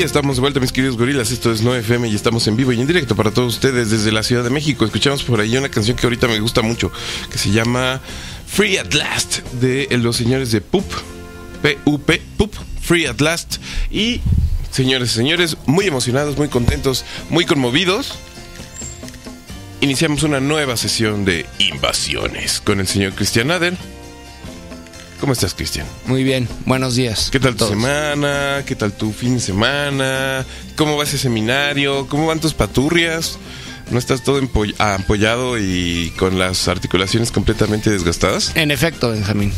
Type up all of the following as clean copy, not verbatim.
estamos de vuelta, mis queridos gorilas. Esto es 9FM y estamos en vivo y en directo para todos ustedes desde la Ciudad de México. Escuchamos por ahí una canción que ahorita me gusta mucho, que se llama Free at Last, de los señores de Pup, P-U-P, Pup, Free at Last. Y señores y señores, muy emocionados, muy contentos, muy conmovidos, iniciamos una nueva sesión de Invasiones con el señor Cristian Ader. ¿Cómo estás, Cristian? Muy bien, buenos días. ¿Qué tal tu semana? ¿Qué tal tu fin de semana? ¿Cómo va ese seminario? ¿Cómo van tus paturrias? ¿No estás todo ampollado y con las articulaciones completamente desgastadas? En efecto, Benjamín.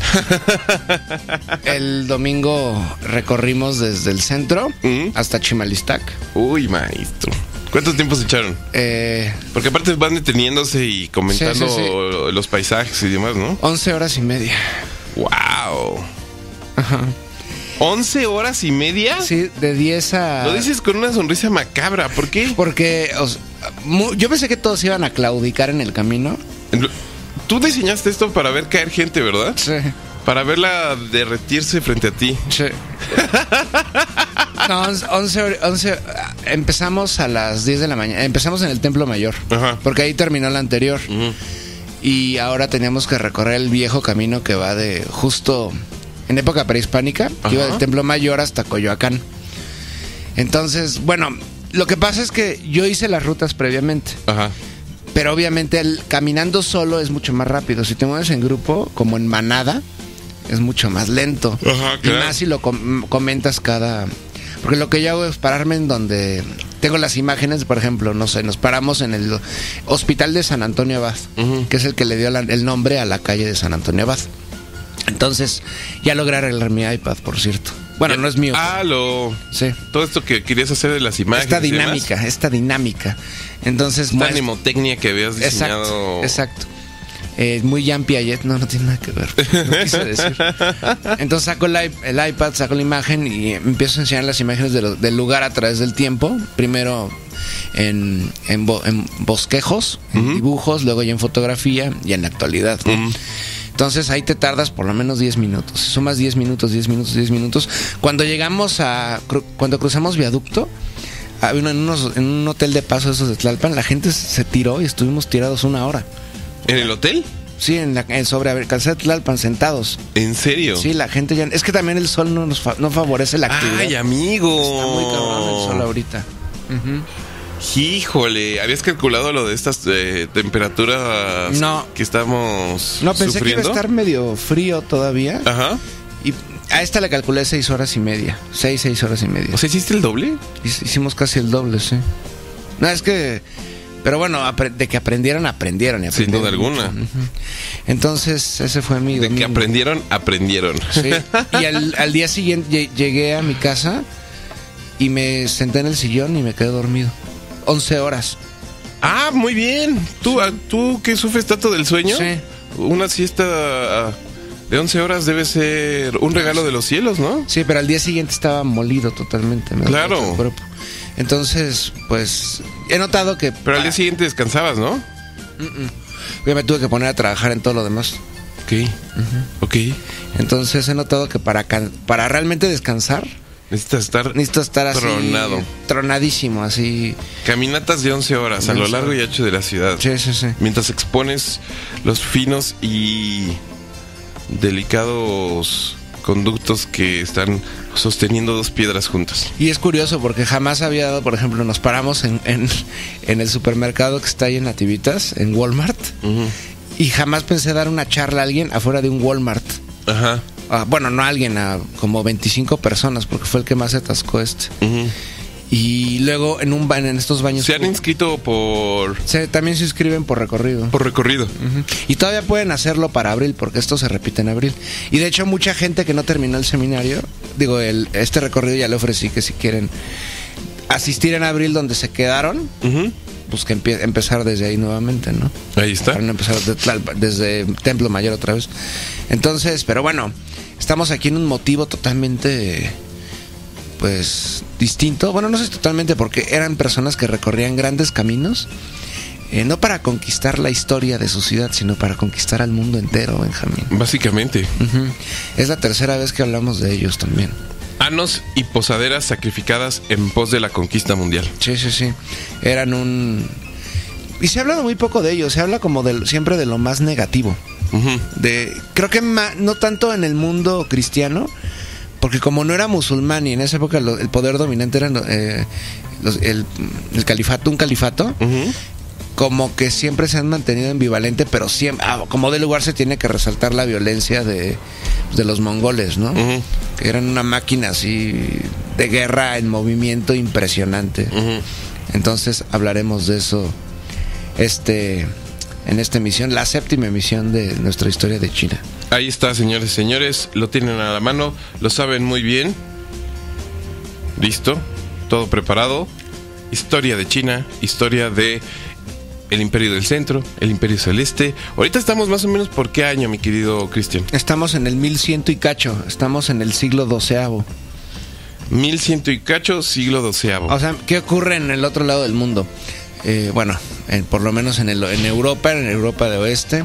El domingo recorrimos desde el centro hasta Chimalistac. Uy, maestro. ¿Cuántos tiempos echaron? Porque aparte van deteniéndose y comentando sí. Los paisajes y demás, ¿no? 11 horas y media. ¡Wow! Ajá. ¿11 horas y media? Sí, de 10 a... Lo dices con una sonrisa macabra, ¿por qué? Porque yo pensé que todos iban a claudicar en el camino. Tú diseñaste esto para ver caer gente, ¿verdad? Sí. Para verla derretirse frente a ti. Sí. No, 11 empezamos a las 10 de la mañana. Empezamos en el Templo Mayor. Ajá. Porque ahí terminó la anterior. Uh-huh. Y ahora teníamos que recorrer el viejo camino que va de justo en época prehispánica, que iba del Templo Mayor hasta Coyoacán. Entonces, bueno, lo que pasa es que yo hice las rutas previamente. Ajá. Pero obviamente caminando solo es mucho más rápido. Si te mueves en grupo, como en manada, es mucho más lento. Ajá, claro. Y más si lo comentas cada... Porque lo que yo hago es pararme en donde tengo las imágenes, por ejemplo, no sé, nos paramos en el Hospital de San Antonio Abad, que es el que le dio el nombre a la calle de San Antonio Abad. Entonces, ya logré arreglar mi iPad, por cierto. Bueno, no es mío. Sí. Todo esto que querías hacer de las imágenes. Esta dinámica. Entonces, esta mnemotecnia que habías diseñado. Exacto. Muy Jean Piaget, no tiene nada que ver. No quise decir. Entonces saco el iPad, saco la imagen y empiezo a enseñar las imágenes del lugar a través del tiempo. Primero en bosquejos, en dibujos, luego ya en fotografía y en la actualidad, ¿no? Entonces ahí te tardas por lo menos 10 minutos. Sumas 10 minutos. Cuando llegamos cuando cruzamos viaducto, en un hotel de paso esos de Tlalpan, la gente se tiró y estuvimos tirados 1 hora. ¿En el hotel? Sí, sobre calzada de Tlalpan, sentados. ¿En serio? Sí, la gente ya... Es que también el sol no favorece la actividad. ¡Ay, amigo! Está muy cabrón el sol ahorita. Híjole, ¿habías calculado lo de estas temperaturas que estamos No, pensé sufriendo? Que iba a estar medio frío todavía. Ajá. Y a esta le calculé 6 horas y media. 6 horas y media. ¿O sea, hiciste el doble? Hicimos casi el doble, sí. No, es que... Pero bueno, de que aprendieron. Sin duda alguna. Entonces, ese fue mi domingo. De que aprendieron. Sí. Y al día siguiente llegué a mi casa y me senté en el sillón y me quedé dormido. 11 horas. Ah, muy bien. ¿Tú que sufres tanto del sueño? Sí. Una siesta de 11 horas debe ser un regalo de los cielos, ¿no? Sí, pero al día siguiente estaba molido totalmente. Claro. Entonces, pues, he notado que... Pero al día siguiente descansabas, ¿no? Yo me tuve que poner a trabajar en todo lo demás. Ok. Entonces he notado que para realmente descansar... Necesito estar así... Tronadísimo, así... Caminatas de 11 horas a lo largo y ancho de la ciudad. Sí. Mientras expones los finos y delicados conductos que están sosteniendo 2 piedras juntas. Y es curioso porque jamás había dado, por ejemplo, nos paramos en el supermercado que está ahí en Nativitas, en Walmart, y jamás pensé dar una charla a alguien afuera de un Walmart. Ajá. Bueno, no a alguien, a como 25 personas, porque fue el que más se atascó Y luego en estos baños... ¿Se han inscrito por...? También se inscriben por recorrido. Por recorrido. Y todavía pueden hacerlo para abril, porque esto se repite en abril. Y de hecho mucha gente que no terminó el seminario, este recorrido ya le ofrecí que si quieren asistir en abril donde se quedaron, pues que empezar desde ahí nuevamente, ¿no? Ahí está. Para no empezar desde Templo Mayor otra vez. Entonces, pero bueno, estamos aquí en un motivo totalmente... pues distinto, bueno, no sé totalmente, porque eran personas que recorrían grandes caminos, no para conquistar la historia de su ciudad, sino para conquistar al mundo entero, Benjamín. Básicamente. Es la tercera vez que hablamos de ellos también. Hanos y posaderas sacrificadas en pos de la conquista mundial. Sí. Eran un... Y se ha hablado muy poco de ellos, se habla como siempre de lo más negativo. Uh-huh. Creo que no tanto en el mundo cristiano, porque como no era musulmán y en esa época el poder dominante era el califato, un califato, uh-huh. Como que siempre se han mantenido ambivalente, pero siempre, como de lugar se tiene que resaltar la violencia de los mongoles, ¿no? Uh-huh. Que eran una máquina así de guerra en movimiento impresionante. Uh-huh. Entonces hablaremos de eso en esta emisión, la 7ª emisión de nuestra historia de China. Ahí está, señores y señores, lo tienen a la mano, lo saben muy bien. Listo, todo preparado. Historia de China, historia de el Imperio del Centro, el Imperio Celeste. Ahorita estamos más o menos por qué año, mi querido Cristian. Estamos en el 1100 y cacho, estamos en el siglo XII. 1100 y cacho, siglo XII. O sea, ¿qué ocurre en el otro lado del mundo? Bueno, por lo menos en Europa de oeste.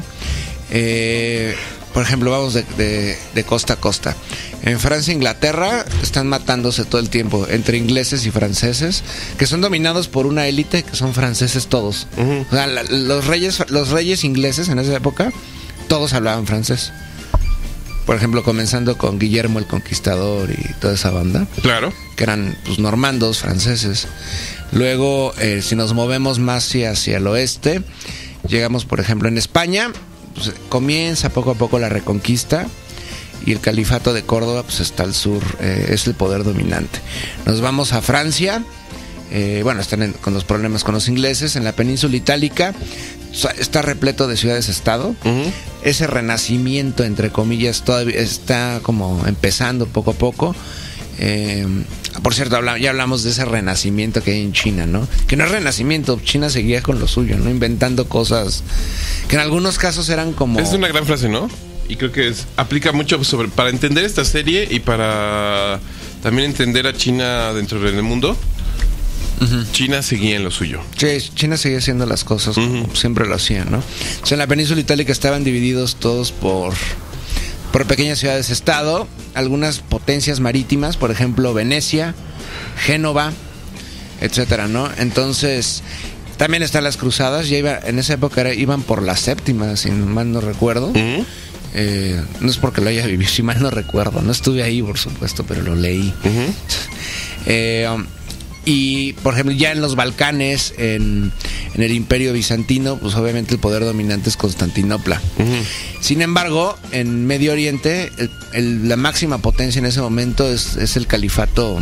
Por ejemplo, vamos de costa a costa. En Francia e Inglaterra están matándose todo el tiempo entre ingleses y franceses, que son dominados por una élite que son franceses todos. Uh-huh. O sea, los reyes ingleses en esa época, todos hablaban francés. Por ejemplo, comenzando con Guillermo el Conquistador y toda esa banda. Claro. Que eran pues normandos, franceses. Luego, si nos movemos más hacia el oeste, llegamos, por ejemplo, en España, pues, comienza poco a poco la Reconquista y el Califato de Córdoba pues está al sur, es el poder dominante. Nos vamos a Francia, están con los problemas con los ingleses. En la península itálica está repleto de ciudades-estado. Uh-huh. Ese renacimiento, entre comillas, todavía está como empezando poco a poco. Por cierto, ya hablamos de ese renacimiento que hay en China, ¿no? Que no es renacimiento, China seguía con lo suyo, ¿no? Inventando cosas que en algunos casos eran como... Es una gran frase, ¿no? Y creo que aplica mucho para entender esta serie y para también entender a China dentro del mundo. Uh-huh. China seguía en lo suyo. Sí, China seguía haciendo las cosas como siempre lo hacía, ¿no? O sea, en la península itálica estaban divididos todos por pequeñas ciudades-estado, algunas potencias marítimas, por ejemplo, Venecia, Génova, etcétera, ¿no? Entonces, también están las cruzadas, en esa época iban por la 7ª, si mal no recuerdo. Uh-huh. No es porque lo haya vivido, si mal no recuerdo, no estuve ahí, por supuesto, pero lo leí. Uh-huh. Y, por ejemplo, ya en los Balcanes, en el Imperio Bizantino, pues obviamente el poder dominante es Constantinopla. Uh-huh. Sin embargo, en Medio Oriente, la máxima potencia en ese momento es el califato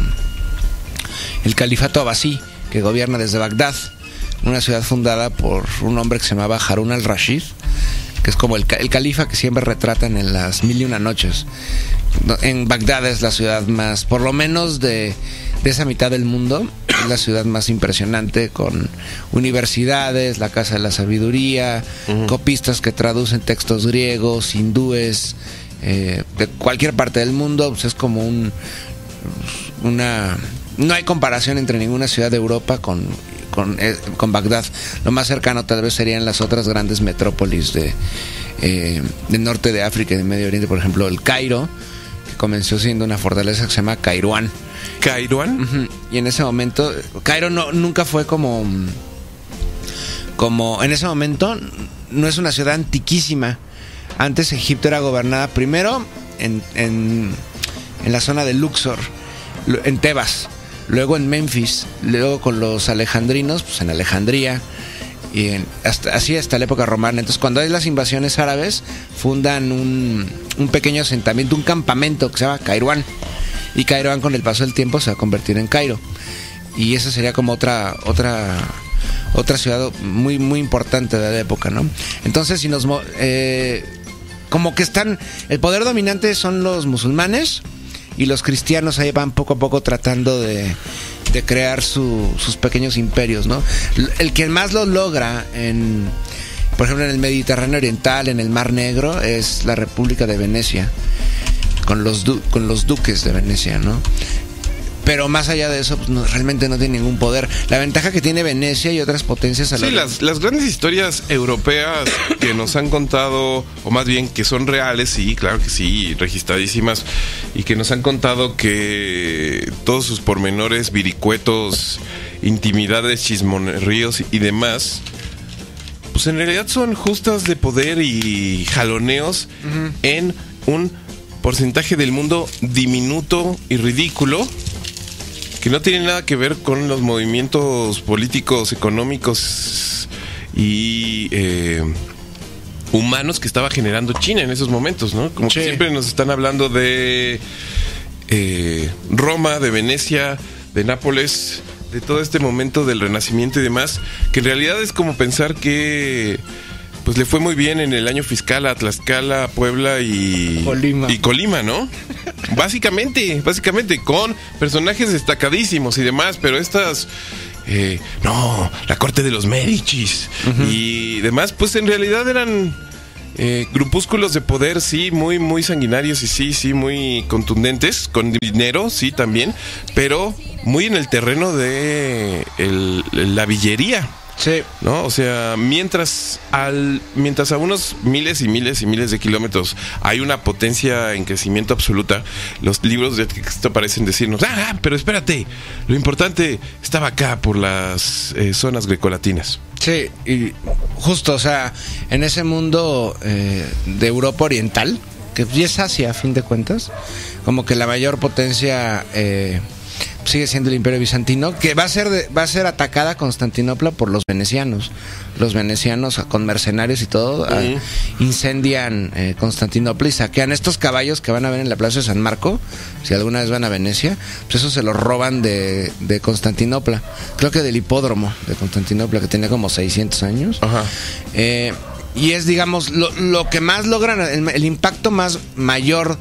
Abbasí, que gobierna desde Bagdad, una ciudad fundada por un hombre que se llamaba Harun al-Rashid, que es como el califa que siempre retratan en las 1001 noches. En Bagdad es la ciudad más, por lo menos de esa mitad del mundo, es la ciudad más impresionante, con universidades, la Casa de la Sabiduría, uh-huh. Copistas que traducen textos griegos, hindúes, de cualquier parte del mundo. Pues es como no hay comparación entre ninguna ciudad de Europa con Bagdad. Lo más cercano tal vez serían las otras grandes metrópolis del norte de África y de Medio Oriente, por ejemplo el Cairo, que comenzó siendo una fortaleza que se llama Kairouan. ¿Kairouan? Uh-huh. Y en ese momento Cairo nunca fue como en ese momento no es una ciudad antiquísima. Antes Egipto era gobernada primero en la zona de Luxor, en Tebas, luego en Memphis, luego con los alejandrinos, pues en Alejandría, y hasta la época romana. Entonces, cuando hay las invasiones árabes, fundan un pequeño asentamiento, un campamento que se llama Kairouan, y Kairouan con el paso del tiempo se va a convertir en Cairo, y esa sería como otra ciudad muy muy importante de la época, ¿no? Entonces, si nos como que el poder dominante son los musulmanes, y los cristianos ahí van poco a poco tratando de crear sus pequeños imperios, ¿no? El que más lo logra por ejemplo, en el Mediterráneo Oriental, en el Mar Negro, es la República de Venecia, con los duques de Venecia, ¿no? Pero más allá de eso, pues realmente no tiene ningún poder. La ventaja que tiene Venecia y otras potencias... Sí, las grandes historias europeas que nos han contado, o más bien que son reales, sí, claro que sí, registradísimas, y que nos han contado que todos sus pormenores, viricuetos, intimidades, chismoneríos y demás, pues en realidad son justas de poder y jaloneos en un porcentaje del mundo diminuto y ridículo, que no tiene nada que ver con los movimientos políticos, económicos y humanos que estaba generando China en esos momentos, ¿no? Como que siempre nos están hablando de Roma, de Venecia, de Nápoles, de todo este momento del Renacimiento y demás, que en realidad es como pensar que pues le fue muy bien en el año fiscal a Tlaxcala, Puebla y Colima, ¿no? Básicamente, con personajes destacadísimos y demás, pero estas... la corte de los Médicis y demás, pues en realidad eran grupúsculos de poder, sí, muy, muy sanguinarios y sí, muy contundentes, con dinero, sí, también, pero muy en el terreno de la villería. Sí. ¿No? O sea, mientras a unos miles y miles y miles de kilómetros hay una potencia en crecimiento absoluta, los libros de texto parecen decirnos, pero espérate, lo importante estaba acá por las zonas grecolatinas. Sí, y justo, o sea, en ese mundo de Europa Oriental, que ya es Asia a fin de cuentas, como que la mayor potencia... sigue siendo el Imperio Bizantino, que va a ser atacada Constantinopla por los venecianos. Los venecianos con mercenarios y todo incendian Constantinopla y saquean estos caballos que van a ver en la Plaza de San Marco. Si alguna vez van a Venecia, pues eso se los roban de Constantinopla. Creo que del hipódromo de Constantinopla, que tenía como 600 años. Ajá. Y es, digamos, lo que más logran, el impacto más mayor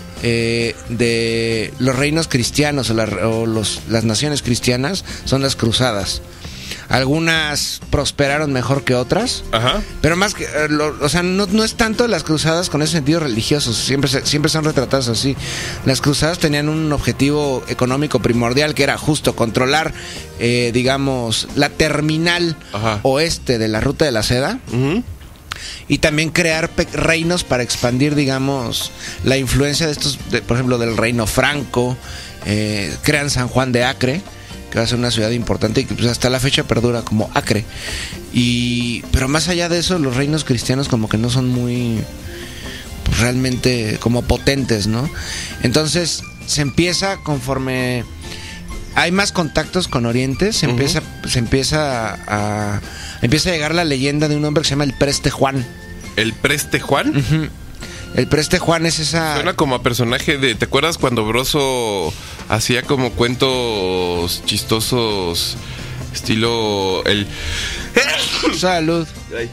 de los reinos cristianos o las naciones cristianas son las cruzadas. Algunas prosperaron mejor que otras. Ajá. Pero más que o sea, no es tanto las cruzadas con ese sentido religioso, siempre son retratadas así. Las cruzadas tenían un objetivo económico primordial, que era justo controlar digamos la terminal oeste de la ruta de la seda. Y también crear reinos para expandir, digamos, la influencia de estos, por ejemplo, del reino franco. Crean San Juan de Acre, que va a ser una ciudad importante y que pues, hasta la fecha perdura como Acre. Pero más allá de eso, los reinos cristianos como que no son muy, pues, realmente como potentes, ¿no? Entonces se empieza, conforme hay más contactos con Oriente, se empieza a llegar la leyenda de un hombre que se llama el Preste Juan. ¿El Preste Juan? El Preste Juan es esa... Suena como a personaje de... ¿Te acuerdas cuando Broso hacía como cuentos chistosos estilo el... Salud. Ay.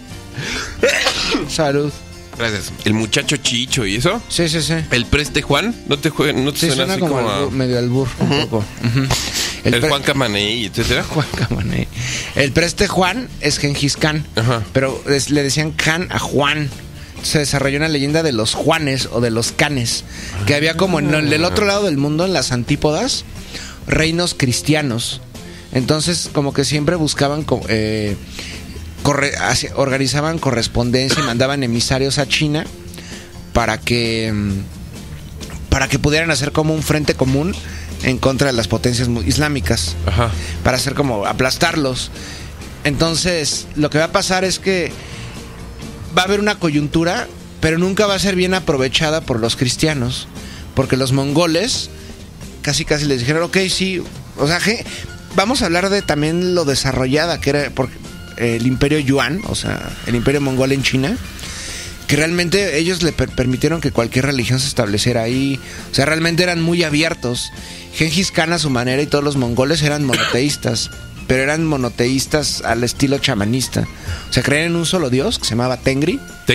Salud. Gracias. ¿El muchacho Chicho y eso? Sí. ¿El Preste Juan? ¿No te suena así como medio albur un poco? El Juan Camaney, etcétera. Juan Camaney. El Preste Juan es Gengis Khan, pero le decían Khan a Juan. Se desarrolló una leyenda de los Juanes o de los Canes, que había como en el otro lado del mundo, en las antípodas, reinos cristianos. Entonces, como que siempre buscaban... organizaban correspondencia y mandaban emisarios a China para que pudieran hacer como un frente común en contra de las potencias islámicas, para hacer como aplastarlos. Entonces lo que va a pasar es que va a haber una coyuntura, pero nunca va a ser bien aprovechada por los cristianos, porque los mongoles casi les dijeron, ok, sí, o sea, vamos a hablar de también lo desarrollada que era el imperio Yuan, o sea, el imperio mongol en China, que realmente ellos le permitieron que cualquier religión se estableciera ahí. O sea, realmente eran muy abiertos. Gengis Khan a su manera y todos los mongoles eran monoteístas, pero eran monoteístas al estilo chamanista. O sea, creían en un solo dios que se llamaba Tengri.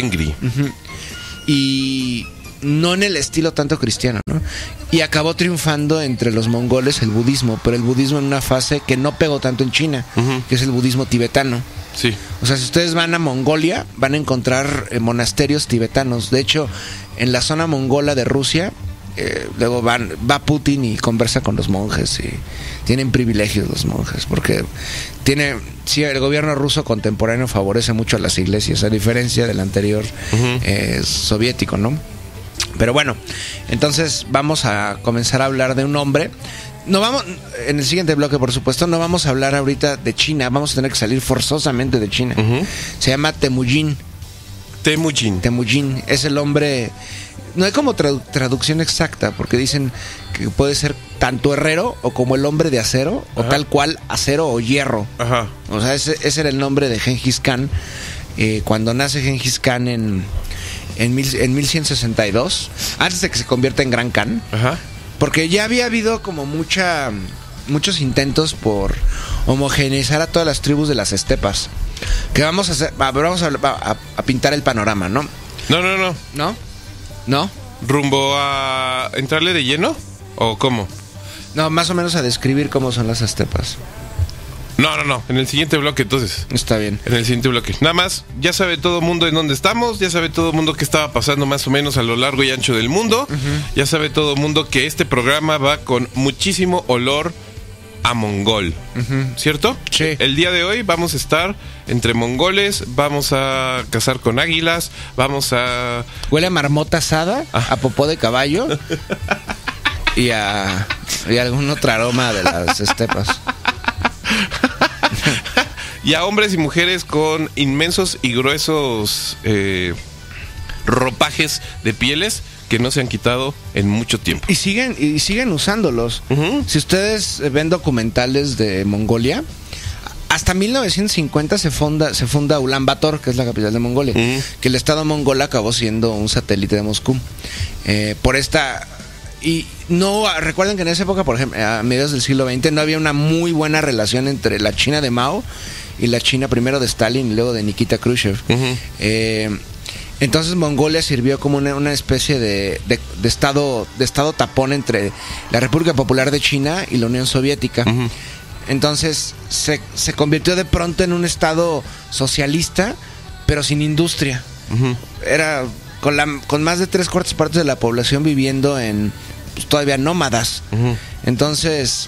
Y no en el estilo tanto cristiano, ¿no? Y acabó triunfando entre los mongoles el budismo, pero el budismo en una fase que no pegó tanto en China, que es el budismo tibetano. Sí. O sea, si ustedes van a Mongolia, van a encontrar monasterios tibetanos. De hecho, en la zona mongola de Rusia luego va Putin y conversa con los monjes y tienen privilegios los monjes, porque el gobierno ruso contemporáneo favorece mucho a las iglesias, a diferencia del anterior soviético, ¿no? Pero bueno, entonces vamos a comenzar a hablar de un hombre. En el siguiente bloque, por supuesto, no vamos a hablar ahorita de China, vamos a tener que salir forzosamente de China. Se llama Temujin. Temujin es el hombre. No hay como traducción exacta, porque dicen que puede ser tanto herrero o como el hombre de acero, o tal cual acero o hierro. O sea, ese era el nombre de Gengis Khan. Cuando nace Gengis Khan en 1162, antes de que se convierta en Gran Khan. Porque ya había habido como muchos intentos por homogeneizar a todas las tribus de las estepas. Que vamos a pintar el panorama, ¿no? ¿No? ¿Rumbo a entrarle de lleno? ¿O cómo? No, más o menos a describir cómo son las estepas. No. En el siguiente bloque, entonces. Está bien. En el siguiente bloque. Nada más, ya sabe todo el mundo en dónde estamos. Ya sabe todo el mundo qué estaba pasando más o menos a lo largo y ancho del mundo. Ya sabe todo el mundo que este programa va con muchísimo olor a mongol. ¿Cierto? Sí. El día de hoy vamos a estar entre mongoles. Vamos a cazar con águilas. Huele a marmota asada, a popó de caballo y algún otro aroma de las estepas. Y a hombres y mujeres con inmensos y gruesos ropajes de pieles que no se han quitado en mucho tiempo. Y siguen usándolos. Si ustedes ven documentales de Mongolia, hasta 1950 se funda Ulan Bator, que es la capital de Mongolia. Que el estado mongol acabó siendo un satélite de Moscú. Y no, recuerden que en esa época, por ejemplo, a mediados del siglo XX, no había una muy buena relación entre la China de Mao y la China primero de Stalin y luego de Nikita Khrushchev. Entonces Mongolia sirvió como una especie de estado tapón entre la República Popular de China y la Unión Soviética. Entonces se convirtió de pronto en un estado socialista, pero sin industria. Era con más de 3/4 de la población viviendo en todavía nómadas. Entonces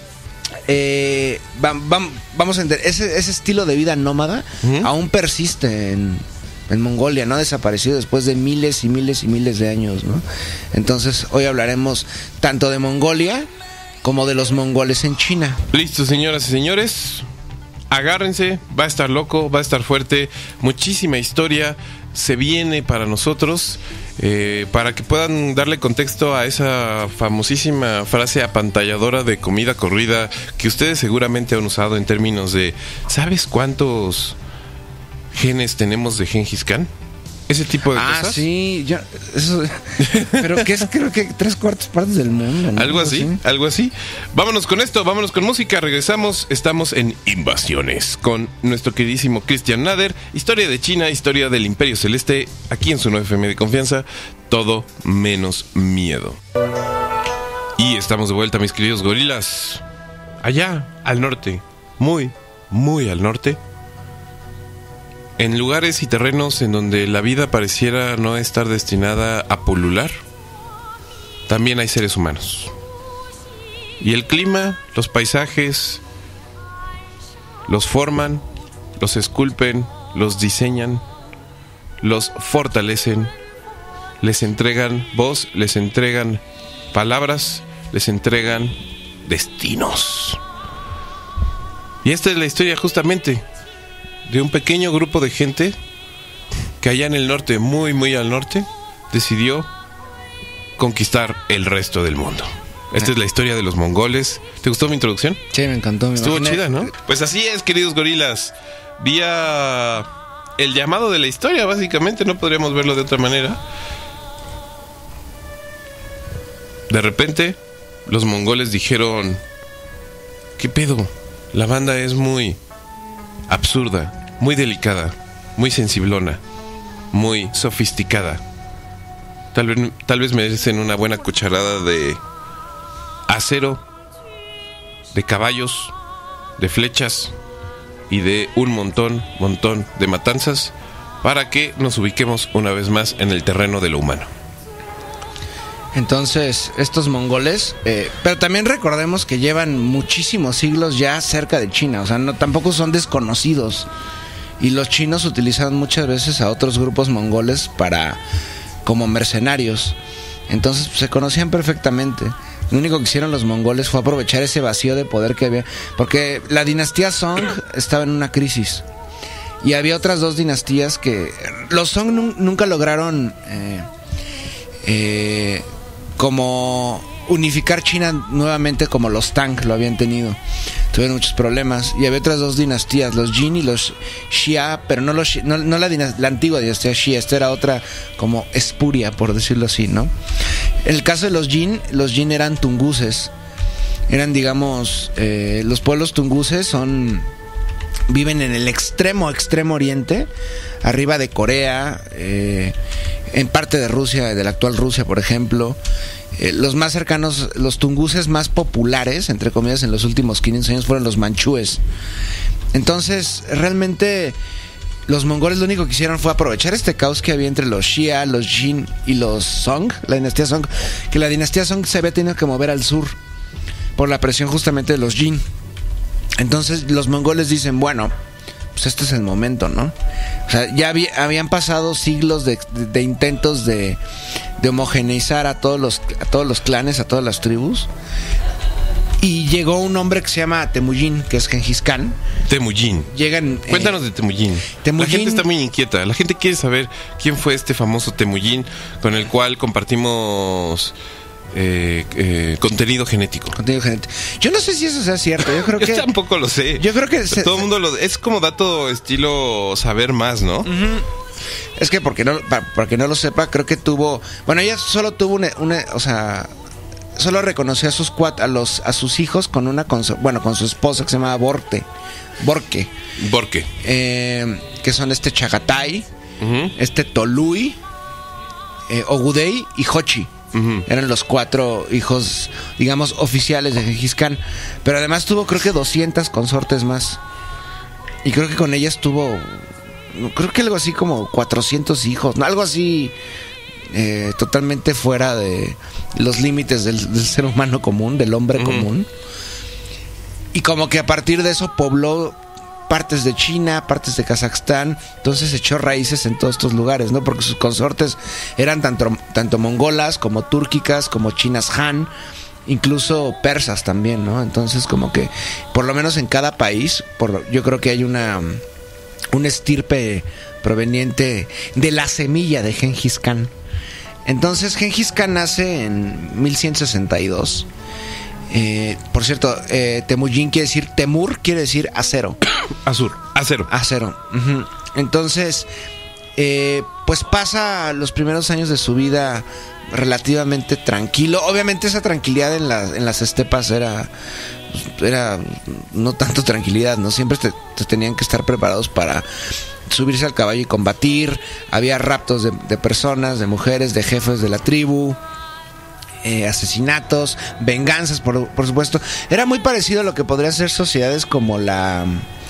vamos a entender, ese estilo de vida nómada aún persiste en Mongolia, no ha desaparecido después de miles y miles y miles de años, ¿no? Entonces hoy hablaremos tanto de Mongolia como de los mongoles en China. Listo, señoras y señores, agárrense, va a estar loco, va a estar fuerte, muchísima historia se viene para nosotros, para que puedan darle contexto a esa famosísima frase apantalladora de comida corrida que ustedes seguramente han usado en términos de ¿sabes cuántos genes tenemos de Gengis Khan? Ese tipo de cosas. Ah, sí, pero que es creo que 3/4 del mundo, ¿no? Algo así. Vámonos con esto, vámonos con música, regresamos, estamos en Invasiones con nuestro queridísimo Christian Nader, historia de China, historia del Imperio Celeste, aquí en su 9FM de confianza, todo menos miedo. Y estamos de vuelta, mis queridos gorilas, allá al norte, muy, muy al norte. En lugares y terrenos en donde la vida pareciera no estar destinada a pulular, también hay seres humanos. Y el clima, los paisajes, los forman, los esculpen, los diseñan, los fortalecen, les entregan voz, les entregan palabras, les entregan destinos. Y esta es la historia justamente de un pequeño grupo de gente que allá en el norte, muy muy al norte, decidió conquistar el resto del mundo. Esta es la historia de los mongoles. ¿Te gustó mi introducción? Sí, me encantó. Estuvo chida, ¿no? Pues así es, queridos gorilas. Vía el llamado de la historia, básicamente, no podríamos verlo de otra manera. De repente, los mongoles dijeron: ¿qué pedo? La banda es muy absurda, muy delicada, muy sensiblona, muy sofisticada. Tal vez merecen una buena cucharada de acero, de caballos, de flechas y de un montón de matanzas para que nos ubiquemos una vez más en el terreno de lo humano. Entonces, estos mongoles, pero también recordemos que llevan muchísimos siglos ya cerca de China, o sea, no, tampoco son desconocidos. Y los chinos utilizaban muchas veces a otros grupos mongoles como mercenarios. Entonces, pues, se conocían perfectamente. Lo único que hicieron los mongoles fue aprovechar ese vacío de poder que había, porque la dinastía Song estaba en una crisis. Y había otras dos dinastías que los Song nunca lograron como unificar China nuevamente como los Tang lo habían tenido. Tuvieron muchos problemas. Y había otras dos dinastías, los Jin y los Xia, pero no la antigua dinastía Xia. Esta era otra como espuria, por decirlo así, ¿no? En el caso de los Jin eran tunguses. Eran, digamos, los pueblos tunguses viven en el extremo oriente, arriba de Corea, en parte de Rusia, de la actual Rusia, por ejemplo. Los más cercanos, los tunguses más populares, entre comillas, en los últimos 500 años fueron los manchúes. Entonces, realmente, los mongoles lo único que hicieron fue aprovechar este caos que había entre los Xia, los Jin y los Song, la dinastía Song, que la dinastía Song se había tenido que mover al sur por la presión justamente de los Jin. Entonces, los mongoles dicen, bueno, pues este es el momento, ¿no? O sea, ya habían pasado siglos de intentos de homogeneizar a todos los clanes, a todas las tribus. Y llegó un hombre que se llama Temujin, que es Gengis Khan. Temujin. Cuéntanos de Temujin. La gente está muy inquieta. La gente quiere saber quién fue este famoso Temujin con el cual compartimos contenido genético. Yo no sé si eso sea cierto. Yo creo que yo tampoco lo sé. Yo creo que todo el mundo es como dato estilo saber más, ¿no? Uh-huh. Es que para que no lo sepa, creo que ella solo tuvo solo reconoció a sus hijos con su esposa que se llamaba Borke. Que son Chagatai, uh-huh. Tolui, Ogudei y Hochi. Uh-huh. Eran los 4 hijos, digamos, oficiales de Gengis Khan. Pero además tuvo, creo que 200 consortes más. Y creo que con ellas tuvo, creo que algo así como 400 hijos, ¿no? Algo así totalmente fuera de los límites del ser humano común, del hombre uh-huh. común. Y como que a partir de eso pobló partes de China, partes de Kazajstán. Entonces echó raíces en todos estos lugares, ¿no? Porque sus consortes eran tanto mongolas como túrquicas, como chinas Han, incluso persas también, ¿no? Entonces como que por lo menos en cada país, yo creo que hay una estirpe proveniente de la semilla de Gengis Khan. Entonces Gengis Khan nace en 1162. Por cierto, Temujin Temur quiere decir acero. Acero. Uh-huh. Entonces, pues pasa los primeros años de su vida relativamente tranquilo. Obviamente esa tranquilidad en las estepas era no tanto tranquilidad, ¿no? Siempre te tenían que estar preparados para subirse al caballo y combatir. Había raptos de personas, de mujeres, de jefes de la tribu. Asesinatos, venganzas, por supuesto. Era muy parecido a lo que podría ser sociedades como la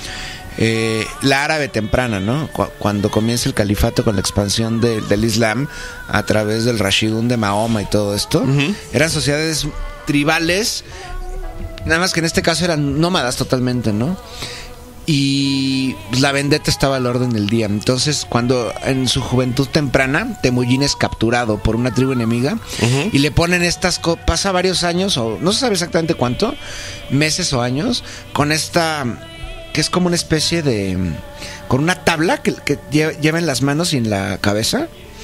árabe temprana, ¿no? Cuando comienza el califato con la expansión del Islam a través del Rashidun de Mahoma y todo esto. Uh-huh. Eran sociedades tribales, nada más que en este caso eran nómadas totalmente, ¿no? Y la vendetta estaba al orden del día. Entonces, cuando en su juventud temprana Temujin es capturado por una tribu enemiga, uh-huh. y le ponen pasa varios años, o no se sabe exactamente cuánto, meses o años, con que es como una especie con una tabla que lleva en las manos y en la cabeza,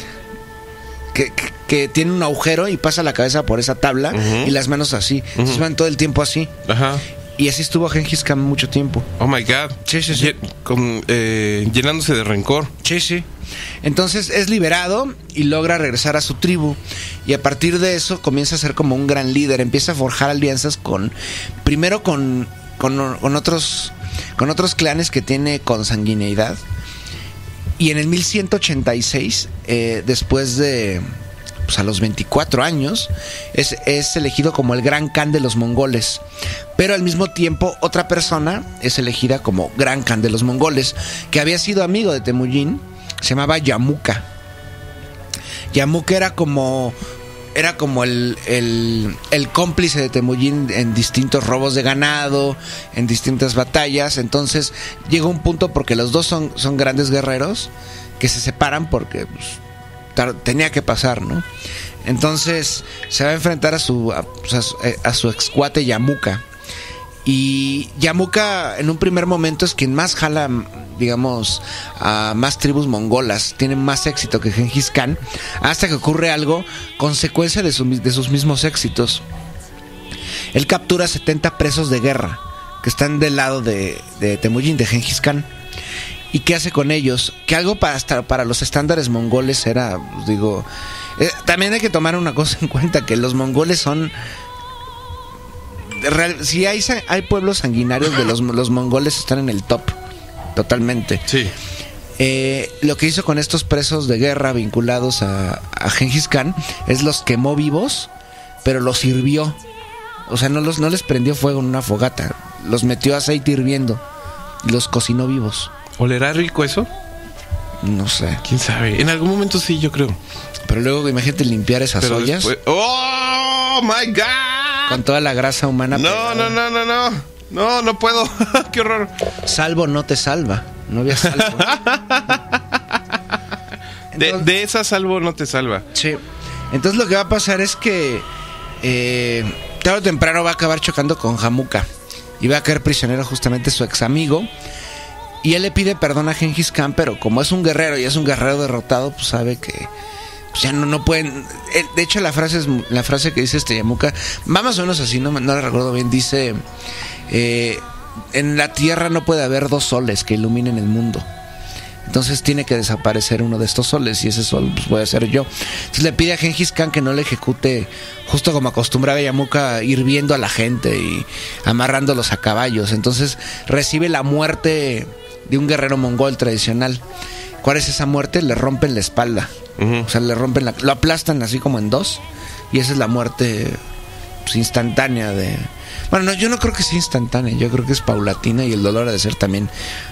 que tiene un agujero y pasa la cabeza por esa tabla, uh-huh. y las manos así. Uh-huh. Entonces van todo el tiempo así. Ajá. Y así estuvo Gengis Khan mucho tiempo. Oh my God. Sí. Llenándose de rencor. Sí. Entonces es liberado y logra regresar a su tribu. Y a partir de eso comienza a ser como un gran líder. Empieza a forjar alianzas primero con otros clanes que tiene consanguineidad. Y en el 1186, después de... pues a los 24 años, es elegido como el gran Khan de los mongoles. Pero al mismo tiempo, otra persona es elegida como gran Khan de los mongoles, que había sido amigo de Temujin, se llamaba Yamuka. Yamuka era como era como el cómplice de Temujin en distintos robos de ganado, en distintas batallas. Entonces llegó un punto, porque los dos son grandes guerreros, que se separan porque pues, tenía que pasar, ¿no? Entonces se va a enfrentar a su excuate Yamuka. Y Yamuka en un primer momento es quien más jala, digamos, a más tribus mongolas. Tiene más éxito que Genghis Khan, hasta que ocurre algo consecuencia de sus mismos éxitos. Él captura 70 presos de guerra que están del lado de Temujin, de Genghis Khan. ¿Y qué hace con ellos? Que algo para los estándares mongoles era, pues digo... también hay que tomar una cosa en cuenta, que los mongoles son... Si hay pueblos sanguinarios, de los mongoles están en el top, totalmente. Sí. Lo que hizo con estos presos de guerra vinculados a Genghis Khan es los quemó vivos, pero los hirvió. O sea, no les prendió fuego en una fogata, los metió aceite hirviendo y los cocinó vivos. ¿Olerá rico eso? No sé. ¿Quién sabe? En algún momento sí, yo creo. Pero luego imagínate limpiar esas ollas. Después... ¡Oh, my God! Con toda la grasa humana. No puedo. Qué horror. Salvo no te salva. No había salvo. Entonces, de esa salvo no te salva. Sí. Entonces lo que va a pasar es que tarde o temprano va a acabar chocando con Yamuka y va a caer prisionero justamente su ex amigo. Y él le pide perdón a Genghis Khan, pero como es un guerrero y es un guerrero derrotado, pues sabe que pues ya no pueden. De hecho, la frase que dice Yamuka va más o menos así, no la recuerdo bien. Dice: en la tierra no puede haber dos soles que iluminen el mundo. Entonces tiene que desaparecer uno de estos soles, y ese sol pues puede ser yo. Entonces le pide a Genghis Khan que no le ejecute, justo como acostumbraba Yamuka, hirviendo a la gente y amarrándolos a caballos. Entonces recibe la muerte de un guerrero mongol tradicional. ¿Cuál es esa muerte? Le rompen la espalda. O sea, le rompen lo aplastan así como en dos, y esa es la muerte pues, instantánea de... Bueno, no, yo no creo que sea instantánea, yo creo que es paulatina, y el dolor ha de ser también...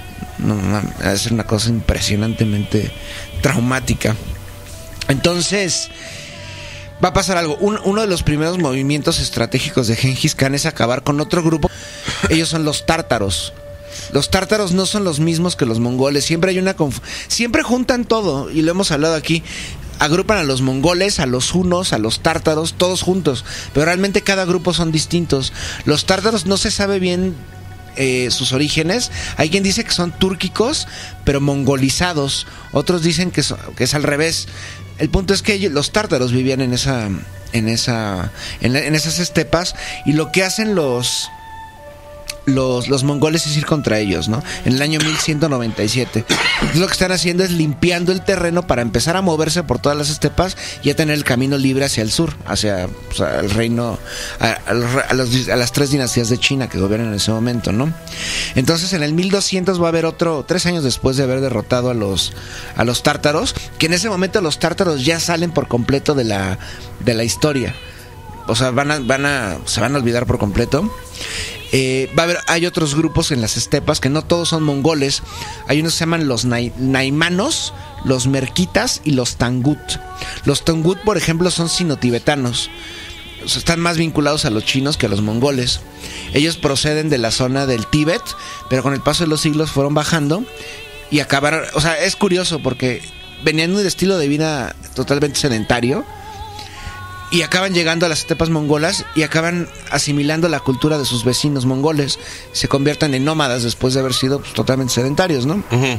ha de ser una cosa impresionantemente traumática. Entonces va a pasar algo. Uno de los primeros movimientos estratégicos de Genghis Khan es acabar con otro grupo. Ellos son los tártaros. Los tártaros no son los mismos que los mongoles. Siempre hay siempre juntan todo, y lo hemos hablado aquí. Agrupan a los mongoles, a los hunos, a los tártaros, todos juntos, pero realmente cada grupo son distintos. Los tártaros no se sabe bien sus orígenes. Hay quien dice que son túrquicos pero mongolizados, otros dicen que es al revés. El punto es que los tártaros vivían en esas estepas, y lo que hacen los mongoles es ir contra ellos, ¿no? En el año 1197. Entonces lo que están haciendo es limpiando el terreno para empezar a moverse por todas las estepas y a tener el camino libre hacia el sur, hacia el reino, a las 3 dinastías de China que gobiernan en ese momento, ¿no? Entonces en el 1200 va a haber 3 años después de haber derrotado a los tártaros, que en ese momento los tártaros ya salen por completo de la historia. O sea, se van a olvidar por completo. Hay otros grupos en las estepas que no todos son mongoles. Hay unos que se llaman los naimanos, los merquitas y los tangut. Los tangut, por ejemplo, son sino-tibetanos. O sea, están más vinculados a los chinos que a los mongoles. Ellos proceden de la zona del Tíbet, pero con el paso de los siglos fueron bajando y acabaron. O sea, es curioso porque venían de un estilo de vida totalmente sedentario, y acaban llegando a las estepas mongolas y acaban asimilando la cultura de sus vecinos mongoles. Se convierten en nómadas después de haber sido pues, totalmente sedentarios, ¿no? Uh-huh.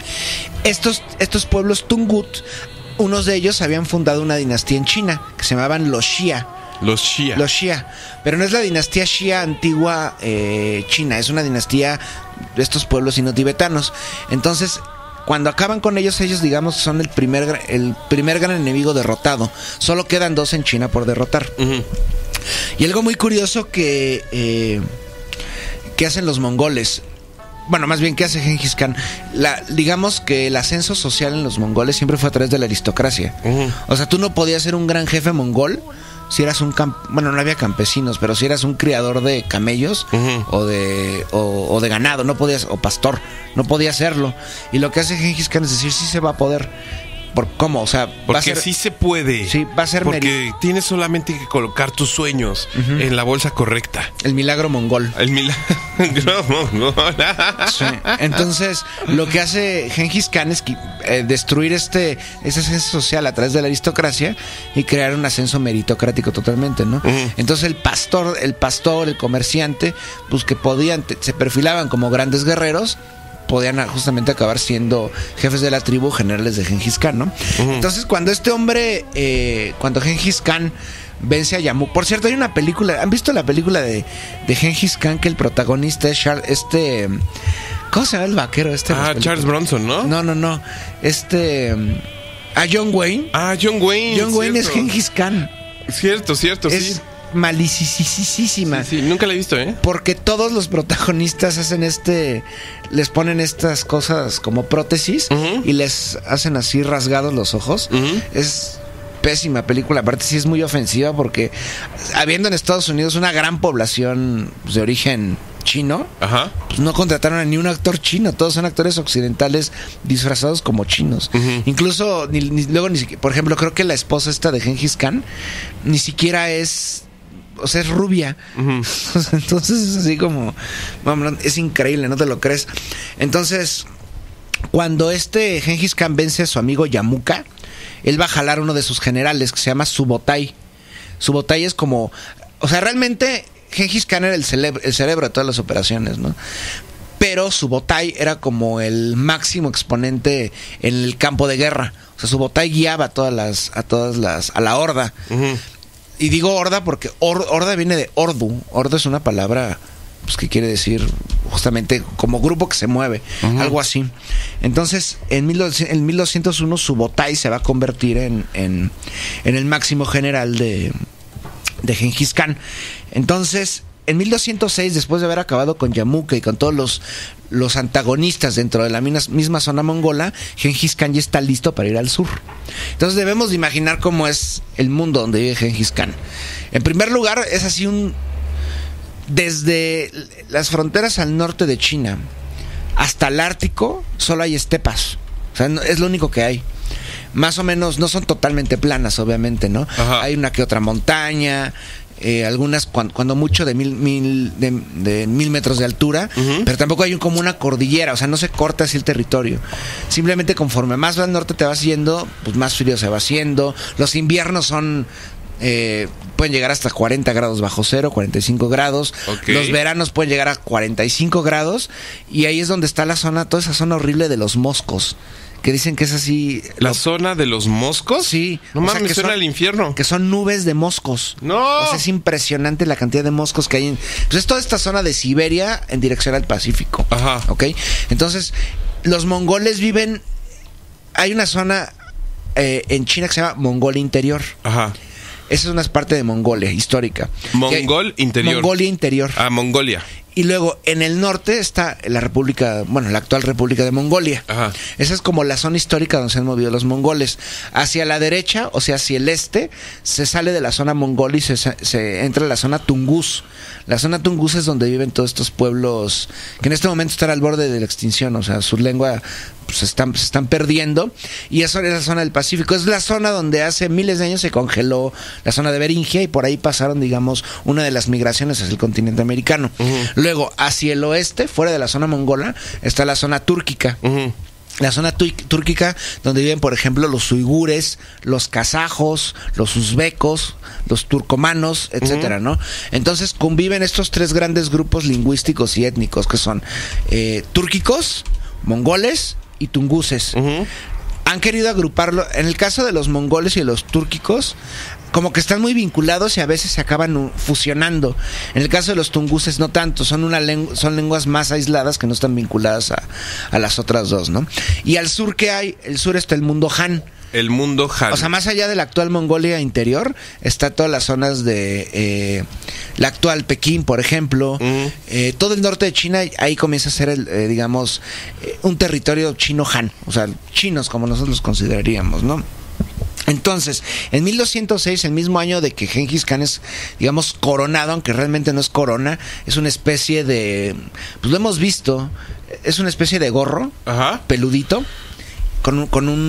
Estos pueblos Tungut, unos de ellos habían fundado una dinastía en China que se llamaban los Xia. Los Xia. Pero no es la dinastía Xia antigua china, es una dinastía de estos pueblos sino-tibetanos. Entonces, cuando acaban con ellos digamos son el primer gran enemigo derrotado. Solo quedan 2 en China por derrotar. Uh-huh. Y algo muy curioso que hacen los mongoles, bueno, más bien que hace Genghis Khan, digamos que el ascenso social en los mongoles siempre fue a través de la aristocracia. Uh-huh. O sea, tú no podías ser un gran jefe mongol si eras bueno, no había campesinos, pero si eras un criador de camellos, uh-huh, o de ganado, no podías, o pastor, no podías hacerlo. Y lo que hace Genghis Khan es decir, sí se va a poder. ¿Por cómo? O sea, porque va a ser, sí se puede. Sí, va a ser porque tienes solamente que colocar tus sueños en la bolsa correcta. El milagro mongol. El milagro mongol. Sí. Entonces, lo que hace Gengis Khan es destruir ese ascenso social a través de la aristocracia y crear un ascenso meritocrático totalmente, ¿no? Entonces el pastor, el comerciante, pues que se perfilaban como grandes guerreros, podían justamente acabar siendo jefes de la tribu, generales de Gengis Khan, ¿no? Entonces, cuando este hombre, cuando Gengis Khan vence a Yamu, por cierto, hay una película, ¿han visto la película de Gengis Khan que el protagonista es ¿cómo se llama el vaquero este? Charles Bronson, ¿no? No, John Wayne. John Wayne. John Wayne es Gengis Khan. Cierto, sí. Malicisísima. Sí, nunca la he visto, ¿eh? Porque todos los protagonistas hacen les ponen estas cosas como prótesis y les hacen así rasgados los ojos. Es pésima película, aparte sí es muy ofensiva porque habiendo en Estados Unidos una gran población de origen chino, pues no contrataron a ni un actor chino, todos son actores occidentales disfrazados como chinos. Incluso por ejemplo, creo que la esposa esta de Gengis Khan ni siquiera es, o sea, es rubia. Entonces es así como, es increíble, no te lo crees. Entonces, cuando Gengis Khan vence a su amigo Yamuka, él va a jalar uno de sus generales que se llama Subotai. Subotai es como, o sea, realmente Gengis Khan era el cerebro de todas las operaciones, ¿no? Pero Subotai era como el máximo exponente en el campo de guerra. O sea, Subotai guiaba a la horda. Y digo horda porque horda viene de ordu. Ordu es una palabra, pues, que quiere decir justamente como grupo que se mueve, algo así. Entonces, en 1201 Subotai se va a convertir en el máximo general de Gengis Khan. Entonces, en 1206, después de haber acabado con Yamuka y con todos los antagonistas dentro de la misma zona mongola, Gengis Khan ya está listo para ir al sur. Entonces debemos de imaginar cómo es el mundo donde vive Gengis Khan. En primer lugar, es así desde las fronteras al norte de China hasta el Ártico, solo hay estepas. O sea, es lo único que hay. Más o menos, no son totalmente planas, obviamente, ¿no? Hay una que otra montaña, algunas cuando mucho de mil metros de altura, pero tampoco hay como una cordillera, o sea, no se corta así el territorio. Simplemente conforme más al norte te vas yendo, pues más frío se va haciendo. Los inviernos pueden llegar hasta 40 grados bajo cero, 45 grados. Los veranos pueden llegar a 45 grados. Y ahí es donde está toda esa zona horrible de los moscos, que dicen que es así. ¿La zona de los moscos? Sí. No mames, me suena al infierno. Que son nubes de moscos. ¡No! O sea, es impresionante la cantidad de moscos que hay. Pues es toda esta zona de Siberia en dirección al Pacífico. ¿Ok? Entonces, los mongoles viven. Hay una zona en China que se llama Mongolia Interior. Esa es una parte de Mongolia histórica. Interior. Mongolia Interior. Mongolia. Y luego en el norte está la actual República de Mongolia. Esa es como la zona histórica donde se han movido los mongoles. Hacia la derecha, o sea, hacia el este, se sale de la zona mongola y se entra a la zona Tungus. La zona Tungus es donde viven todos estos pueblos que en este momento están al borde de la extinción. O sea, su lengua pues, se están perdiendo. Y eso es la zona del Pacífico. Es la zona donde hace miles de años se congeló la zona de Beringia y por ahí pasaron, digamos, una de las migraciones hacia el continente americano. Luego, hacia el oeste, fuera de la zona mongola, está la zona túrquica. La zona túrquica, donde viven, por ejemplo, los uigures, los kazajos, los uzbecos, los turcomanos, etcétera, ¿no? Entonces conviven estos tres grandes grupos lingüísticos y étnicos, que son túrquicos, mongoles y tunguses. Han querido agruparlo. En el caso de los mongoles y de los túrquicos, como que están muy vinculados y a veces se acaban fusionando. En el caso de los tunguses no tanto, son lenguas más aisladas que no están vinculadas a las otras dos, ¿no? Y al sur, ¿qué hay? El sur está el mundo Han. El mundo Han. O sea, más allá de la actual Mongolia interior, está todas las zonas de la actual Pekín, por ejemplo. Todo el norte de China, ahí comienza a ser, digamos, un territorio chino Han. O sea, chinos como nosotros los consideraríamos, ¿no? Entonces, en 1206, el mismo año de que Gengis Khan es, digamos, coronado, aunque realmente no es corona, es una especie de, pues lo hemos visto, es una especie de gorro peludito, con un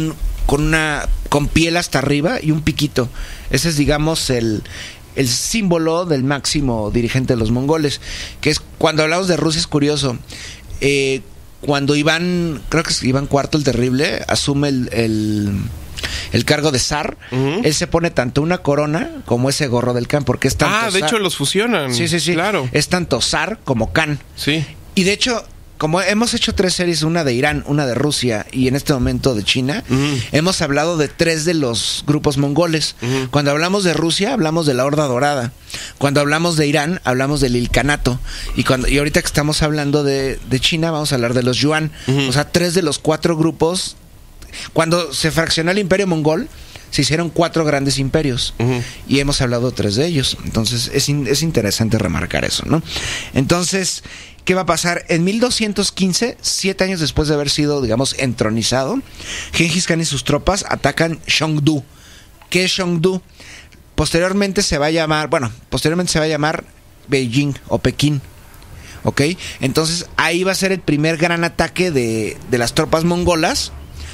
con piel hasta arriba y un piquito. Ese es, digamos, el símbolo del máximo dirigente de los mongoles, que es, cuando hablamos de Rusia es curioso, cuando creo que es Iván IV el Terrible, asume el cargo de zar, él se pone tanto una corona como ese gorro del Khan, porque es tanto de hecho los fusionan. Sí, claro. Es tanto zar como Khan. Sí. Y de hecho, como hemos hecho 3 series, una de Irán, una de Rusia y en este momento de China, hemos hablado de 3 de los grupos mongoles. Cuando hablamos de Rusia, hablamos de la Horda Dorada. Cuando hablamos de Irán, hablamos del Ilkhanato. Y ahorita que estamos hablando de China, vamos a hablar de los Yuan. O sea, 3 de los 4 grupos. Cuando se fraccionó el Imperio Mongol, se hicieron 4 grandes imperios. Y hemos hablado de 3 de ellos. Entonces, es interesante remarcar eso, ¿no? Entonces, ¿qué va a pasar? En 1215, 7 años después de haber sido, digamos, entronizado, Gengis Khan y sus tropas atacan Chengdu. ¿Qué es Chengdu? Posteriormente se va a llamar Beijing o Pekín. ¿Ok? Entonces ahí va a ser el primer gran ataque de las tropas mongolas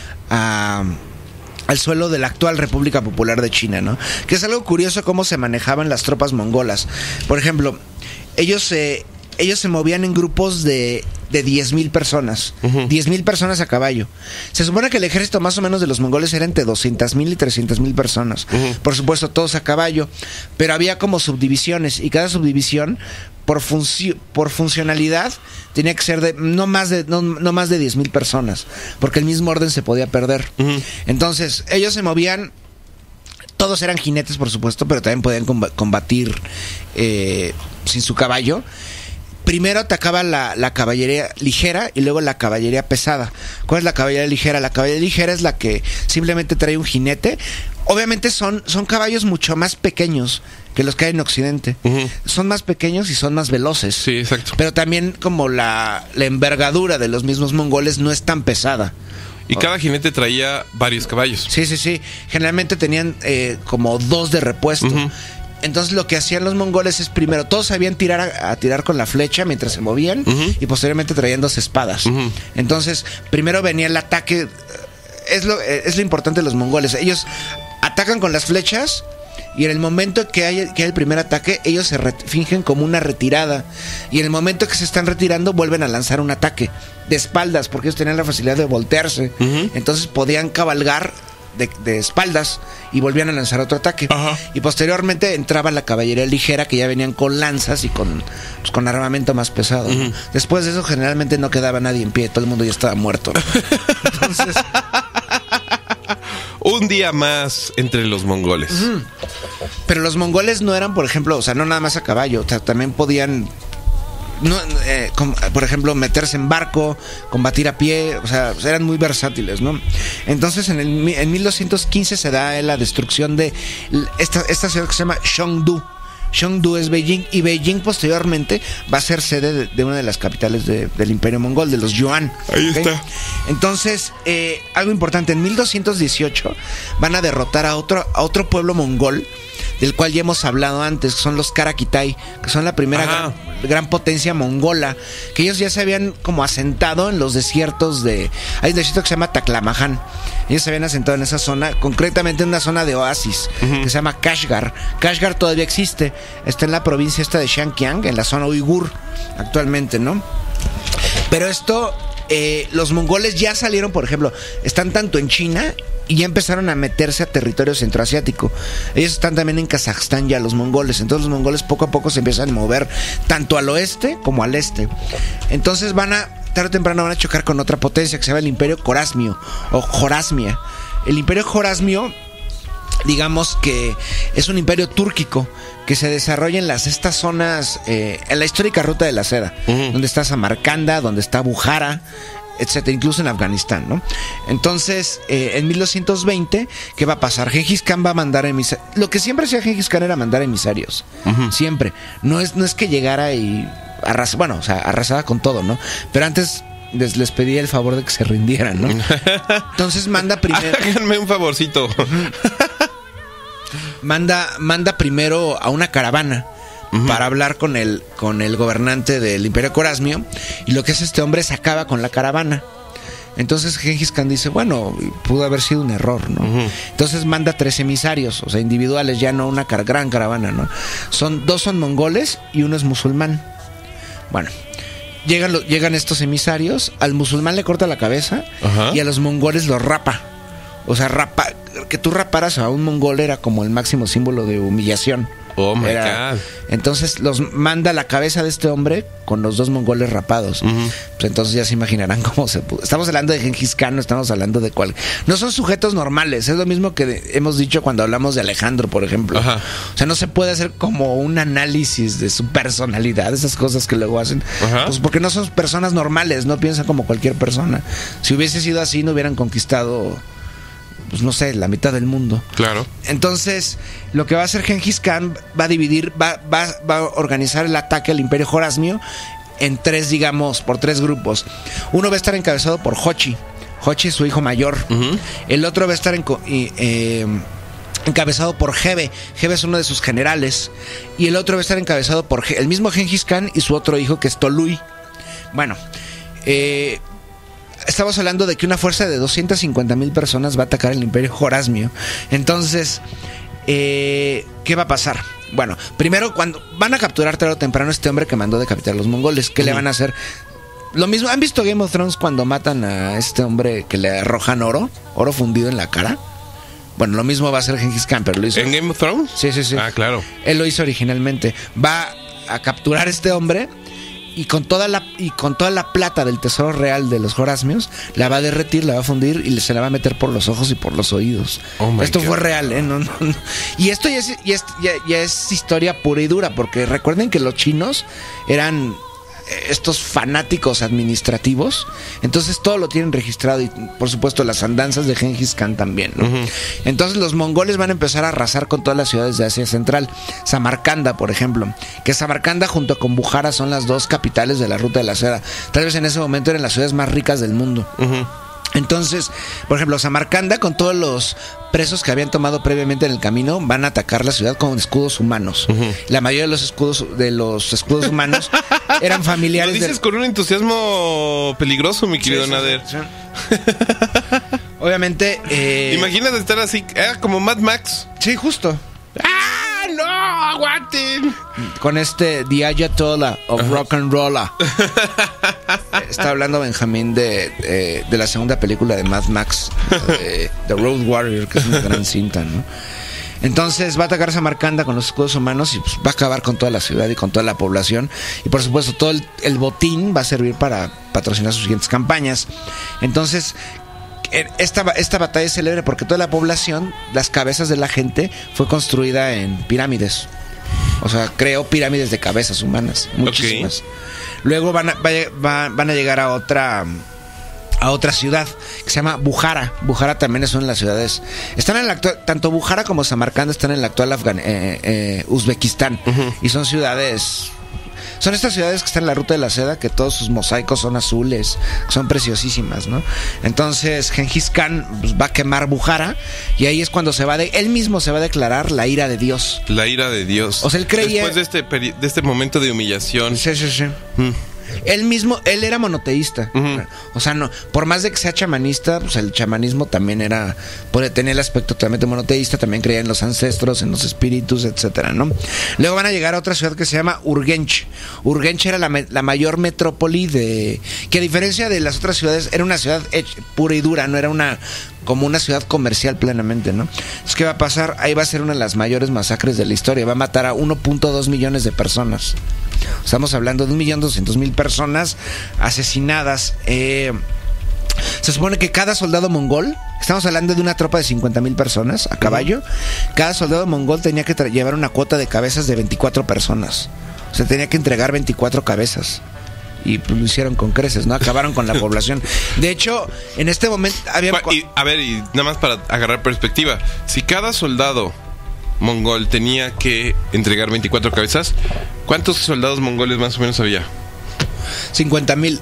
al suelo de la actual República Popular de China, ¿no? Que es algo curioso cómo se manejaban las tropas mongolas. Por ejemplo, ellos se movían en grupos de 10,000 personas. 10,000 personas a caballo. Se supone que el ejército más o menos de los mongoles era entre 200,000 y 300,000 personas. Por supuesto, todos a caballo. Pero había como subdivisiones. Y cada subdivisión, por funcionalidad, tenía que ser de no más de 10,000 personas. Porque el mismo orden se podía perder. Entonces, ellos se movían. Todos eran jinetes, por supuesto, pero también podían combatir sin su caballo. Primero atacaba la caballería ligera y luego la caballería pesada. ¿Cuál es la caballería ligera? La caballería ligera es la que simplemente trae un jinete. Obviamente son caballos mucho más pequeños que los que hay en Occidente. Son más pequeños y son más veloces. Sí, exacto. Pero también como la envergadura de los mismos mongoles no es tan pesada. Y cada jinete traía varios caballos. Sí. Generalmente tenían como 2 de repuesto. Entonces lo que hacían los mongoles es, primero, todos sabían tirar con la flecha mientras se movían, y posteriormente traían 2 espadas. Entonces, primero venía el ataque. Es lo importante de los mongoles. Ellos atacan con las flechas, y en el momento que hay el primer ataque, ellos se fingen como una retirada. Y en el momento que se están retirando, vuelven a lanzar un ataque de espaldas, porque ellos tenían la facilidad de voltearse. Entonces podían cabalgar de espaldas y volvían a lanzar otro ataque. Y posteriormente entraba la caballería ligera, que ya venían con lanzas y con armamento más pesado. Después de eso, generalmente no quedaba nadie en pie, todo el mundo ya estaba muerto. Entonces, un día más entre los mongoles. Pero los mongoles no eran, por ejemplo, o sea, no nada más a caballo, o sea, también podían por ejemplo, meterse en barco, combatir a pie, o sea, eran muy versátiles, ¿no? Entonces, en 1215 se da la destrucción de esta ciudad que se llama Chengdu. Chengdu es Beijing, y Beijing posteriormente va a ser sede de una de las capitales del Imperio Mongol, de los Yuan. Ahí está. Entonces, algo importante, en 1218 van a derrotar a otro pueblo mongol, del cual ya hemos hablado antes, que son los Karakitai, que son la primera gran potencia mongola, que ellos ya se habían como asentado en los desiertos hay un desierto que se llama Taklamakan. Ellos se habían asentado en esa zona, concretamente en una zona de oasis, que se llama Kashgar. Kashgar todavía existe, está en la provincia esta de Xinjiang, en la zona uigur, actualmente, ¿no? Pero esto, los mongoles ya salieron, por ejemplo, están tanto en China y ya empezaron a meterse a territorio centroasiático. Ellos están también en Kazajstán ya, los mongoles. Entonces los mongoles poco a poco se empiezan a mover tanto al oeste como al este. Entonces tarde o temprano van a chocar con otra potencia que se llama el Imperio Khorasmio o Jorasmia. El Imperio Khorasmio, digamos que es un imperio túrquico que se desarrolla en estas zonas, en la histórica ruta de la seda, donde está Samarcanda, donde está Bujara, etcétera, incluso en Afganistán, ¿no? Entonces, en 1220, ¿qué va a pasar? Gengis Khan va a mandar emisarios. Lo que siempre hacía Gengis Khan era mandar emisarios. Siempre. No es que llegara y arrasaba con todo, ¿no? Pero antes les pedía el favor de que se rindieran, ¿no? Entonces manda primero. Háganme un favorcito. Manda primero a una caravana para hablar con el gobernante del Imperio Khorasmio, y lo que hace este hombre es acaba con la caravana. Entonces Gengis Khan dice, bueno, pudo haber sido un error, ¿no? Entonces manda 3 emisarios, o sea, individuales, ya no una gran caravana, ¿no? 2 son mongoles y 1 es musulmán. Bueno, llegan estos emisarios, al musulmán le corta la cabeza y a los mongoles los rapa. O sea, que tú raparas a un mongol era como el máximo símbolo de humillación. Oh my God. Entonces los manda la cabeza de este hombre con los 2 mongoles rapados. Pues entonces ya se imaginarán cómo se pudo. Estamos hablando de Gengis Khan, no estamos hablando de cuál. No son sujetos normales. Es lo mismo que hemos dicho cuando hablamos de Alejandro, por ejemplo. O sea, no se puede hacer como un análisis de su personalidad, esas cosas que luego hacen. Pues porque no son personas normales, no piensan como cualquier persona. Si hubiese sido así, no hubieran conquistado, pues no sé, la mitad del mundo. Claro. Entonces, lo que va a hacer Gengis Khan va a dividir, va a organizar el ataque al Imperio Jorasmio en 3, digamos, por 3 grupos. Uno va a estar encabezado por Hochi. Hochi es su hijo mayor. El otro va a estar encabezado por Hebe. Hebe es uno de sus generales. Y el otro va a estar encabezado por el mismo Gengis Khan y su otro hijo, que es Tolui. Bueno, estamos hablando de que una fuerza de 250,000 personas va a atacar el Imperio Jorasmio. Entonces, ¿qué va a pasar? Bueno, primero, cuando van a capturar tarde o temprano a este hombre que mandó decapitar a los mongoles, ¿qué le van a hacer? Lo mismo, ¿han visto Game of Thrones cuando matan a este hombre que le arrojan oro fundido en la cara? Bueno, lo mismo va a hacer Gengis Khan, pero lo hizo. ¿En Game of Thrones? Sí. Ah, claro. Él lo hizo originalmente. Va a capturar a este hombre y con toda la plata del tesoro real de los Jorasmios la va a derretir, la va a fundir y se la va a meter por los ojos y por los oídos. Esto fue real, ¿eh? No. Y esto ya es historia pura y dura, porque recuerden que los chinos eran estos fanáticos administrativos, entonces todo lo tienen registrado y por supuesto las andanzas de Gengis Khan también, ¿no? Entonces los mongoles van a empezar a arrasar con todas las ciudades de Asia Central. Samarcanda, por ejemplo, que Samarcanda junto con Bujara son las 2 capitales de la Ruta de la Seda. Tal vez en ese momento eran las ciudades más ricas del mundo. Entonces, por ejemplo, Samarcanda, con todos los presos que habían tomado previamente en el camino, van a atacar la ciudad con escudos humanos. La mayoría de los escudos humanos eran familiares. Lo dices con un entusiasmo peligroso, mi querido Nader. Sí. Obviamente. Imagínate estar así, como Mad Max. Sí, justo. ¡Ah, no! ¡Aguanten! Con The Ayatollah of Rock and Roll. Está hablando Benjamín de la segunda película de Mad Max, The Road Warrior, que es una gran cinta, ¿no? Entonces va a atacar Samarcanda con los escudos humanos y pues va a acabar con toda la ciudad y con toda la población. Y por supuesto todo el botín va a servir para patrocinar sus siguientes campañas. Entonces esta batalla es célebre porque toda la población, las cabezas de la gente, fue construida en pirámides. O sea, creó pirámides de cabezas humanas, muchísimas. Okay. Luego van a llegar a otra ciudad que se llama Bujara. Bujara también es una de las ciudades. Están en la actual, tanto Bujara como Samarcanda están en el actual Uzbekistán. Y son ciudades. Son estas ciudades que están en la Ruta de la Seda, que todos sus mosaicos son azules, son preciosísimas, ¿no? Entonces Gengis Khan pues, va a quemar Bujara y ahí es cuando él mismo se va a declarar la ira de Dios. La ira de Dios. O sea, él creía. Después de este momento de humillación. Sí. Él era monoteísta. O sea, no, por más de que sea chamanista, pues el chamanismo también puede tener el aspecto totalmente monoteísta, también creía en los ancestros, en los espíritus, etcétera, ¿no? Luego van a llegar a otra ciudad que se llama Urgench. Urgench era la mayor metrópoli que a diferencia de las otras ciudades, era una ciudad pura y dura, no era como una ciudad comercial plenamente, ¿no? Entonces, ¿qué va a pasar? Ahí va a ser una de las mayores masacres de la historia. Va a matar a 1.2 millones de personas. Estamos hablando de 1.200.000 personas asesinadas. Se supone que cada soldado mongol, estamos hablando de una tropa de 50.000 personas a caballo, cada soldado mongol tenía que llevar una cuota de cabezas de 24 personas. O sea, tenía que entregar 24 cabezas. Y pues lo hicieron con creces, ¿no? Acabaron con la población. De hecho, en este momento había... Y nada más para agarrar perspectiva. Si cada soldado mongol tenía que entregar 24 cabezas, ¿cuántos soldados mongoles más o menos había? 50.000.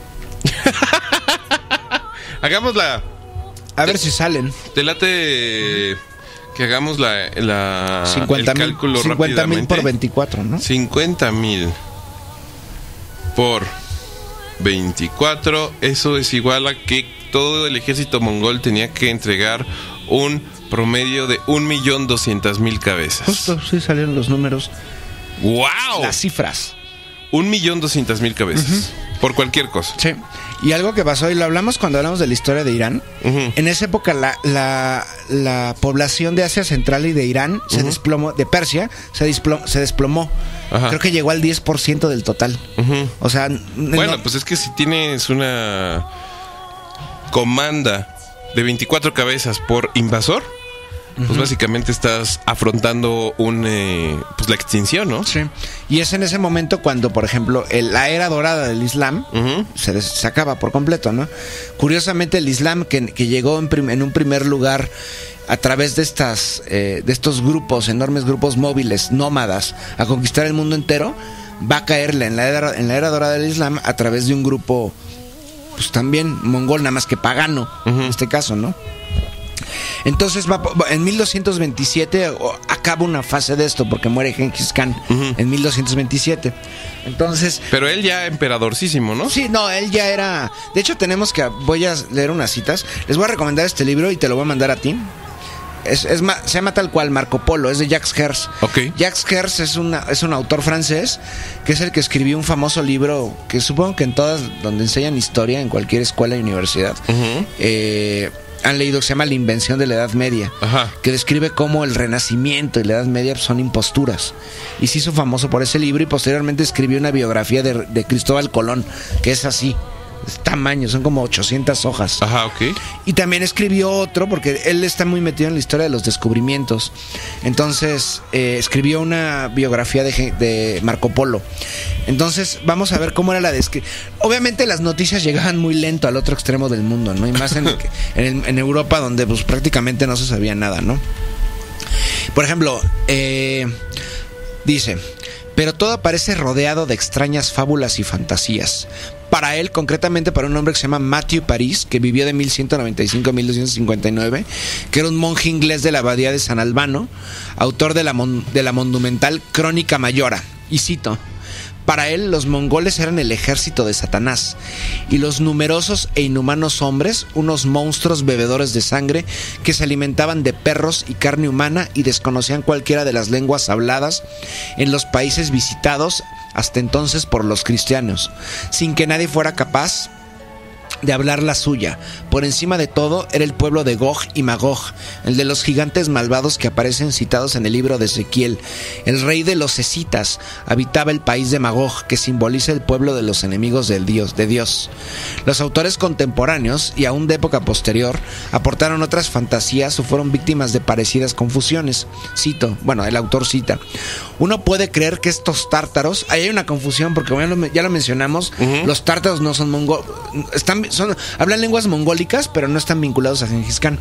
Hagámosla. A ver si salen. Te late que hagamos el cálculo 50.000 por 24, ¿no? 50.000 por 24. Eso es igual a que todo el ejército mongol tenía que entregar un promedio de 1.200.000 cabezas. Justo, sí salieron los números. ¡Wow! Las cifras. 1.200.000 cabezas. Por cualquier cosa. Sí. Y algo que pasó, y lo hablamos cuando hablamos de la historia de Irán. En esa época la población de Asia Central y de Irán se desplomó, de Persia se desplomó. Creo que llegó al 10% del total. O sea, bueno, pues es que si tienes una comanda de 24 cabezas por invasor, pues básicamente estás afrontando pues la extinción, ¿no? Sí. Y es en ese momento cuando, por ejemplo, la era dorada del Islam se acaba por completo, ¿no? Curiosamente, el Islam que llegó en un primer lugar a través de estos grupos, enormes grupos móviles, nómadas, a conquistar el mundo entero, va a caerle en la era dorada del Islam a través de un grupo, pues también mongol, nada más que pagano, en este caso, ¿no? Entonces en 1227 acaba una fase de esto porque muere Genghis Khan en 1227. Entonces, pero él ya emperadorcísimo, ¿no? Sí, no, él ya era. De hecho voy a leer unas citas. Les voy a recomendar este libro y te lo voy a mandar a ti. Se llama tal cual Marco Polo, es de Jacques Herz. Okay. Jacques Herz es un autor francés que es el que escribió un famoso libro que supongo que en todas donde enseñan historia, en cualquier escuela y universidad, han leído, que se llama La invención de la Edad Media, que describe cómo el Renacimiento y la Edad Media son imposturas. Y se hizo famoso por ese libro y posteriormente escribió una biografía de Cristóbal Colón, que es así, tamaño, son como 800 hojas. Y también escribió otro, porque él está muy metido en la historia de los descubrimientos. Entonces escribió una biografía de Marco Polo. Entonces vamos a ver cómo era la descripción. Obviamente las noticias llegaban muy lento al otro extremo del mundo, ¿no? Y más en Europa, donde pues prácticamente no se sabía nada, ¿no? Por ejemplo, dice: pero todo parece rodeado de extrañas fábulas y fantasías. Para él, concretamente para un hombre que se llama Matthew Paris, que vivió de 1195 a 1259, que era un monje inglés de la abadía de San Albano, autor de la monumental Crónica Mayora. Y cito: para él, los mongoles eran el ejército de Satanás, y los numerosos e inhumanos hombres, unos monstruos bebedores de sangre que se alimentaban de perros y carne humana y desconocían cualquiera de las lenguas habladas en los países visitados hasta entonces por los cristianos, sin que nadie fuera capaz de hablar la suya. Por encima de todo era el pueblo de Gog y Magog, el de los gigantes malvados que aparecen citados en el libro de Ezequiel. El rey de los escitas habitaba el país de Magog, que simboliza el pueblo de los enemigos de Dios. Los autores contemporáneos y aún de época posterior aportaron otras fantasías o fueron víctimas de parecidas confusiones. Cito, bueno, el autor cita: uno puede creer que estos tártaros, ahí hay una confusión porque ya lo mencionamos, los tártaros no son mongoles, hablan lenguas mongólicas, pero no están vinculados a Genghis Khan.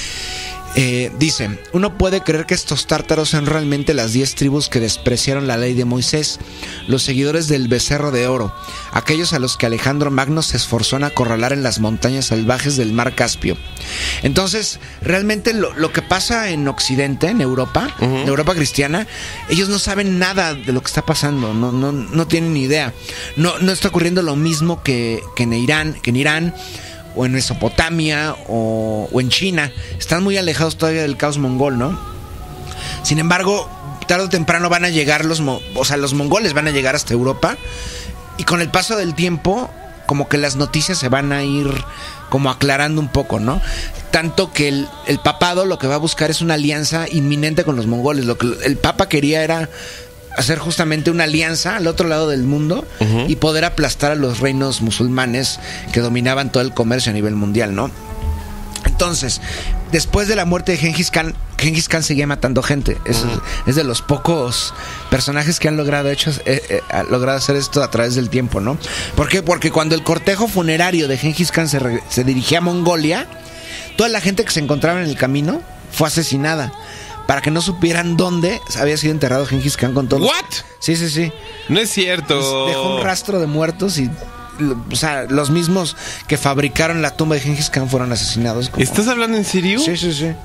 Dice: uno puede creer que estos tártaros son realmente las 10 tribus que despreciaron la ley de Moisés, los seguidores del becerro de oro, aquellos a los que Alejandro Magno se esforzó en acorralar en las montañas salvajes del mar Caspio. Entonces, realmente lo que pasa en Occidente, en Europa, en Europa cristiana, ellos no saben nada de lo que está pasando, no tienen ni idea. No está ocurriendo lo mismo que en Irán, o en Mesopotamia, o en China. Están muy alejados todavía del caos mongol, ¿no? Sin embargo, tarde o temprano van a llegar los mongoles van a llegar hasta Europa, y con el paso del tiempo, como que las noticias se van a ir como aclarando un poco, ¿no? Tanto que el papado lo que va a buscar es una alianza inminente con los mongoles. Lo que el papa quería era hacer justamente una alianza al otro lado del mundo y poder aplastar a los reinos musulmanes que dominaban todo el comercio a nivel mundial, ¿no? Entonces, después de la muerte de Genghis Khan seguía matando gente. Es de los pocos personajes que han logrado hacer esto a través del tiempo, ¿no? ¿Por qué? Porque cuando el cortejo funerario de Genghis Khan se dirigía a Mongolia, toda la gente que se encontraba en el camino fue asesinada, para que no supieran dónde había sido enterrado Genghis Khan con todo. ¿What? Sí. No es cierto. Pues dejó un rastro de muertos y, o sea, los mismos que fabricaron la tumba de Genghis Khan fueron asesinados. ¿Estás hablando en serio? Sí.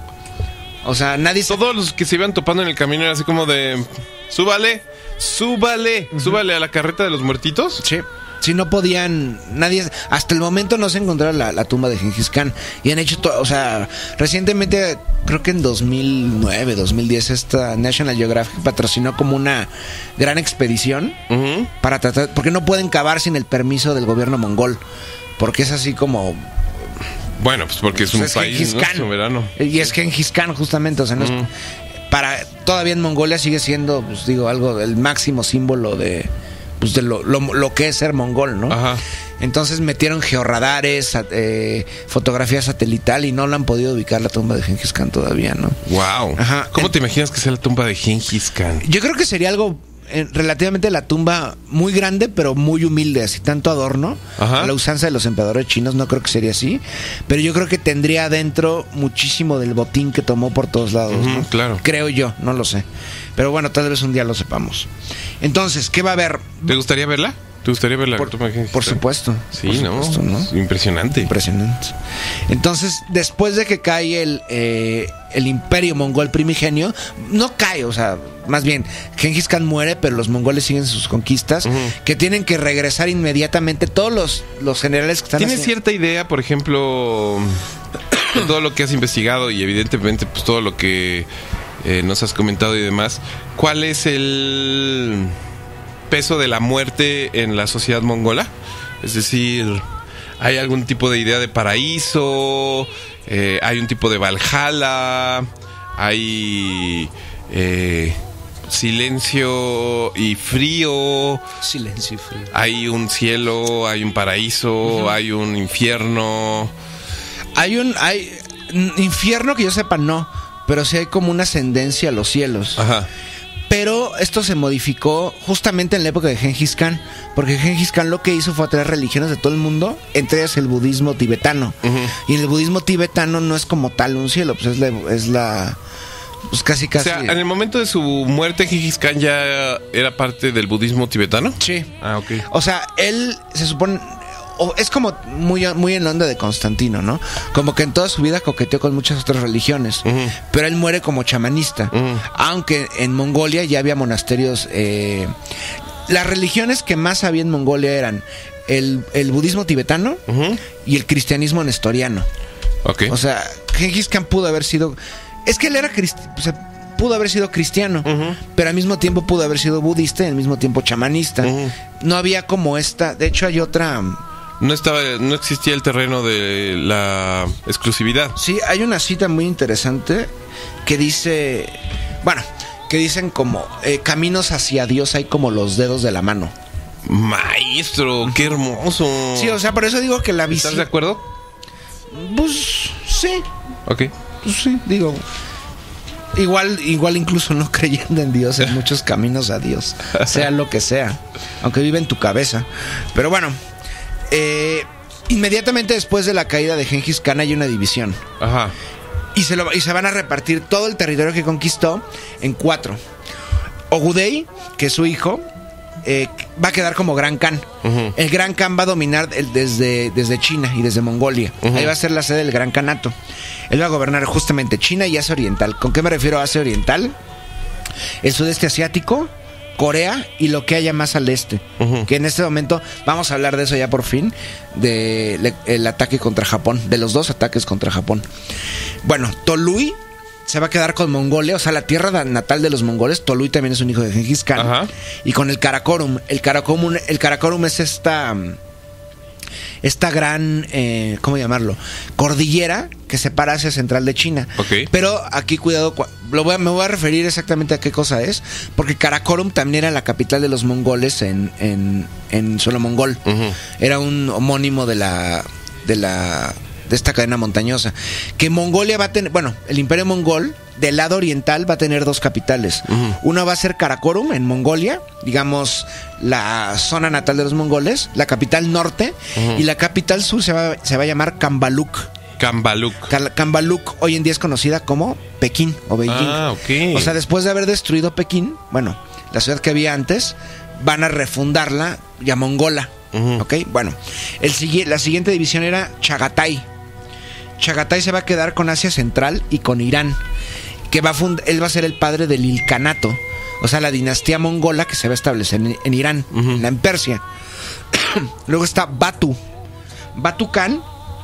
O sea, nadie... Todos los que se iban topando en el camino era así como de... Súbale a la carreta de los muertitos. Sí. Si no podían, nadie, hasta el momento no se encontró la tumba de Gengis Khan. Y han hecho todo, o sea, recientemente, creo que en 2009, 2010, esta National Geographic patrocinó como una gran expedición para tratar, porque no pueden cavar sin el permiso del gobierno mongol, porque es así como... Bueno, pues porque es un país, ¿no? Soberano. Y es Gengis Khan, justamente, o sea, no es, todavía en Mongolia sigue siendo, pues digo, algo, el máximo símbolo de lo que es ser mongol, ¿no? Ajá. Entonces metieron georradares, fotografía satelital y no lo han podido ubicar la tumba de Gengis Khan todavía, ¿no? Wow. Ajá. ¿Cómo te imaginas que sea la tumba de Gengis Khan? Yo creo que sería algo relativamente la tumba muy grande, pero muy humilde, así tanto adorno. Ajá. A la usanza de los emperadores chinos, no creo que sería así, pero yo creo que tendría adentro muchísimo del botín que tomó por todos lados, ¿no? Claro. Creo yo, no lo sé. Pero bueno, tal vez un día lo sepamos. Entonces, ¿qué va a haber? ¿Te gustaría verla? ¿Te gustaría verla? Por supuesto. Sí, por supuesto, ¿no? Impresionante. Impresionante. Entonces, después de que cae el imperio mongol primigenio, no cae, o sea, más bien, Gengis Khan muere, pero los mongoles siguen sus conquistas, que tienen que regresar inmediatamente todos los generales que están... ¿Tienes cierta idea, por ejemplo, de todo lo que has investigado y evidentemente pues todo lo que nos has comentado y demás, cuál es el peso de la muerte en la sociedad mongola? Es decir, ¿hay algún tipo de idea de paraíso? ¿Hay un tipo de Valhalla? ¿Hay silencio y frío? Silencio y frío. ¿Hay un cielo? ¿Hay un paraíso? ¿Hay un infierno? Hay infierno que yo sepa no, pero sí hay como una ascendencia a los cielos. Ajá. Pero esto se modificó justamente en la época de Gengis Khan, porque Gengis Khan lo que hizo fue atraer religiones de todo el mundo, entre ellas el budismo tibetano. Y en el budismo tibetano no es como tal un cielo, pues es la pues casi. O sea, en el momento de su muerte, Gengis Khan ya era parte del budismo tibetano. Sí. Ah, ok. O sea, él se supone... es como muy en la onda de Constantino, ¿no? Como que en toda su vida coqueteó con muchas otras religiones, pero él muere como chamanista, aunque en Mongolia ya había monasterios. Las religiones que más había en Mongolia eran el budismo tibetano y el cristianismo nestoriano. Okay. O sea, Gengis Khan pudo haber sido... Es que él era pudo haber sido cristiano, pero al mismo tiempo pudo haber sido budista y al mismo tiempo chamanista. No había como esta... De hecho hay otra... No existía el terreno de la exclusividad. Sí, hay una cita muy interesante que dice, bueno, que dicen como caminos hacia Dios hay como los dedos de la mano. Maestro, qué hermoso. Sí, o sea, por eso digo que la visión... ¿Estás de acuerdo? Pues sí. Ok. Pues sí, digo... Igual incluso no creyendo en Dios, en muchos caminos a Dios, sea lo que sea, aunque vive en tu cabeza. Pero bueno, inmediatamente después de la caída de Gengis Khan hay una división. Ajá. Y se van a repartir todo el territorio que conquistó en 4. Ogudei, que es su hijo, va a quedar como Gran Khan. El Gran Khan va a dominar desde China y desde Mongolia. Ahí va a ser la sede del Gran Khanato. Él va a gobernar justamente China y Asia Oriental. ¿Con qué me refiero a Asia Oriental? El sudeste asiático, Corea y lo que haya más al este. Que en este momento vamos a hablar de eso ya por fin, del ataque contra Japón, de los 2 ataques contra Japón. Bueno, Tolui se va a quedar con Mongolia, o sea, la tierra natal de los mongoles. Tolui también es un hijo de Gengis Khan. Ajá. Y con el Karakorum. El Karakorum es esta gran, ¿cómo llamarlo? Cordillera que separa Asia Central de China. Okay. Pero aquí cuidado, me voy a referir exactamente a qué cosa es, porque Karakorum también era la capital de los mongoles en suelo mongol. Era un homónimo de esta cadena montañosa. Que Mongolia va a tener, bueno, el imperio mongol del lado oriental va a tener 2 capitales. Una va a ser Karakorum en Mongolia, digamos la zona natal de los mongoles, la capital norte, y la capital sur se va a llamar Kambaluk. Kambaluk hoy en día es conocida como Pekín o Beijing. Ah, okay. O sea, después de haber destruido Pekín, bueno, la ciudad que había antes, van a refundarla ya mongola. ¿Ok? Bueno, la siguiente división era Chagatai. Chagatai se va a quedar con Asia Central y con Irán, que él va a ser el padre del Ilkhanato, o sea, la dinastía mongola que se va a establecer en Irán, en Persia. Luego está Batu. Batu Khan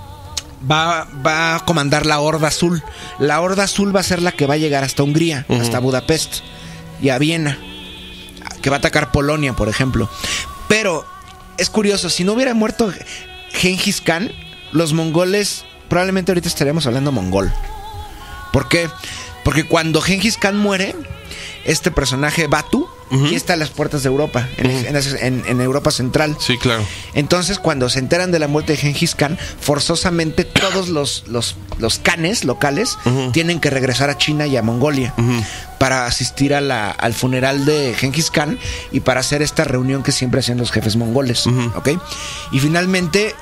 va a comandar la Horda Azul. La Horda Azul va a ser la que va a llegar hasta Hungría, hasta Budapest y a Viena, que va a atacar Polonia, por ejemplo. Pero es curioso, si no hubiera muerto Genghis Khan, los mongoles, probablemente ahorita estaríamos hablando mongol. ¿Por qué? Porque cuando Genghis Khan muere, este personaje Batu y está a las puertas de Europa, en Europa Central. Sí, claro. Entonces, cuando se enteran de la muerte de Genghis Khan, forzosamente todos los khanes locales tienen que regresar a China y a Mongolia para asistir al funeral de Genghis Khan y para hacer esta reunión que siempre hacían los jefes mongoles. ¿Ok? Y finalmente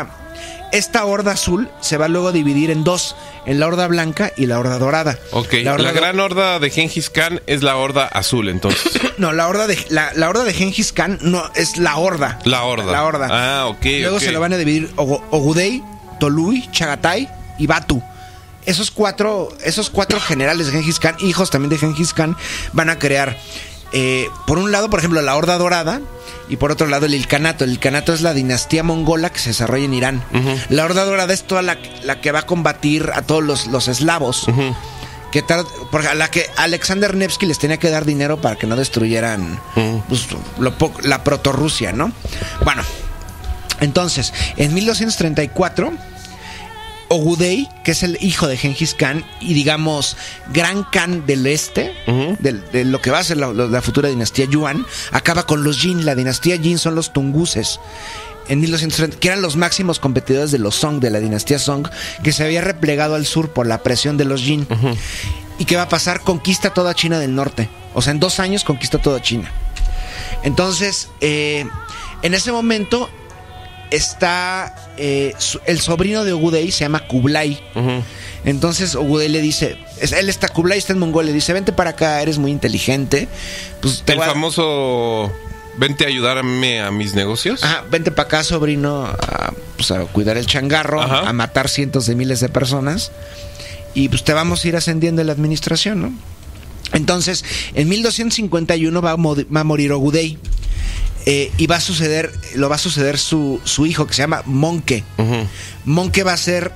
esta Horda Azul se va luego a dividir en dos, en la Horda Blanca y la Horda Dorada. Ok, la gran Horda de Genghis Khan es la Horda Azul, entonces. No, la Horda de Genghis Khan no es la Horda. La Horda. Ah, ok. Luego se lo van a dividir Ogudei, Tolui, Chagatai y Batu. Esos cuatro generales de Genghis Khan, hijos también de Genghis Khan, van a crear, por un lado, por ejemplo, la Horda Dorada, y por otro lado el Ilkhanato. El Ilkhanato es la dinastía mongola que se desarrolla en Irán. La Horda Dorada es toda la que va a combatir a todos los eslavos. Porque a la que Alexander Nevsky les tenía que dar dinero para que no destruyeran pues, la protorrusia, ¿no? Bueno, entonces, en 1234, Ogudei, que es el hijo de Genghis Khan y digamos gran Khan del este, de lo que va a ser la futura dinastía Yuan, acaba con los Jin. La dinastía Jin son los tunguses. En 1230, que eran los máximos competidores de los Song, de la dinastía Song, que se había replegado al sur por la presión de los Jin. ¿Y qué va a pasar? Conquista toda China del norte. O sea, en 2 años conquista toda China. Entonces, en ese momento está el sobrino de Ogudei, se llama Kublai. Entonces Ogudei le dice, Kublai está en Mongolia, le dice, vente para acá, eres muy inteligente. Pues el famoso, vente a ayudarme a mis negocios. Ajá, vente para acá, sobrino, a cuidar el changarro, a matar cientos de miles de personas. Y pues te vamos a ir ascendiendo en la administración, ¿no? Entonces, en 1251 va a morir Ogudei. Y lo va a suceder su hijo, que se llama Monke. Monke va a ser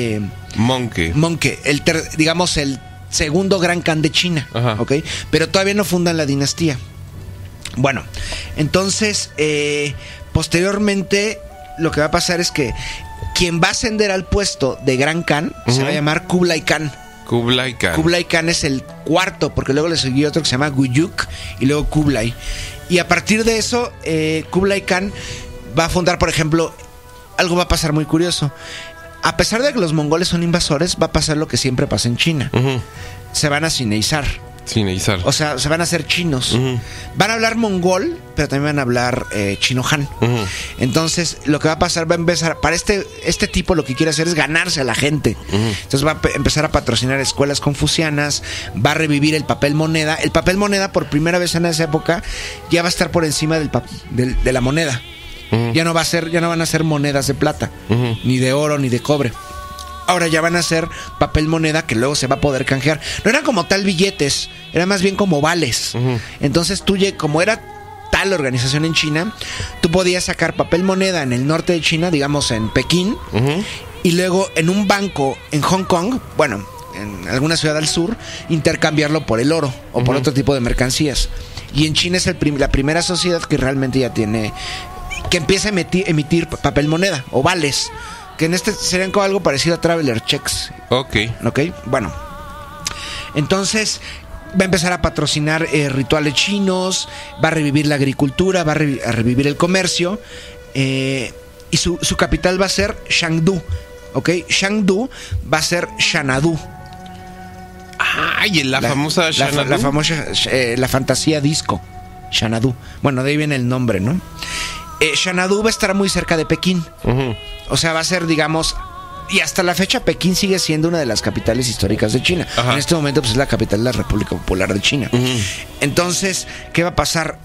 Monke, digamos el segundo gran Khan de China. ¿Ok? Pero todavía no fundan la dinastía. Bueno, entonces posteriormente lo que va a pasar es que quien va a ascender al puesto de gran Khan se va a llamar Kublai Khan. Kublai Khan es el cuarto, porque luego le siguió otro que se llama Guyuk y luego Kublai. Y a partir de eso, Kublai Khan va a fundar, por ejemplo, algo va a pasar muy curioso. A pesar de que los mongoles son invasores, va a pasar lo que siempre pasa en China. Se van a cineizar. O sea, se van a hacer chinos. Van a hablar mongol, pero también van a hablar chino-han. Entonces, lo que va a pasar, va a empezar, para este tipo lo que quiere hacer es ganarse a la gente. Entonces va a empezar a patrocinar escuelas confucianas, va a revivir el papel moneda. El papel moneda, por primera vez en esa época, ya va a estar por encima de la moneda. Ya no van a ser monedas de plata, ni de oro, ni de cobre. Ahora ya van a ser papel moneda que luego se va a poder canjear. No eran como tal billetes, era más bien como vales. Entonces como era tal organización en China, tú podías sacar papel moneda en el norte de China, digamos en Pekín, y luego en un banco en Hong Kong, bueno, en alguna ciudad al sur, intercambiarlo por el oro o por otro tipo de mercancías. Y en China es la primera sociedad que realmente ya tiene, que empieza a emitir papel moneda o vales, que en serían como algo parecido a traveler checks. Ok, bueno. Entonces va a empezar a patrocinar rituales chinos, va a revivir la agricultura, va a revivir el comercio, y su capital va a ser Chengdu. ¿Ok? Chengdu va a ser Xanadu. Ay, la famosa Xanadu. La famosa, la fantasía disco, Xanadu. Bueno, de ahí viene el nombre, ¿no? Xanadu va a estar muy cerca de Pekín. O sea, va a ser, digamos, y hasta la fecha Pekín sigue siendo una de las capitales históricas de China. En este momento pues es la capital de la República Popular de China. Entonces, ¿qué va a pasar?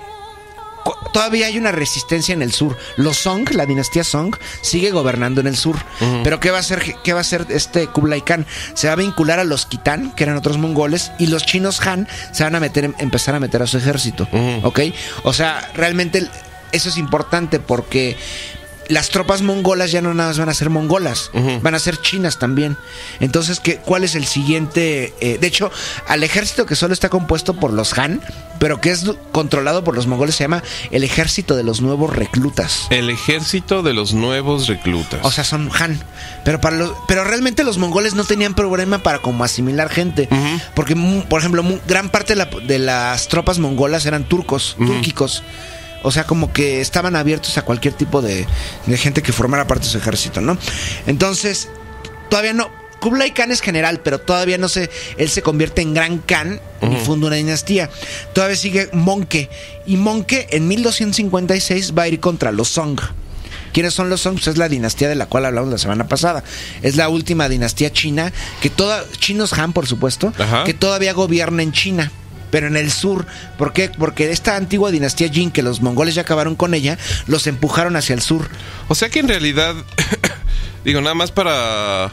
Todavía hay una resistencia en el sur. Los Song, la dinastía Song, sigue gobernando en el sur. Pero ¿qué va a hacer este Kublai Khan? Se va a vincular a los Kitán, que eran otros mongoles, y los chinos Han se van a empezar a meter a su ejército. ¿Ok? O sea, realmente eso es importante porque las tropas mongolas ya no nada más van a ser mongolas, van a ser chinas también. Entonces, ¿cuál es el siguiente? De hecho, al ejército que solo está compuesto por los Han, pero que es controlado por los mongoles, se llama el ejército de los nuevos reclutas. El ejército de los nuevos reclutas. O sea, son Han. Pero realmente los mongoles no tenían problema para como asimilar gente. Porque, por ejemplo, gran parte de las tropas mongolas eran túrquicos. O sea, como que estaban abiertos a cualquier tipo de gente que formara parte de su ejército, ¿no? Entonces, todavía no. Kublai Khan es general, pero todavía no sé. Él se convierte en Gran Khan y funda una dinastía. Todavía sigue Monke. Y Monke en 1256 va a ir contra los Song. ¿Quiénes son los Song? Pues es la dinastía de la cual hablamos la semana pasada. Es la última dinastía china, chinos Han, por supuesto, que todavía gobierna en China. Pero en el sur. ¿Por qué? Porque esta antigua dinastía Jin, que los mongoles ya acabaron con ella, los empujaron hacia el sur. O sea que en realidad, digo, nada más para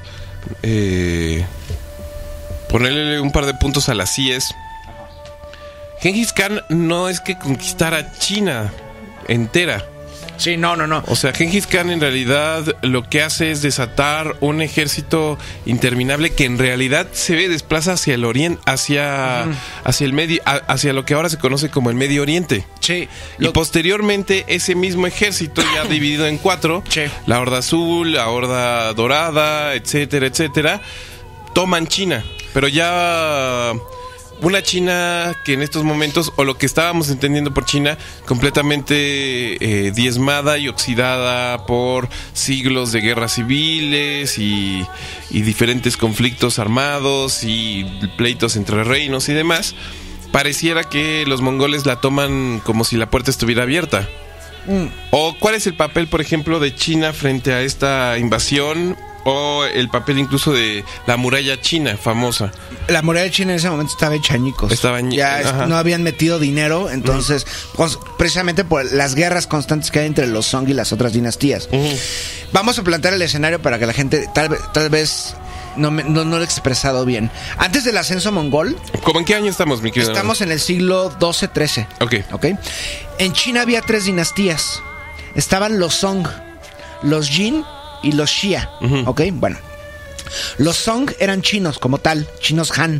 ponerle un par de puntos a las CIES. Genghis Khan no es que conquistara China entera. Sí, no. O sea, Genghis Khan en realidad lo que hace es desatar un ejército interminable que en realidad se desplaza hacia el oriente, hacia el medio, hacia lo que ahora se conoce como el Medio Oriente. Sí. Y posteriormente ese mismo ejército ya dividido en 4, la Horda Azul, la Horda Dorada, etcétera, toman China, pero ya una China que en estos momentos, o lo que estábamos entendiendo por China, completamente diezmada y oxidada por siglos de guerras civiles y diferentes conflictos armados y pleitos entre reinos y demás. Pareciera que los mongoles la toman como si la puerta estuviera abierta. ¿O cuál es el papel, por ejemplo, de China frente a esta invasión? O el papel incluso de la muralla china famosa. La muralla china en ese momento estaba hecha añicos. No habían metido dinero. Entonces, pues, precisamente por las guerras constantes que hay entre los Song y las otras dinastías. Vamos a plantear el escenario para que la gente tal vez no lo he expresado bien. Antes del ascenso mongol. ¿Cómo en qué año estamos, mi querido? Estamos en el siglo XII-XIII. Ok. En China había 3 dinastías. Estaban los Song, los Jin y los Xia, ¿ok? Bueno, los Song eran chinos como tal, chinos Han.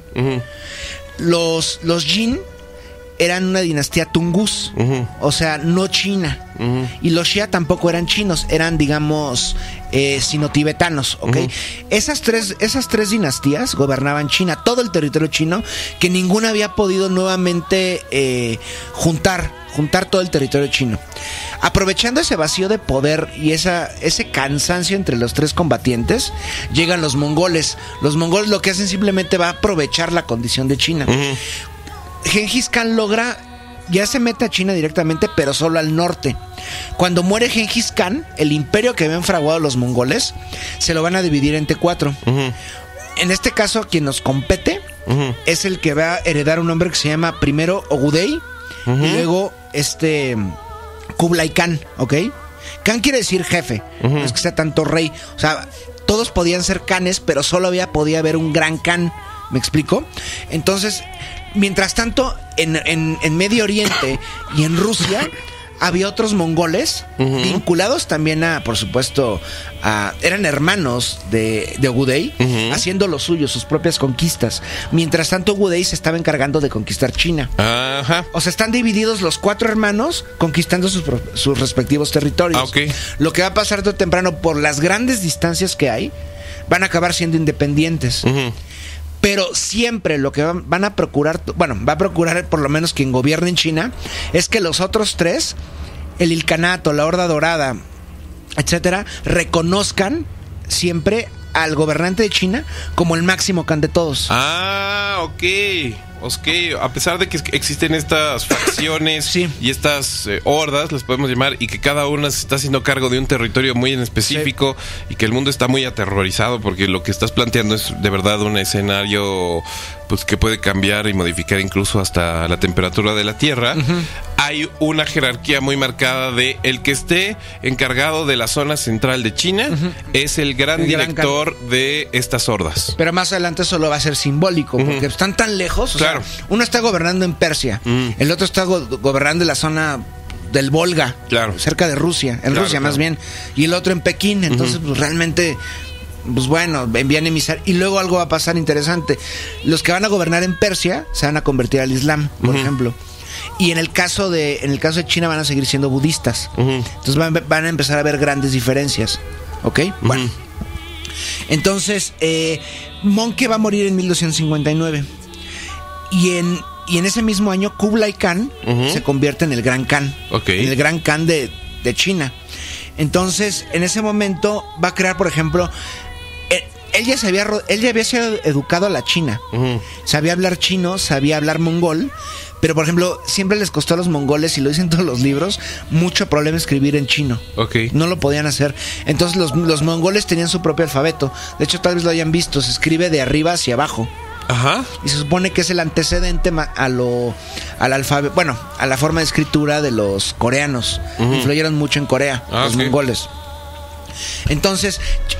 Los Jin eran una dinastía Tungus, o sea, no china. Y los Xia tampoco eran chinos, eran, digamos, sino-tibetanos, ¿ok? Esas tres dinastías gobernaban China, todo el territorio chino, que ninguna había podido nuevamente juntar todo el territorio chino. Aprovechando ese vacío de poder y ese cansancio entre los 3 combatientes, llegan los mongoles. Los mongoles lo que hacen simplemente va a aprovechar la condición de China. Genghis Khan ya se mete a China directamente, pero solo al norte. Cuando muere Genghis Khan, el imperio que habían fraguado los mongoles se lo van a dividir entre 4. En este caso, quien nos compete es el que va a heredar un nombre que se llama primero Ogudei y luego Kublai Khan, ¿ok? Khan quiere decir jefe, no es que sea tanto rey. O sea, todos podían ser Khanes, pero solo podía haber un gran Khan. ¿Me explico? Entonces, mientras tanto, en Medio Oriente y en Rusia había otros mongoles vinculados también por supuesto, eran hermanos de Ogudei, haciendo lo suyo, sus propias conquistas. Mientras tanto, Ogudei se estaba encargando de conquistar China. O sea, están divididos los 4 hermanos conquistando sus respectivos territorios. Lo que va a pasar tarde o temprano, por las grandes distancias que hay, van a acabar siendo independientes. Pero siempre lo que van a procurar, va a procurar por lo menos quien gobierne en China, es que los otros 3, el Ilkhanato, la Horda Dorada, etcétera, reconozcan siempre al gobernante de China como el máximo Khan de todos. A pesar de que existen estas facciones y estas hordas, las podemos llamar, y que cada una se está haciendo cargo de un territorio muy en específico, y que el mundo está muy aterrorizado porque lo que estás planteando es de verdad un escenario pues que puede cambiar y modificar incluso hasta la temperatura de la Tierra. Hay una jerarquía muy marcada de el que esté encargado de la zona central de China es el gran director de estas hordas. Pero más adelante solo va a ser simbólico, porque están tan lejos. O sea, uno está gobernando en Persia, el otro está gobernando en la zona del Volga, claro, cerca de Rusia, en Rusia más bien, y el otro en Pekín. Entonces, pues realmente, pues bueno, envían emisarios. Y luego algo va a pasar interesante. Los que van a gobernar en Persia se van a convertir al Islam, por ejemplo. Y en el caso de China van a seguir siendo budistas. Entonces van a empezar a haber grandes diferencias. ¿Ok? Bueno. Entonces, Möngke va a morir en 1259. Y en ese mismo año, Kublai Khan se convierte en el Gran Khan. En el Gran Khan de China. Entonces, en ese momento va a crear, por ejemplo, él ya había sido educado a la China. Sabía hablar chino, sabía hablar mongol. Pero, por ejemplo, siempre les costó a los mongoles, y lo dicen todos los libros, mucho problema escribir en chino. No lo podían hacer. Entonces los mongoles tenían su propio alfabeto. De hecho, tal vez lo hayan visto. Se escribe de arriba hacia abajo. Y se supone que es el antecedente al alfabeto, bueno, a la forma de escritura de los coreanos. Influyeron mucho en Corea, los mongoles. Entonces,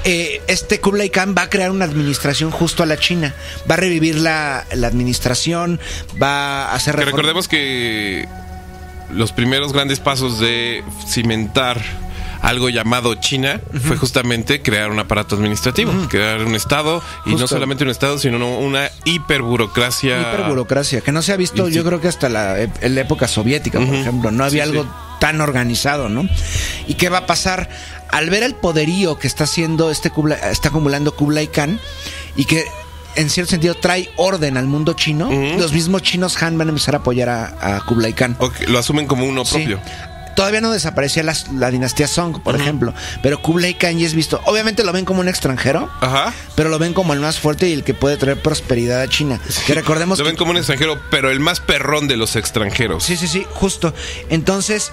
Kublai Khan va a crear una administración justo a la China. Va a revivir la administración, va a hacer reformas. Recordemos que los primeros grandes pasos de cimentar algo llamado China fue justamente crear un aparato administrativo, crear un estado, y no solamente un estado, sino una hiperburocracia. Que no se ha visto, yo creo que hasta la época soviética, por ejemplo. No había algo tan organizado, ¿no? ¿Y qué va a pasar? Al ver el poderío que está haciendo está acumulando Kublai Khan, y que en cierto sentido trae orden al mundo chino, los mismos chinos Han van a empezar a apoyar a Kublai Khan. Lo asumen como uno propio. Todavía no desaparecía la dinastía Song, por ejemplo, pero Kublai Khan ya es visto. Obviamente lo ven como un extranjero, pero lo ven como el más fuerte y el que puede traer prosperidad a China. Que recordemos lo ven como un extranjero, pero el más perrón de los extranjeros. Sí, justo. Entonces,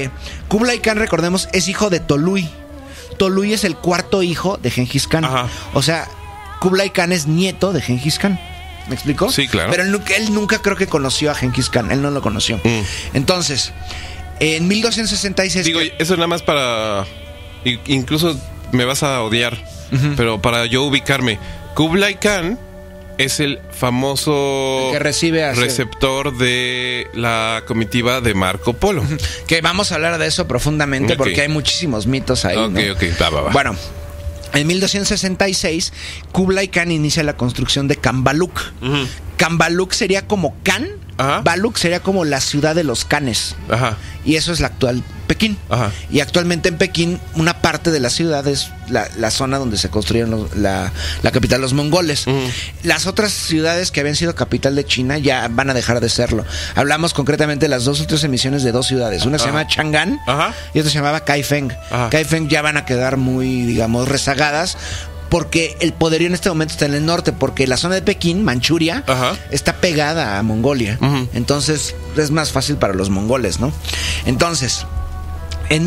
Kublai Khan, recordemos, es hijo de Tolui. Tolui es el cuarto hijo de Genghis Khan. O sea, Kublai Khan es nieto de Genghis Khan. ¿Me explico? Sí, claro. Pero él nunca creo que conoció a Genghis Khan. Él no lo conoció. Entonces, en 1266... Digo, eso nada más para... Incluso me vas a odiar, pero para yo ubicarme. Kublai Khan es el famoso que recibe receptor de la comitiva de Marco Polo. Que vamos a hablar de eso profundamente, porque hay muchísimos mitos ahí, ¿no? Va. Bueno, en 1266, Kublai Khan inicia la construcción de Kambaluk. Kambaluk sería como Khan. Baluk sería como la ciudad de los Khanes. Y eso es la actual Pekín. Y actualmente en Pekín, una parte de la ciudad es la zona donde se construyeron la capital de los mongoles. Las otras ciudades que habían sido capital de China ya van a dejar de serlo. Hablamos concretamente de las dos últimas emisiones de dos ciudades. Una se llama Chang'an y otra se llamaba Kaifeng. Kaifeng ya van a quedar muy, digamos, rezagadas, porque el poderío en este momento está en el norte, porque la zona de Pekín, Manchuria, está pegada a Mongolia. Entonces es más fácil para los mongoles, ¿no? Entonces, en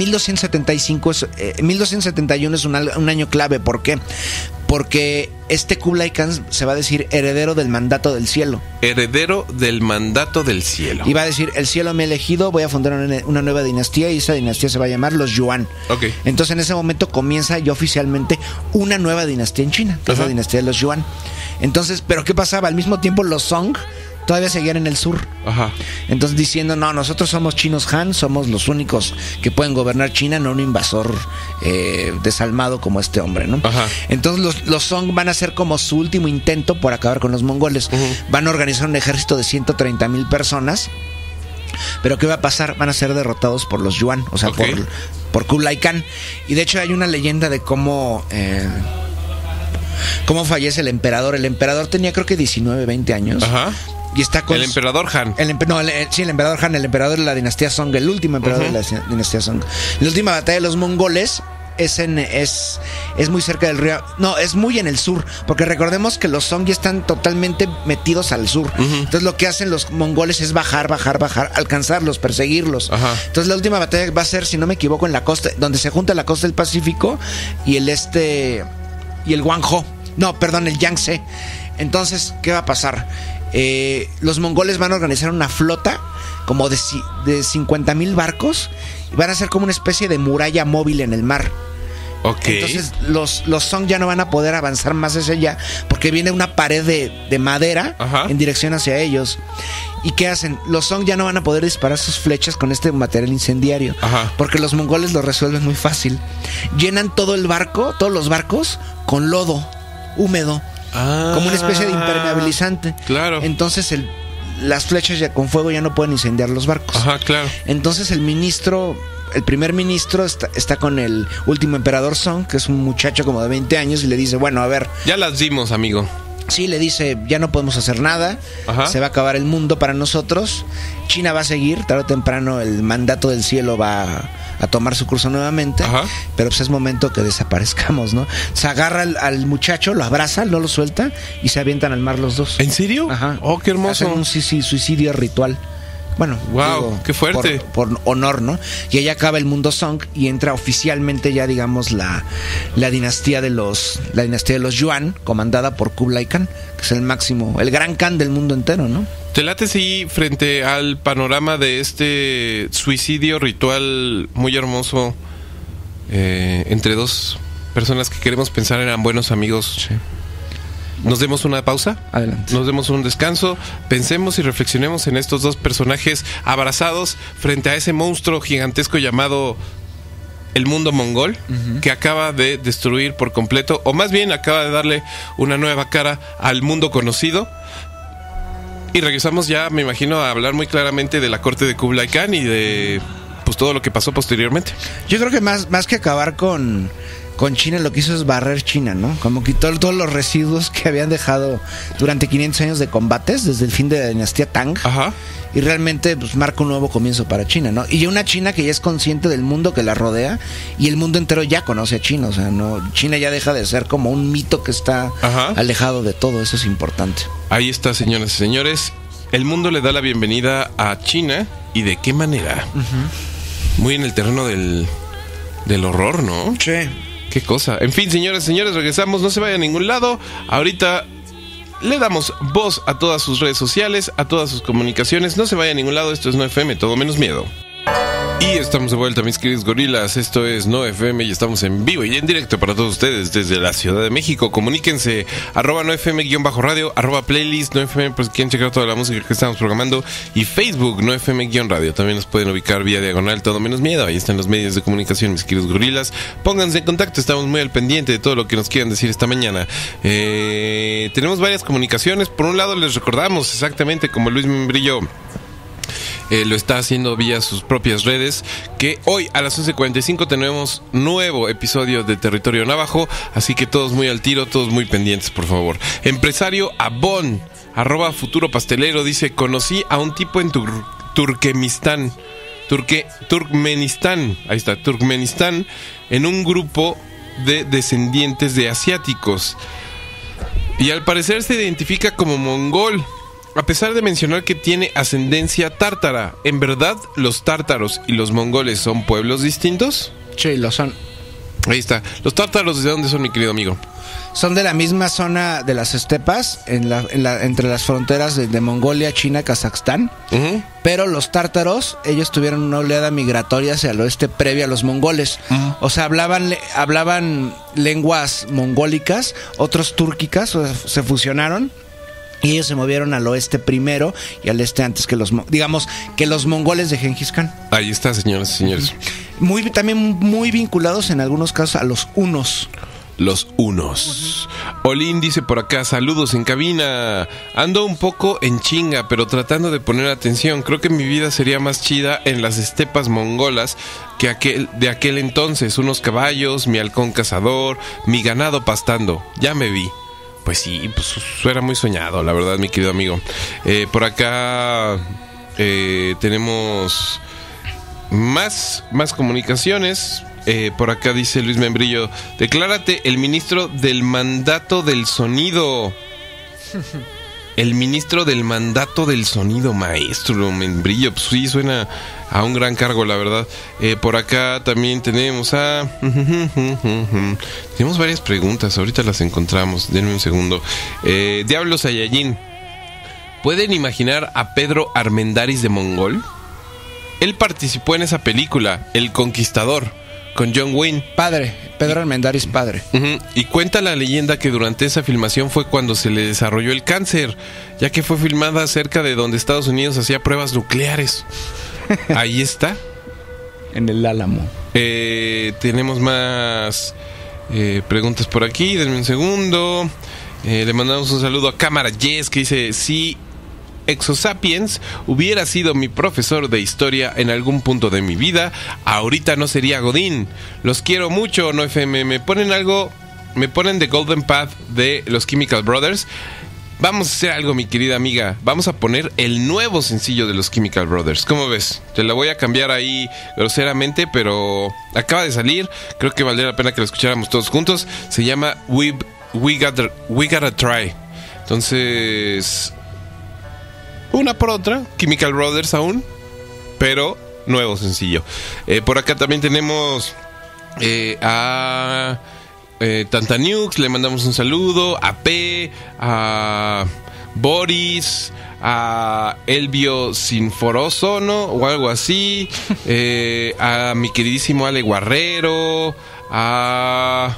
1271 es un año clave. ¿Por qué? Porque Kublai Khan se va a decir heredero del mandato del cielo. Heredero del mandato del cielo. Y va a decir, el cielo me ha elegido, voy a fundar una nueva dinastía, y esa dinastía se va a llamar los Yuan. Entonces en ese momento comienza ya oficialmente una nueva dinastía en China, que es la dinastía de los Yuan. Entonces, ¿pero qué pasaba? Al mismo tiempo los Song todavía seguían en el sur. Entonces diciendo, no, nosotros somos chinos Han, somos los únicos que pueden gobernar China, no un invasor desalmado como este hombre, ¿no? Entonces los Song van a hacer como su último intento por acabar con los mongoles. Van a organizar un ejército de 130,000 personas. Pero ¿qué va a pasar? Van a ser derrotados por los Yuan, o sea, por Kublai Khan. Y de hecho hay una leyenda de cómo fallece el emperador. El emperador tenía creo que 19, 20 años. Y está con el emperador Han. El emperador Han, el emperador de la dinastía Song, el último emperador de la dinastía Song. La última batalla de los mongoles es muy cerca del río. No, es muy en el sur, porque recordemos que los Song ya están totalmente metidos al sur. Entonces lo que hacen los mongoles es bajar, alcanzarlos, perseguirlos. Entonces la última batalla va a ser, si no me equivoco, en la costa, donde se junta la costa del Pacífico y el Guangzhou. No, perdón, el Yangtze. Entonces, ¿qué va a pasar? Los mongoles van a organizar una flota como de 50,000 barcos, y van a ser como una especie de muralla móvil en el mar. Okay. Entonces los Song ya no van a poder avanzar más hacia allá porque viene una pared de madera en dirección hacia ellos. ¿Y qué hacen? Los Song ya no van a poder disparar sus flechas con este material incendiario porque los mongoles lo resuelven muy fácil. Llenan todo el barco, todos los barcos, con lodo húmedo, como una especie de impermeabilizante. Claro. Entonces las flechas ya con fuego ya no pueden incendiar los barcos. Claro. Entonces el primer ministro está con el último emperador Song, que es un muchacho como de 20 años, y le dice, bueno, a ver. Ya las dimos, amigo. Sí, le dice, ya no podemos hacer nada, se va a acabar el mundo para nosotros, China va a seguir, tarde o temprano el mandato del cielo va a tomar su curso nuevamente, pero pues es momento que desaparezcamos, ¿no? Se agarra al muchacho, lo abraza, no lo suelta y se avientan al mar los dos. ¿En serio? Oh, qué hermoso. Hacen un suicidio ritual. Bueno, wow, qué fuerte. Por honor, ¿no? Y ahí acaba el mundo Song y entra oficialmente ya, digamos, la dinastía de los Yuan, comandada por Kublai Khan, que es el gran Khan del mundo entero, ¿no? ¿Te late si frente al panorama de este suicidio ritual muy hermoso entre dos personas que queremos pensar eran buenos amigos? Sí. ¿Nos demos una pausa? Adelante. Nos demos un descanso, pensemos y reflexionemos en estos dos personajes abrazados frente a ese monstruo gigantesco llamado el mundo mongol, que acaba de destruir por completo, o más bien acaba de darle una nueva cara al mundo conocido. Y regresamos ya, me imagino, a hablar muy claramente de la corte de Kublai Khan y de pues todo lo que pasó posteriormente. Yo creo que más que acabar con China, lo que hizo es barrer China, ¿no? Como quitó todos los residuos que habían dejado durante 500 años de combates, desde el fin de la dinastía Tang. Y realmente pues marca un nuevo comienzo para China, ¿no? Y una China que ya es consciente del mundo que la rodea y el mundo entero ya conoce a China. O sea, no, China ya deja de ser como un mito que está alejado de todo. Eso es importante. Ahí está, señoras y señores. El mundo le da la bienvenida a China. ¿Y de qué manera? Muy en el terreno del horror, ¿no? Sí. Qué cosa. En fin, señoras y señores, regresamos. No se vayan a ningún lado. Ahorita le damos voz a todas sus redes sociales, a todas sus comunicaciones. No se vayan a ningún lado. Esto es No FM, todo menos miedo. Y estamos de vuelta, mis queridos gorilas. Esto es No FM y estamos en vivo y en directo para todos ustedes desde la Ciudad de México. Comuníquense, @NoFM_radio, @playlist NoFM, por si quieren checar toda la música que estamos programando. Y Facebook, NoFM_radio. También nos pueden ubicar vía diagonal, todo menos miedo. Ahí están los medios de comunicación, mis queridos gorilas. Pónganse en contacto, estamos muy al pendiente de todo lo que nos quieran decir esta mañana. Tenemos varias comunicaciones. Por un lado, les recordamos exactamente como Luis Membrillo lo está haciendo vía sus propias redes, que hoy a las 11:45 tenemos nuevo episodio de Territorio Navajo, así que todos muy al tiro, todos muy pendientes, por favor. Empresario Abón, @futuropastelero, dice: conocí a un tipo en Turkmenistán, ahí está, Turkmenistán, en un grupo de descendientes de asiáticos, y al parecer se identifica como mongol, a pesar de mencionar que tiene ascendencia tártara. ¿En verdad los tártaros y los mongoles son pueblos distintos? Sí, lo son. Ahí está. ¿Los tártaros de dónde son, mi querido amigo? Son de la misma zona de las estepas, entre las fronteras de Mongolia, China, Kazajstán. Pero los tártaros, ellos tuvieron una oleada migratoria hacia el oeste previa a los mongoles. O sea, hablaban lenguas mongólicas, otros túrquicas, o sea, se fusionaron. Y ellos se movieron al oeste primero y al este antes que los mongoles de Gengis Khan. Ahí está, señoras y señores. También muy vinculados en algunos casos a los hunos. Los hunos. Olin dice por acá: saludos en cabina. Ando un poco en chinga, pero tratando de poner atención. Creo que mi vida sería más chida en las estepas mongolas que de aquel entonces. Unos caballos, mi halcón cazador, mi ganado pastando. Ya me vi. Pues sí, pues suena muy soñado, la verdad, mi querido amigo. Por acá tenemos más comunicaciones. Por acá dice Luis Membrillo: declárate el ministro del mandato del sonido. El ministro del mandato del sonido, maestro Membrillo. Pues sí, suena a un gran cargo, la verdad. Por acá también tenemos tenemos varias preguntas, ahorita las encontramos. Denme un segundo. Diablo Saiyajin: ¿pueden imaginar a Pedro Armendáriz de mongol? Él participó en esa película, El Conquistador, con John Wayne. Padre Pedro Armendáriz padre. Y cuenta la leyenda que durante esa filmación fue cuando se le desarrolló el cáncer, ya que fue filmada cerca de donde Estados Unidos hacía pruebas nucleares. Ahí está. En el Álamo. Tenemos más preguntas por aquí. Denme un segundo. Le mandamos un saludo a Cámara Yes, que dice: sí, Exosapiens hubiera sido mi profesor de historia en algún punto de mi vida, ahorita no sería Godín. Los quiero mucho, no FM. Me ponen The Golden Path de los Chemical Brothers. Vamos a hacer algo, mi querida amiga. Vamos a poner el nuevo sencillo de los Chemical Brothers. ¿Cómo ves? Te la voy a cambiar ahí groseramente, pero acaba de salir. Creo que valdría la pena que lo escucháramos todos juntos. Se llama We Gotta Try. Entonces, una por otra, Chemical Brothers aún, pero nuevo sencillo. Por acá también tenemos a Tantanux, le mandamos un saludo, a P, a Boris, a Elvio Sinforosono o algo así, a mi queridísimo Ale Guerrero, a...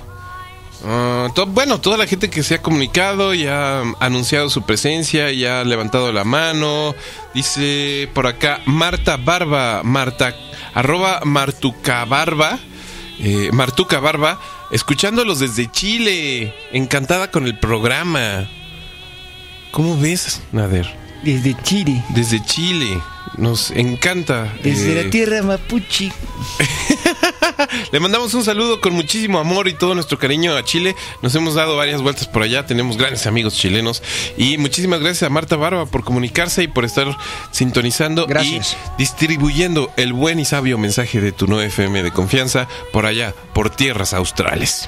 toda la gente que se ha comunicado y ha anunciado su presencia y ha levantado la mano. Dice por acá Marta Barba, arroba Martuca Barba, escuchándolos desde Chile, encantada con el programa. ¿Cómo ves, Nader? Desde Chile, nos encanta. Desde la tierra mapuche. Le mandamos un saludo con muchísimo amor y todo nuestro cariño a Chile. Nos hemos dado varias vueltas por allá, tenemos grandes amigos chilenos. Y muchísimas gracias a Marta Barba por comunicarse y por estar sintonizando. Gracias. Y distribuyendo el buen y sabio mensaje de tu 9FM de confianza por allá, por tierras australes.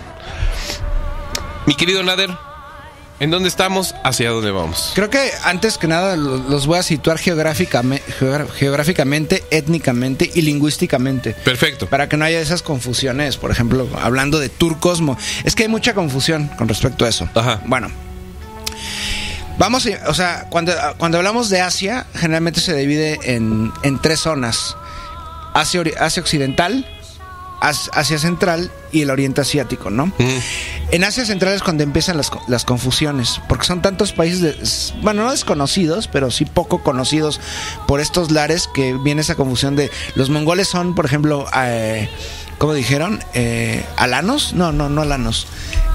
Mi querido Nader, ¿en dónde estamos? ¿Hacia dónde vamos? Creo que antes que nada los voy a situar geográficamente, étnicamente y lingüísticamente. Perfecto. Para que no haya esas confusiones. Por ejemplo, hablando de Turcosmo. Es que hay mucha confusión con respecto a eso. Ajá. Bueno. Vamos, o sea, cuando hablamos de Asia, generalmente se divide en tres zonas. Asia Occidental, Asia Central y el Oriente Asiático, ¿no? En Asia Central es cuando empiezan las confusiones, porque son tantos países, bueno, no desconocidos, pero sí poco conocidos por estos lares, que viene esa confusión de los mongoles son, por ejemplo, ¿cómo dijeron? ¿Alanos? No alanos.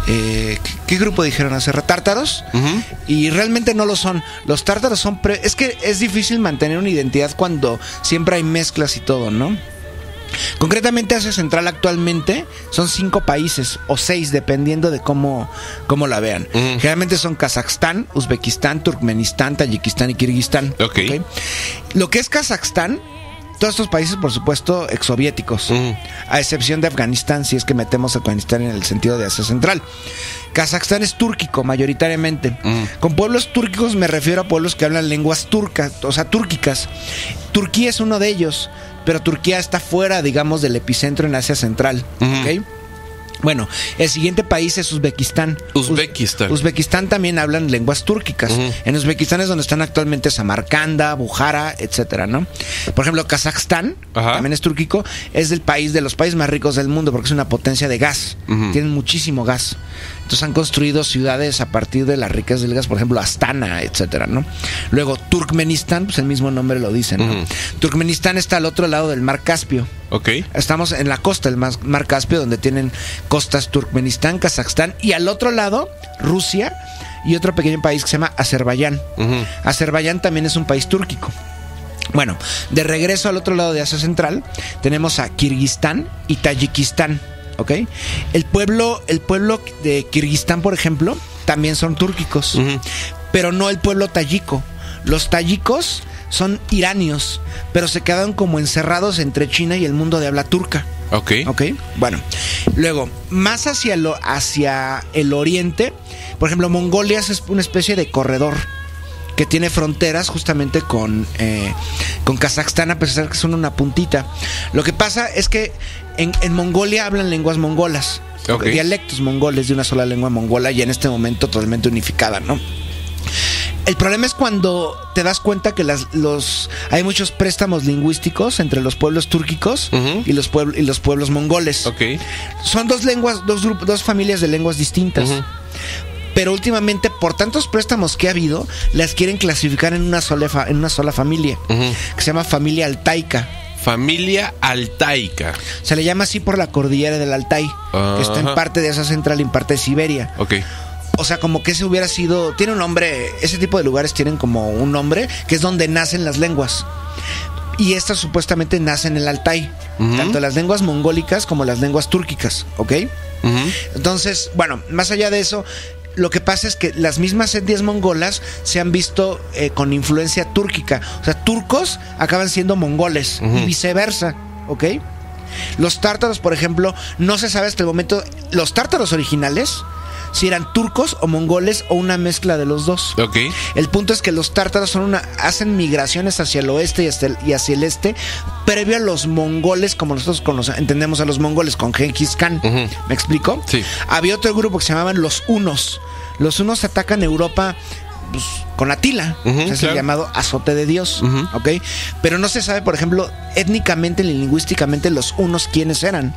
¿Qué grupo dijeron hace rato? ¿Tártaros? Y realmente no lo son. Los tártaros son... Es que es difícil mantener una identidad cuando siempre hay mezclas y todo, ¿no? Concretamente Asia Central actualmente son 5 países o 6 dependiendo de cómo la vean. Generalmente son Kazajstán, Uzbekistán, Turkmenistán, Tayikistán y Kirguistán. Okay. Lo que es Kazajstán, todos estos países por supuesto exsoviéticos, a excepción de Afganistán, si es que metemos a Afganistán en el sentido de Asia Central. Kazajstán es túrquico mayoritariamente. Con pueblos túrquicos me refiero a pueblos que hablan lenguas turcas, o sea, túrquicas. Turquía es uno de ellos, pero Turquía está fuera, digamos, del epicentro en Asia Central. ¿Ok? Bueno, el siguiente país es Uzbekistán. Uzbekistán también hablan lenguas túrquicas. En Uzbekistán es donde están actualmente Samarcanda, Bukhara, etcétera, ¿no? Por ejemplo, Kazajstán también es túrquico. Es de los países más ricos del mundo porque es una potencia de gas. Tienen muchísimo gas. Entonces han construido ciudades a partir de las riquezas del gas, por ejemplo, Astana, etcétera, ¿no? Luego, Turkmenistán, pues el mismo nombre lo dice, ¿no? Turkmenistán está al otro lado del Mar Caspio. Okay. Estamos en la costa del Mar Caspio, donde tienen costas Turkmenistán, Kazajstán, y al otro lado, Rusia, y otro pequeño país que se llama Azerbaiyán. Azerbaiyán también es un país túrquico. Bueno, de regreso al otro lado de Asia Central, tenemos a Kirguistán y Tayikistán. ¿Ok? El pueblo de Kirguistán, por ejemplo, también son túrquicos, pero no el pueblo tayico. Los tayicos son iranios, pero se quedaron como encerrados entre China y el mundo de habla turca. Ok. Bueno, luego, más hacia el oriente, por ejemplo, Mongolia es una especie de corredor que tiene fronteras justamente con Kazajstán, a pesar que son una puntita. Lo que pasa es que en Mongolia hablan lenguas mongolas, dialectos mongoles de una sola lengua mongola, y en este momento totalmente unificada, ¿no? El problema es cuando te das cuenta que hay muchos préstamos lingüísticos entre los pueblos túrquicos y los pueblos mongoles. Okay. Son dos familias de lenguas distintas. Pero últimamente, por tantos préstamos que ha habido, las quieren clasificar en una sola familia, que se llama familia altaica. Familia altaica. Se le llama así por la cordillera del Altai, que está en parte de Asia Central y en parte de Siberia. Okay. O sea, como que ese hubiera sido... Tiene un nombre... Ese tipo de lugares tienen como un nombre, que es donde nacen las lenguas. Y estas supuestamente nacen en el Altai. Tanto las lenguas mongólicas como las lenguas túrquicas, ¿ok? Entonces, bueno, más allá de eso, lo que pasa es que las mismas etnias mongolas se han visto con influencia túrquica. O sea, turcos acaban siendo mongoles y viceversa, ¿ok? Los tártaros, por ejemplo, no se sabe hasta el momento... Los tártaros originales... si eran turcos o mongoles o una mezcla de los dos. Okay. El punto es que los tártaros hacen migraciones hacia el oeste y hacia el este previo a los mongoles, como nosotros entendemos a los mongoles con Genghis Khan. ¿Me explico? Sí. Había otro grupo que se llamaban los hunos. Los hunos atacan Europa pues, con Atila, es el llamado azote de Dios, ¿ok? Pero no se sabe, por ejemplo, étnicamente ni lingüísticamente los hunos quiénes eran.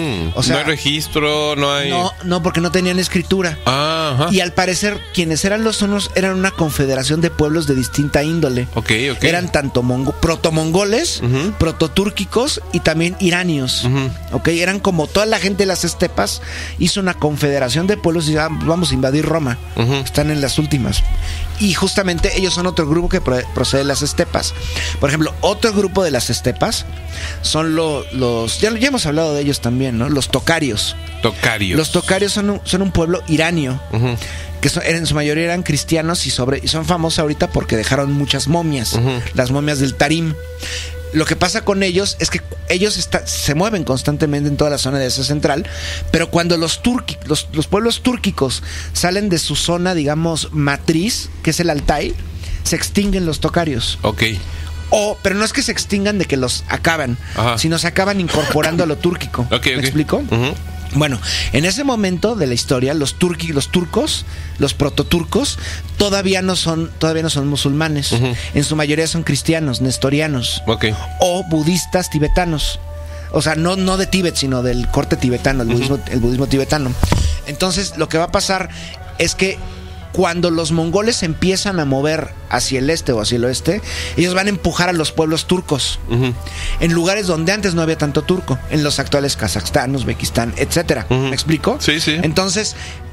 O sea, no hay registro, no hay... No, porque no tenían escritura. Y al parecer, quienes eran los hunos eran una confederación de pueblos de distinta índole. Okay. Eran tanto proto-mongoles, proto-túrquicos y también iranios. ¿Ok? Eran como toda la gente de las estepas hizo una confederación de pueblos y vamos a invadir Roma. Están en las últimas. Y justamente ellos son otro grupo que procede de las estepas. Por ejemplo, otro grupo de las estepas son los ya hemos hablado de ellos también, ¿no? Los tocarios. Los tocarios son un pueblo iranio, que en su mayoría eran cristianos y son famosos ahorita porque dejaron muchas momias, las momias del Tarim. Lo que pasa con ellos es que ellos se mueven constantemente en toda la zona de Asia Central, pero cuando los pueblos túrquicos salen de su zona, digamos, matriz, que es el Altai, se extinguen los tocarios. Okay. Pero no es que se extingan de que los acaban, sino se acaban incorporando a lo túrquico. ¿Me explico? Bueno, en ese momento de la historia, los turcos, los prototurcos, todavía no son musulmanes. En su mayoría son cristianos, nestorianos, o budistas tibetanos. O sea, no de Tíbet, sino del corte tibetano, el budismo tibetano. Entonces, lo que va a pasar es que cuando los mongoles empiezan a mover hacia el este o hacia el oeste, ellos van a empujar a los pueblos turcos en lugares donde antes no había tanto turco, en los actuales Kazajstán, Uzbekistán, etcétera. ¿Me explico? Sí. Entonces,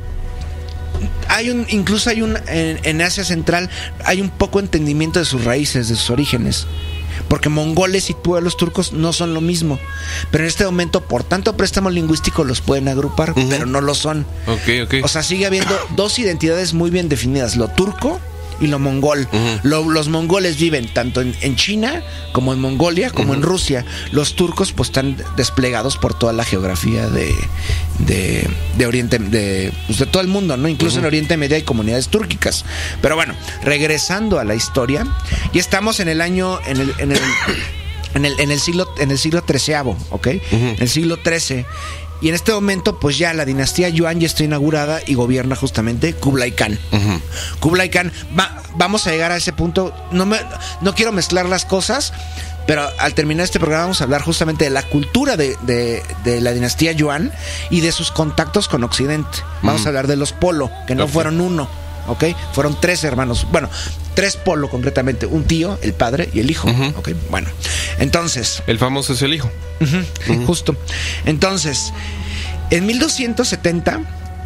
incluso en Asia Central hay un poco entendimiento de sus raíces, de sus orígenes. Porque mongoles y pueblos turcos no son lo mismo. Pero en este momento, por tanto préstamo lingüístico, los pueden agrupar, pero no lo son. O sea, sigue habiendo dos identidades muy bien definidas: lo turco y lo mongol. Los mongoles viven tanto en China como en Mongolia como en Rusia. Los turcos pues están desplegados por toda la geografía de Oriente, de todo el mundo, ¿no? Incluso en Oriente Medio hay comunidades túrquicas. Pero bueno, regresando a la historia, y estamos en el año en el siglo XIII, ¿ok? En el siglo XIII. Y en este momento, pues ya la dinastía Yuan ya está inaugurada y gobierna justamente Kublai Khan. Kublai Khan, vamos a llegar a ese punto. No quiero mezclar las cosas, pero al terminar este programa vamos a hablar justamente de la cultura de la dinastía Yuan y de sus contactos con Occidente. Vamos a hablar de los Polo, que no fueron uno, ¿ok? Fueron 3 hermanos. Bueno, 3 Polo concretamente: un tío, el padre y el hijo. ¿Ok? Bueno, entonces... El famoso es el hijo. Justo. Entonces, en 1270,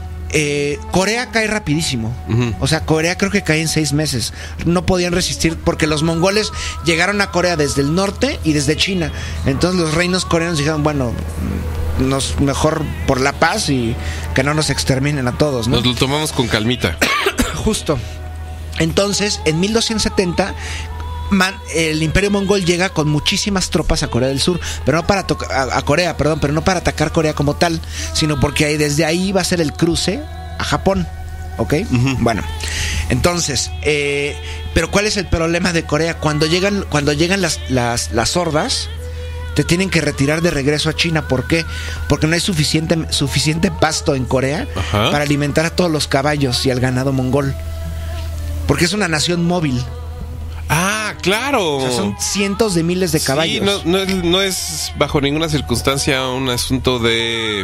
Corea cae rapidísimo. O sea, Corea creo que cae en 6 meses. No podían resistir porque los mongoles llegaron a Corea desde el norte y desde China. Entonces los reinos coreanos dijeron, bueno, mejor por la paz y que no nos exterminen a todos, ¿no? Nos lo tomamos con calmita. Justo. Entonces, en 1270, el Imperio Mongol llega con muchísimas tropas a Corea del Sur, pero no para pero no para atacar Corea como tal, sino porque desde ahí va a ser el cruce a Japón, ¿ok? Bueno, entonces, pero ¿cuál es el problema de Corea? Cuando llegan las hordas, te tienen que retirar de regreso a China. ¿Por qué? Porque no hay suficiente pasto en Corea para alimentar a todos los caballos y al ganado mongol. porque es una nación móvil. Ah, claro. O sea, son cientos de miles de caballos. Sí, no es bajo ninguna circunstancia un asunto de...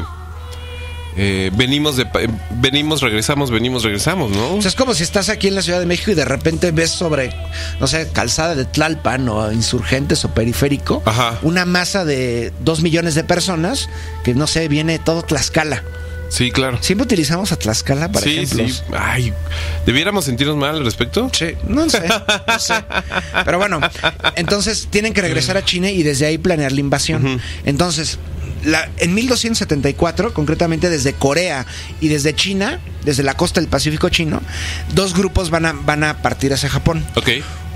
regresamos, ¿no? O sea, es como si estás aquí en la Ciudad de México y de repente ves sobre, no sé, Calzada de Tlalpan o Insurgentes o Periférico, una masa de 2 millones de personas que, no sé, viene todo Tlaxcala. Sí, claro. Siempre utilizamos a Tlaxcala para ejemplos. Sí. Ay, ¿debiéramos sentirnos mal al respecto? Sí, no sé. Pero bueno, entonces tienen que regresar a China y desde ahí planear la invasión. Entonces, en 1274, concretamente desde Corea y desde China, desde la costa del Pacífico chino, 2 grupos van a partir hacia Japón. Ok.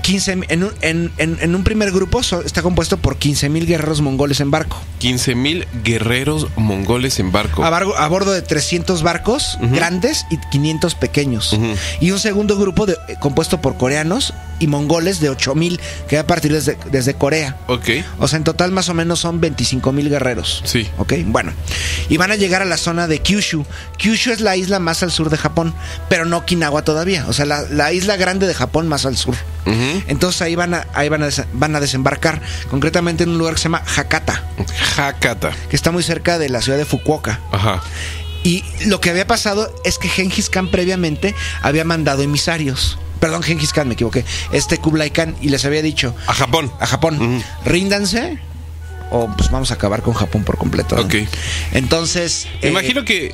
En un primer grupo está compuesto por 15,000 guerreros mongoles en barco. 15,000 guerreros mongoles en barco. A bordo de 300 barcos grandes y 500 pequeños. Y un segundo grupo compuesto por coreanos y mongoles de 8,000 que va a partir desde Corea. Ok. O sea, en total más o menos son 25,000 guerreros. Sí. Ok, bueno. Y van a llegar a la zona de Kyushu. Kyushu es la isla más al sur de Japón, pero no Okinawa todavía. O sea, la isla grande de Japón más al sur. Entonces ahí van a desembarcar, concretamente en un lugar que se llama Hakata, que está muy cerca de la ciudad de Fukuoka. Y lo que había pasado es que Genghis Khan previamente había mandado emisarios. Perdón, Genghis Khan, me equivoqué. Kublai Khan, y les había dicho a Japón, ríndanse o pues vamos a acabar con Japón por completo, ¿no? Ok. Entonces imagino que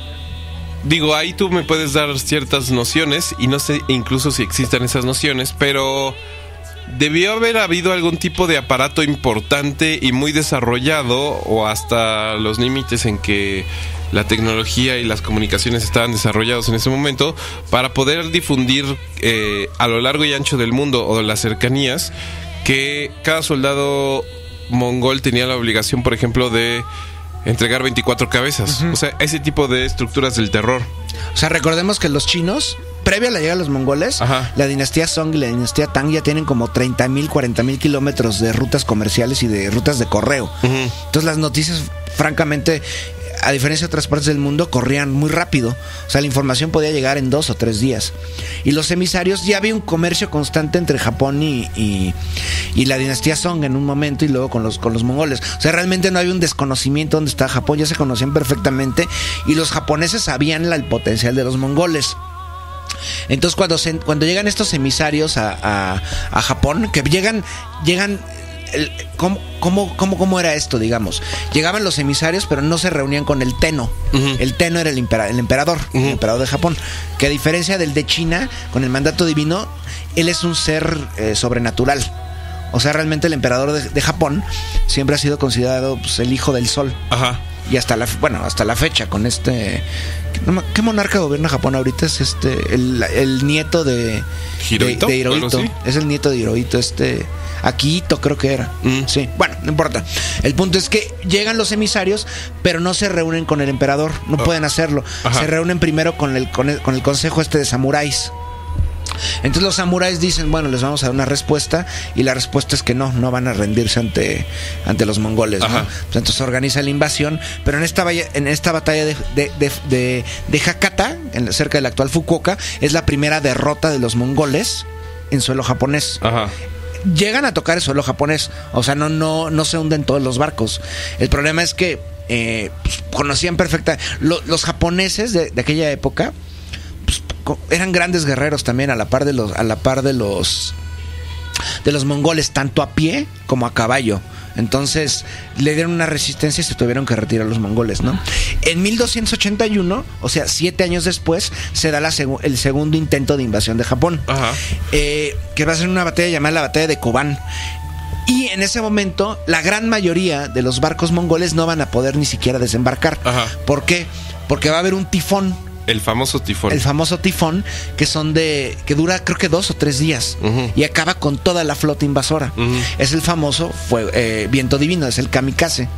ahí tú me puedes dar ciertas nociones y no sé incluso si existan esas nociones, pero debió haber habido algún tipo de aparato importante y muy desarrollado, o hasta los límites en que la tecnología y las comunicaciones estaban desarrollados en ese momento, para poder difundir a lo largo y ancho del mundo o de las cercanías que cada soldado mongol tenía la obligación, por ejemplo, de entregar 24 cabezas. O sea, ese tipo de estructuras del terror. O sea, recordemos que los chinos, previo a la llegada de los mongoles, la dinastía Song y la dinastía Tang ya tienen como 30,000, 40,000 kilómetros de rutas comerciales y de rutas de correo. Entonces las noticias, francamente, a diferencia de otras partes del mundo, corrían muy rápido. O sea, la información podía llegar en 2 o 3 días. Y los emisarios, ya había un comercio constante entre Japón y la dinastía Song en un momento, y luego con los mongoles. O sea, realmente no había un desconocimiento dónde estaba Japón, ya se conocían perfectamente, y los japoneses sabían el potencial de los mongoles. Entonces cuando llegan estos emisarios a Japón, que llegan ¿Cómo era esto, digamos? Llegaban los emisarios, pero no se reunían con el Tenno. El Tenno era el emperador, el emperador de Japón, que a diferencia del de China, con el mandato divino, él es un ser sobrenatural. O sea, realmente el emperador de Japón siempre ha sido considerado, pues, el hijo del sol. Y hasta la fecha, con ¿qué monarca gobierna Japón ahorita? Es el nieto de Hirohito. Es el nieto de Hirohito, Akihito creo que era. Sí, bueno, no importa. El punto es que llegan los emisarios, pero no se reúnen con el emperador. No pueden hacerlo. Se reúnen primero con el consejo de samuráis. Entonces los samuráis dicen, bueno, les vamos a dar una respuesta, y la respuesta es que no van a rendirse ante los mongoles, ¿no? Pues entonces organiza la invasión, pero en esta batalla de Hakata, cerca del actual Fukuoka, es la primera derrota de los mongoles en suelo japonés. Llegan a tocar el suelo japonés, o sea, no se hunden todos los barcos. El problema es que conocían perfectamente los japoneses de aquella época. Eran grandes guerreros también, a la par de los mongoles, tanto a pie como a caballo. Entonces le dieron una resistencia y se tuvieron que retirar los mongoles, ¿no? En 1281, o sea, 7 años después, se da el segundo intento de invasión de Japón, que va a ser una batalla llamada la batalla de Koban. Y en ese momento, la gran mayoría de los barcos mongoles no van a poder ni siquiera desembarcar. ¿Por qué? Porque va a haber un tifón. El famoso tifón. El famoso tifón, que dura creo que 2 o 3 días y acaba con toda la flota invasora. Es el famoso viento divino, es el kamikaze.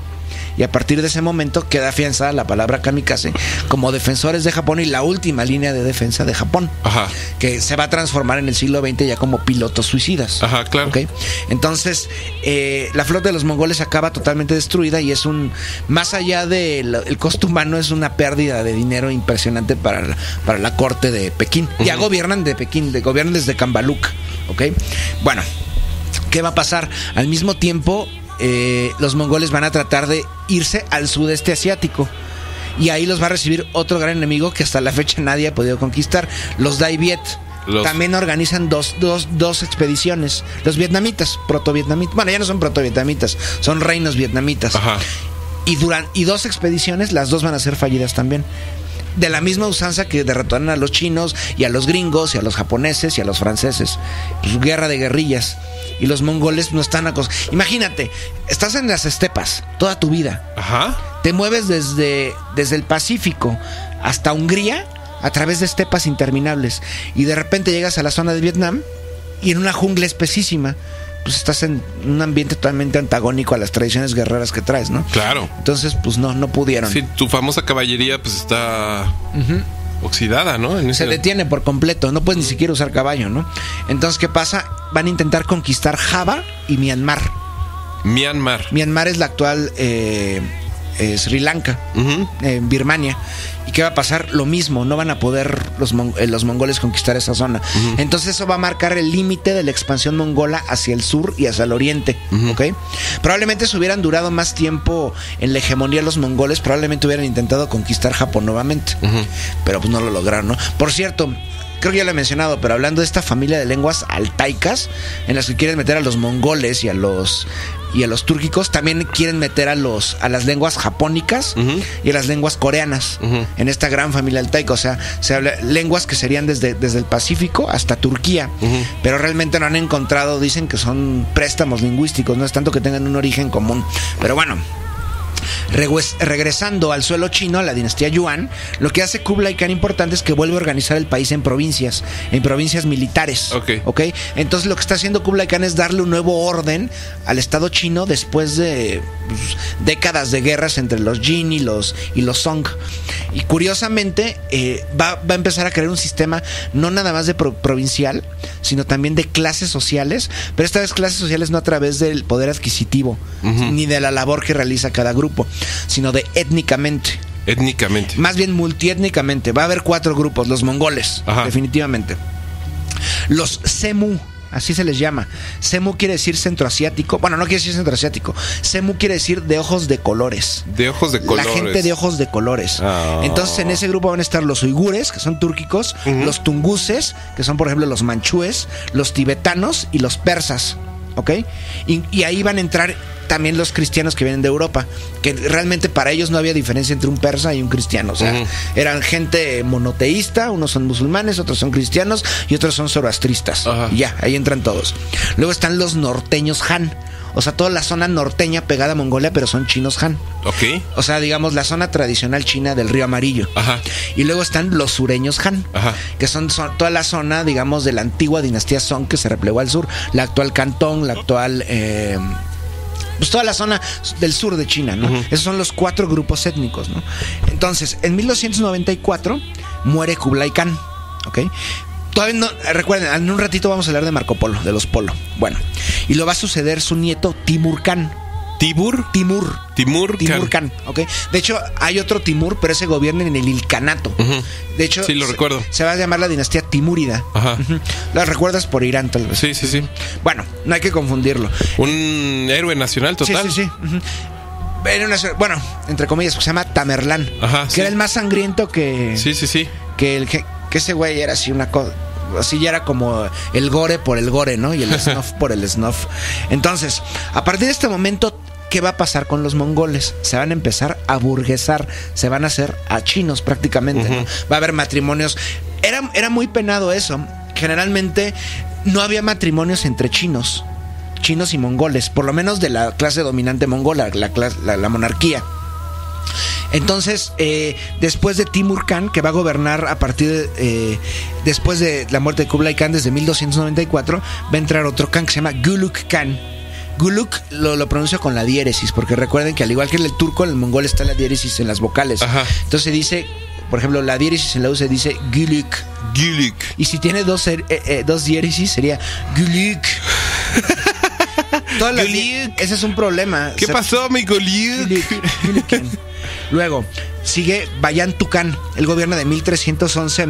y a partir de ese momento queda afianzada la palabra kamikaze como defensores de Japón y la última línea de defensa de Japón. Ajá. Que se va a transformar en el siglo XX ya como pilotos suicidas. Ajá, claro. ¿Okay? Entonces, la flota de los mongoles acaba totalmente destruida y es más allá del costo humano, es una pérdida de dinero impresionante para la corte de Pekín. Ya gobiernan de Pekín, gobiernan desde Kambaluk. ¿Ok? Bueno, ¿qué va a pasar? Al mismo tiempo, los mongoles van a tratar de irse al sudeste asiático. Y ahí los va a recibir otro gran enemigo que hasta la fecha nadie ha podido conquistar, los Dai Viet. También organizan dos expediciones. Los vietnamitas, proto-vietnamitas. Bueno, ya no son proto-vietnamitas, son reinos vietnamitas. Ajá. Y dos expediciones, las dos van a ser fallidas también. De la misma usanza que derrotaron a los chinos y a los gringos y a los japoneses y a los franceses. Pues guerra de guerrillas. Y los mongoles no están acostumbrados. Imagínate, estás en las estepas toda tu vida. Ajá. Te mueves desde el Pacífico hasta Hungría a través de estepas interminables. Y de repente llegas a la zona de Vietnam y en una jungla espesísima. Pues estás en un ambiente totalmente antagónico a las tradiciones guerreras que traes, ¿no? Claro. Entonces, pues no pudieron. Sí, tu famosa caballería pues está oxidada, ¿no? Se detiene por completo, no puedes ni siquiera usar caballo, ¿no? Entonces, ¿qué pasa? Van a intentar conquistar Java y Myanmar. Myanmar es la actual Sri Lanka, Birmania. ¿Y qué va a pasar? Lo mismo, no van a poder los mongoles conquistar esa zona. Entonces eso va a marcar el límite de la expansión mongola hacia el sur y hacia el oriente. ¿Ok? Probablemente si hubieran durado más tiempo en la hegemonía los mongoles, probablemente hubieran intentado conquistar Japón nuevamente. Pero pues no lo lograron, ¿no? Por cierto, creo que ya lo he mencionado, pero hablando de esta familia de lenguas altaicas, en las que quieren meter a los mongoles y a los túrquicos, también quieren meter a las lenguas japónicas y a las lenguas coreanas en esta gran familia altaica. O sea, se habla lenguas que serían desde el Pacífico hasta Turquía, pero realmente no han encontrado, dicen que son préstamos lingüísticos, no es tanto que tengan un origen común. Pero bueno, regresando al suelo chino, a la dinastía Yuan, lo que hace Kublai Khan importante es que vuelve a organizar el país en provincias militares. ¿Okay? Entonces lo que está haciendo Kublai Khan es darle un nuevo orden al Estado chino después de décadas de guerras entre los Jin y los Song. Y curiosamente va a empezar a crear un sistema no nada más de provincial, sino también de clases sociales, pero esta vez clases sociales no a través del poder adquisitivo ni de la labor que realiza cada grupo, sino de étnicamente. Más bien multiétnicamente. Va a haber 4 grupos, los mongoles, definitivamente. Los Semu, así se les llama. Semu quiere decir centroasiático. Bueno, no quiere decir centroasiático. Semu quiere decir de ojos de colores. La gente de ojos de colores. Entonces en ese grupo van a estar los uigures, que son túrquicos, los tunguses, que son por ejemplo los manchúes, los tibetanos y los persas. ¿Ok? Y ahí van a entrar también los cristianos que vienen de Europa, que realmente para ellos no había diferencia entre un persa y un cristiano. O sea, eran gente monoteísta, unos son musulmanes, otros son cristianos y otros son zoroastristas. Y ya, ahí entran todos. Luego están los norteños Han. O sea, toda la zona norteña pegada a Mongolia, pero son chinos Han. O sea, digamos, la zona tradicional china del Río Amarillo. Y luego están los sureños Han, que son toda la zona, digamos, de la antigua dinastía Song que se replegó al sur. La actual Cantón, la actual... pues toda la zona del sur de China, ¿no? Esos son los 4 grupos étnicos, ¿no? Entonces, en 1294 muere Kublai Khan, ¿ok? Todavía no, recuerden, en un ratito vamos a hablar de Marco Polo, de los Polo. Bueno, y lo va a suceder su nieto Timur Khan. Timur Khan, ¿ok? De hecho, hay otro Timur, pero ese gobierna en el Ilkhanato. De hecho, sí, lo recuerdo. Se va a llamar la dinastía Timúrida. ¿La recuerdas por Irán, tal vez? Sí. Bueno, no hay que confundirlo. Un héroe nacional total. Sí. Bueno, entre comillas, se llama Tamerlán. Que era el más sangriento que... Sí. Que ese güey era así una cosa... Así ya era como el gore por el gore, ¿no? Y el snuff por el snuff. Entonces, a partir de este momento, ¿qué va a pasar con los mongoles? Se van a empezar a burguesar, se van a hacer a chinos prácticamente, ¿no? Va a haber matrimonios. Era muy penado eso. Generalmente no había matrimonios entre chinos y mongoles, por lo menos de la clase dominante mongola, la monarquía. Entonces, después de Timur Khan, que va a gobernar a partir de... después de la muerte de Kublai Khan desde 1294, va a entrar otro Khan que se llama Guluk Khan. Guluk lo pronuncio con la diéresis, porque recuerden que al igual que en el turco, en el mongol está la diéresis en las vocales. Ajá. Entonces se dice, por ejemplo, la diéresis en la U se dice Guluk. Guluk. Y si tiene dos diéresis sería Guluk. Ese es un problema. ¿Qué pasó, mi Guluk? Luego sigue Bayan Tukan. Él gobierna de 1311 a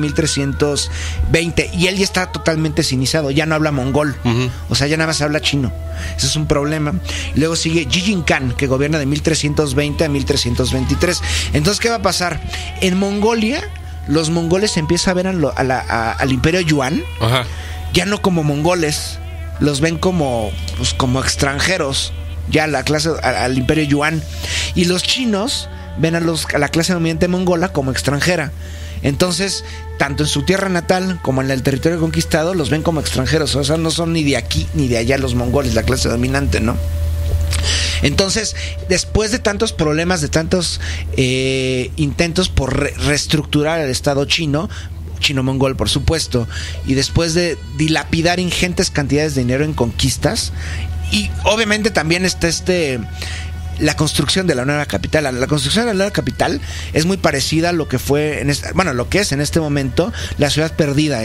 1320 y él ya está totalmente sinizado, ya no habla mongol. O sea, ya nada más habla chino. Ese es un problema. Y luego sigue Jijin Khan, que gobierna de 1320 a 1323. Entonces, ¿qué va a pasar? En Mongolia, los mongoles empiezan a ver al imperio Yuan. Ajá. Ya no como mongoles, los ven como extranjeros, ya al imperio Yuan. Y los chinos ven a la clase dominante mongola como extranjera. Entonces, tanto en su tierra natal como en el territorio conquistado, los ven como extranjeros. O sea, no son ni de aquí ni de allá los mongoles, la clase dominante, ¿no? Entonces, después de tantos problemas, de tantos intentos por reestructurar el Estado chino-mongol, por supuesto, y después de dilapidar ingentes cantidades de dinero en conquistas, y obviamente también está la construcción de la nueva capital. La construcción de la nueva capital es muy parecida a lo que fue lo que es en este momento la ciudad perdida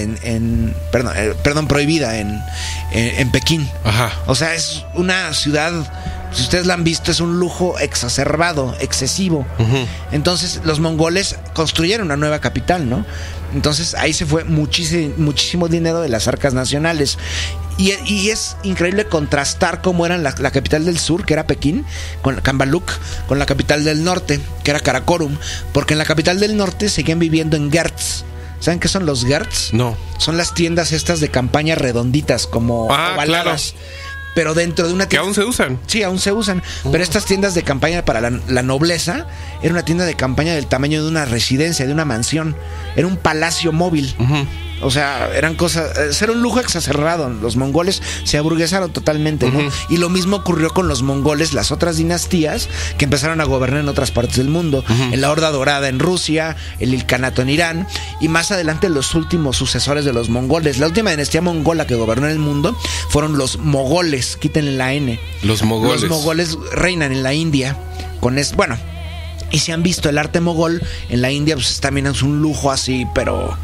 prohibida en Pekín. Ajá. O sea, es una ciudad, si ustedes la han visto, es un lujo exacerbado, excesivo. Uh-huh. Entonces los mongoles construyeron una nueva capital, ¿no? Entonces ahí se fue muchísimo dinero de las arcas nacionales. Y es increíble contrastar cómo era la capital del sur, que era Pekín, con Kambaluk, con la capital del norte, que era Karakorum, porque en la capital del norte seguían viviendo en gerts. ¿Saben qué son los gerts? No. Son las tiendas estas de campaña redonditas, como ovaladas. Claro. Pero dentro de una tienda... ¿Que aún se usan? Sí, aún se usan. Pero estas tiendas de campaña para la nobleza, era una tienda de campaña del tamaño de una residencia, de una mansión. Era un palacio móvil. Uh-huh. O sea, eran cosas... Era un lujo exacerbado. Los mongoles se aburguesaron totalmente, ¿no? Uh-huh. Y lo mismo ocurrió con los mongoles, las otras dinastías que empezaron a gobernar en otras partes del mundo. Uh-huh. En la Horda Dorada en Rusia, el Ilkhanato en Irán, y más adelante los últimos sucesores de los mongoles. La última dinastía mongola que gobernó en el mundo fueron los mogoles. Quítenle la N. Los mogoles. Los mogoles reinan en la India con y si han visto el arte mogol en la India, pues también es un lujo así, pero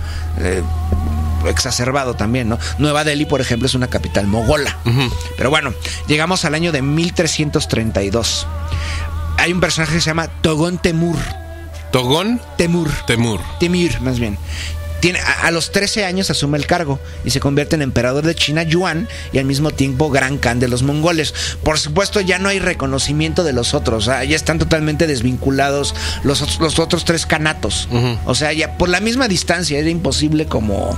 exacerbado también, ¿no? Nueva Delhi, por ejemplo, es una capital mogola. Uh-huh. Pero bueno, llegamos al año de 1332. Hay un personaje que se llama Togón Temür. ¿Togón? Temür, más bien. A los 13 años asume el cargo y se convierte en emperador de China, Yuan, y al mismo tiempo Gran Khan de los mongoles. Por supuesto, ya no hay reconocimiento de los otros, ya están totalmente desvinculados los otros tres kanatos. Uh-huh. O sea, ya por la misma distancia era imposible como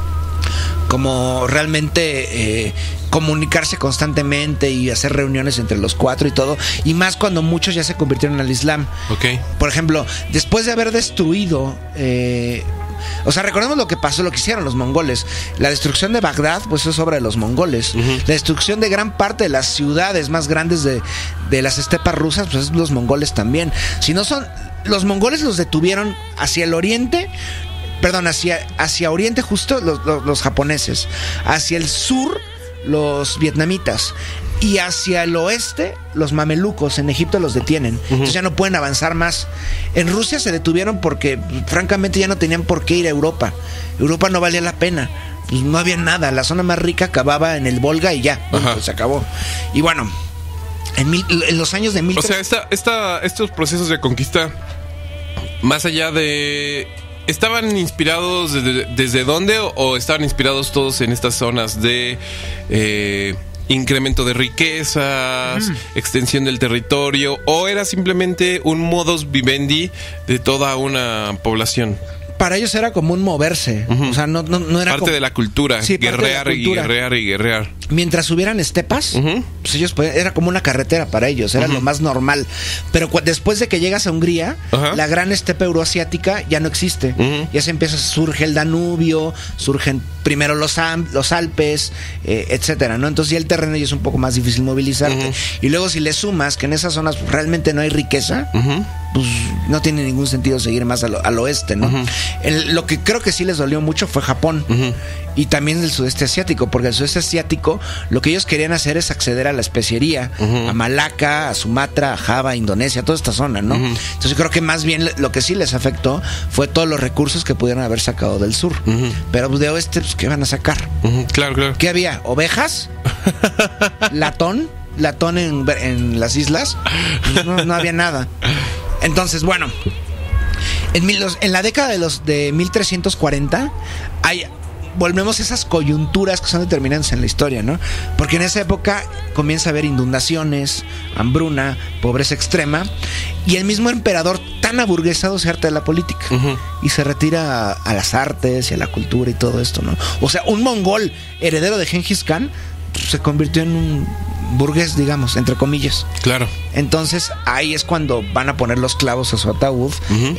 realmente comunicarse constantemente y hacer reuniones entre los cuatro y todo, y más cuando muchos ya se convirtieron al Islam. Okay. Por ejemplo, después de haber destruido recordemos lo que pasó, lo que hicieron los mongoles. La destrucción de Bagdad, pues es obra de los mongoles. Uh-huh. La destrucción de gran parte de las ciudades más grandes de las estepas rusas, pues es los mongoles también. Si no son, los mongoles los detuvieron hacia el oriente. Perdón, hacia oriente justo los japoneses, hacia el sur los vietnamitas y hacia el oeste los mamelucos. En Egipto los detienen. Uh-huh. Entonces ya no pueden avanzar más. En Rusia se detuvieron porque francamente ya no tenían por qué ir a Europa. Europa no valía la pena. Pues no había nada. La zona más rica acababa en el Volga y ya, pues se acabó. Y bueno, en los años de 1300... O sea, estos procesos de conquista, más allá de... ¿Estaban inspirados desde dónde o estaban inspirados todos en estas zonas de incremento de riquezas, extensión del territorio, o era simplemente un modus vivendi de toda una población? Para ellos era como un moverse. Uh-huh. O sea, no era parte de la cultura. Sí, guerrear y guerrear y guerrear. Mientras hubieran estepas, uh-huh, pues ellos era como una carretera para ellos, era, uh-huh, lo más normal. Pero después de que llegas a Hungría, uh-huh, la gran estepa euroasiática ya no existe. Uh-huh. Ya surge el Danubio, surgen primero los Alpes, etcétera, ¿no? Entonces ya el terreno ya es un poco más difícil movilizarte. Uh-huh. Y luego si le sumas que en esas zonas realmente no hay riqueza, uh-huh, pues no tiene ningún sentido seguir más al oeste, ¿no? Lo que creo que sí les dolió mucho fue Japón y también el sudeste asiático, porque el sudeste asiático lo que ellos querían hacer es acceder a la especiería, a Malaca, a Sumatra, a Java, a Indonesia, toda esta zona, ¿no? Entonces creo que más bien lo que sí les afectó fue todos los recursos que pudieron haber sacado del sur. Pero pues, de oeste, pues, ¿qué van a sacar? Claro, claro. ¿Qué había? ¿Ovejas? ¿Latón en las islas? No había nada. Entonces, bueno, en la década de 1340 volvemos a esas coyunturas que son determinantes en la historia, ¿no? Porque en esa época comienza a haber inundaciones, hambruna, pobreza extrema, y el mismo emperador tan aburguesado se harta de la política y se retira a las artes y a la cultura y todo esto, ¿no? O sea, un mongol heredero de Gengis Khan se convirtió en un burgués, digamos, entre comillas. Claro. Entonces ahí es cuando van a poner los clavos a su ataúd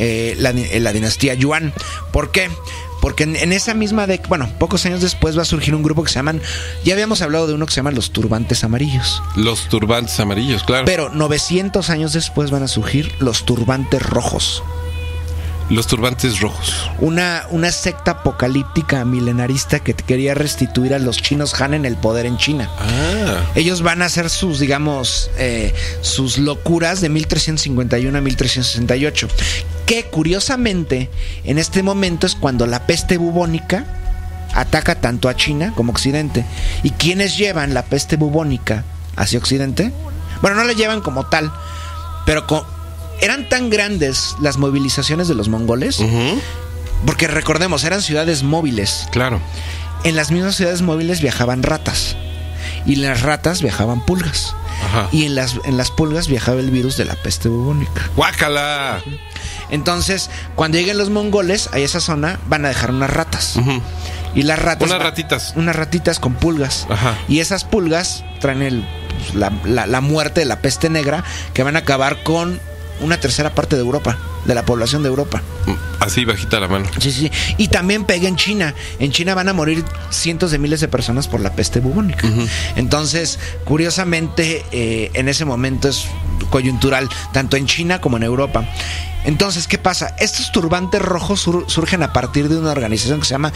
la dinastía Yuan. ¿Por qué? Porque en esa misma pocos años después va a surgir un grupo que se llaman, ya habíamos hablado de uno que se llama los turbantes amarillos. Los turbantes amarillos, claro. Pero 900 años después van a surgir los turbantes rojos. Los turbantes rojos. Una secta apocalíptica milenarista que quería restituir a los chinos Han en el poder en China. Ellos van a hacer sus, digamos, sus locuras de 1351 a 1368. Que curiosamente, en este momento es cuando la peste bubónica ataca tanto a China como a Occidente. ¿Y quiénes llevan la peste bubónica hacia Occidente? Bueno, no la llevan como tal, pero eran tan grandes las movilizaciones de los mongoles, porque recordemos, eran ciudades móviles. Claro. En las mismas ciudades móviles viajaban ratas, y en las ratas viajaban pulgas. Y en las pulgas viajaba el virus de la peste bubónica. ¡Guácala! Entonces, cuando lleguen los mongoles a esa zona, van a dejar unas ratas. Y las ratas... Unas ratitas con pulgas. Y esas pulgas traen la muerte de la peste negra, que van a acabar con una tercera parte de Europa, de la población de Europa. Así bajita la mano. Sí. Y también pega en China. En China van a morir cientos de miles de personas por la peste bubónica. Entonces, curiosamente, en ese momento es coyuntural, tanto en China como en Europa. Entonces, ¿qué pasa? Estos turbantes rojos surgen a partir de una organización que se llama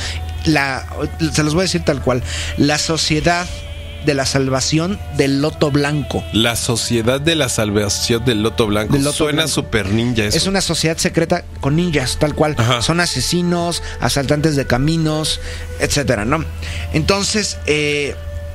se los voy a decir tal cual, la Sociedad de la Salvación del Loto Blanco. La Sociedad de la Salvación del Loto Blanco. Suena super ninja eso. Es una sociedad secreta con ninjas, tal cual. Son asesinos, asaltantes de caminos, etcétera, ¿no? Entonces, de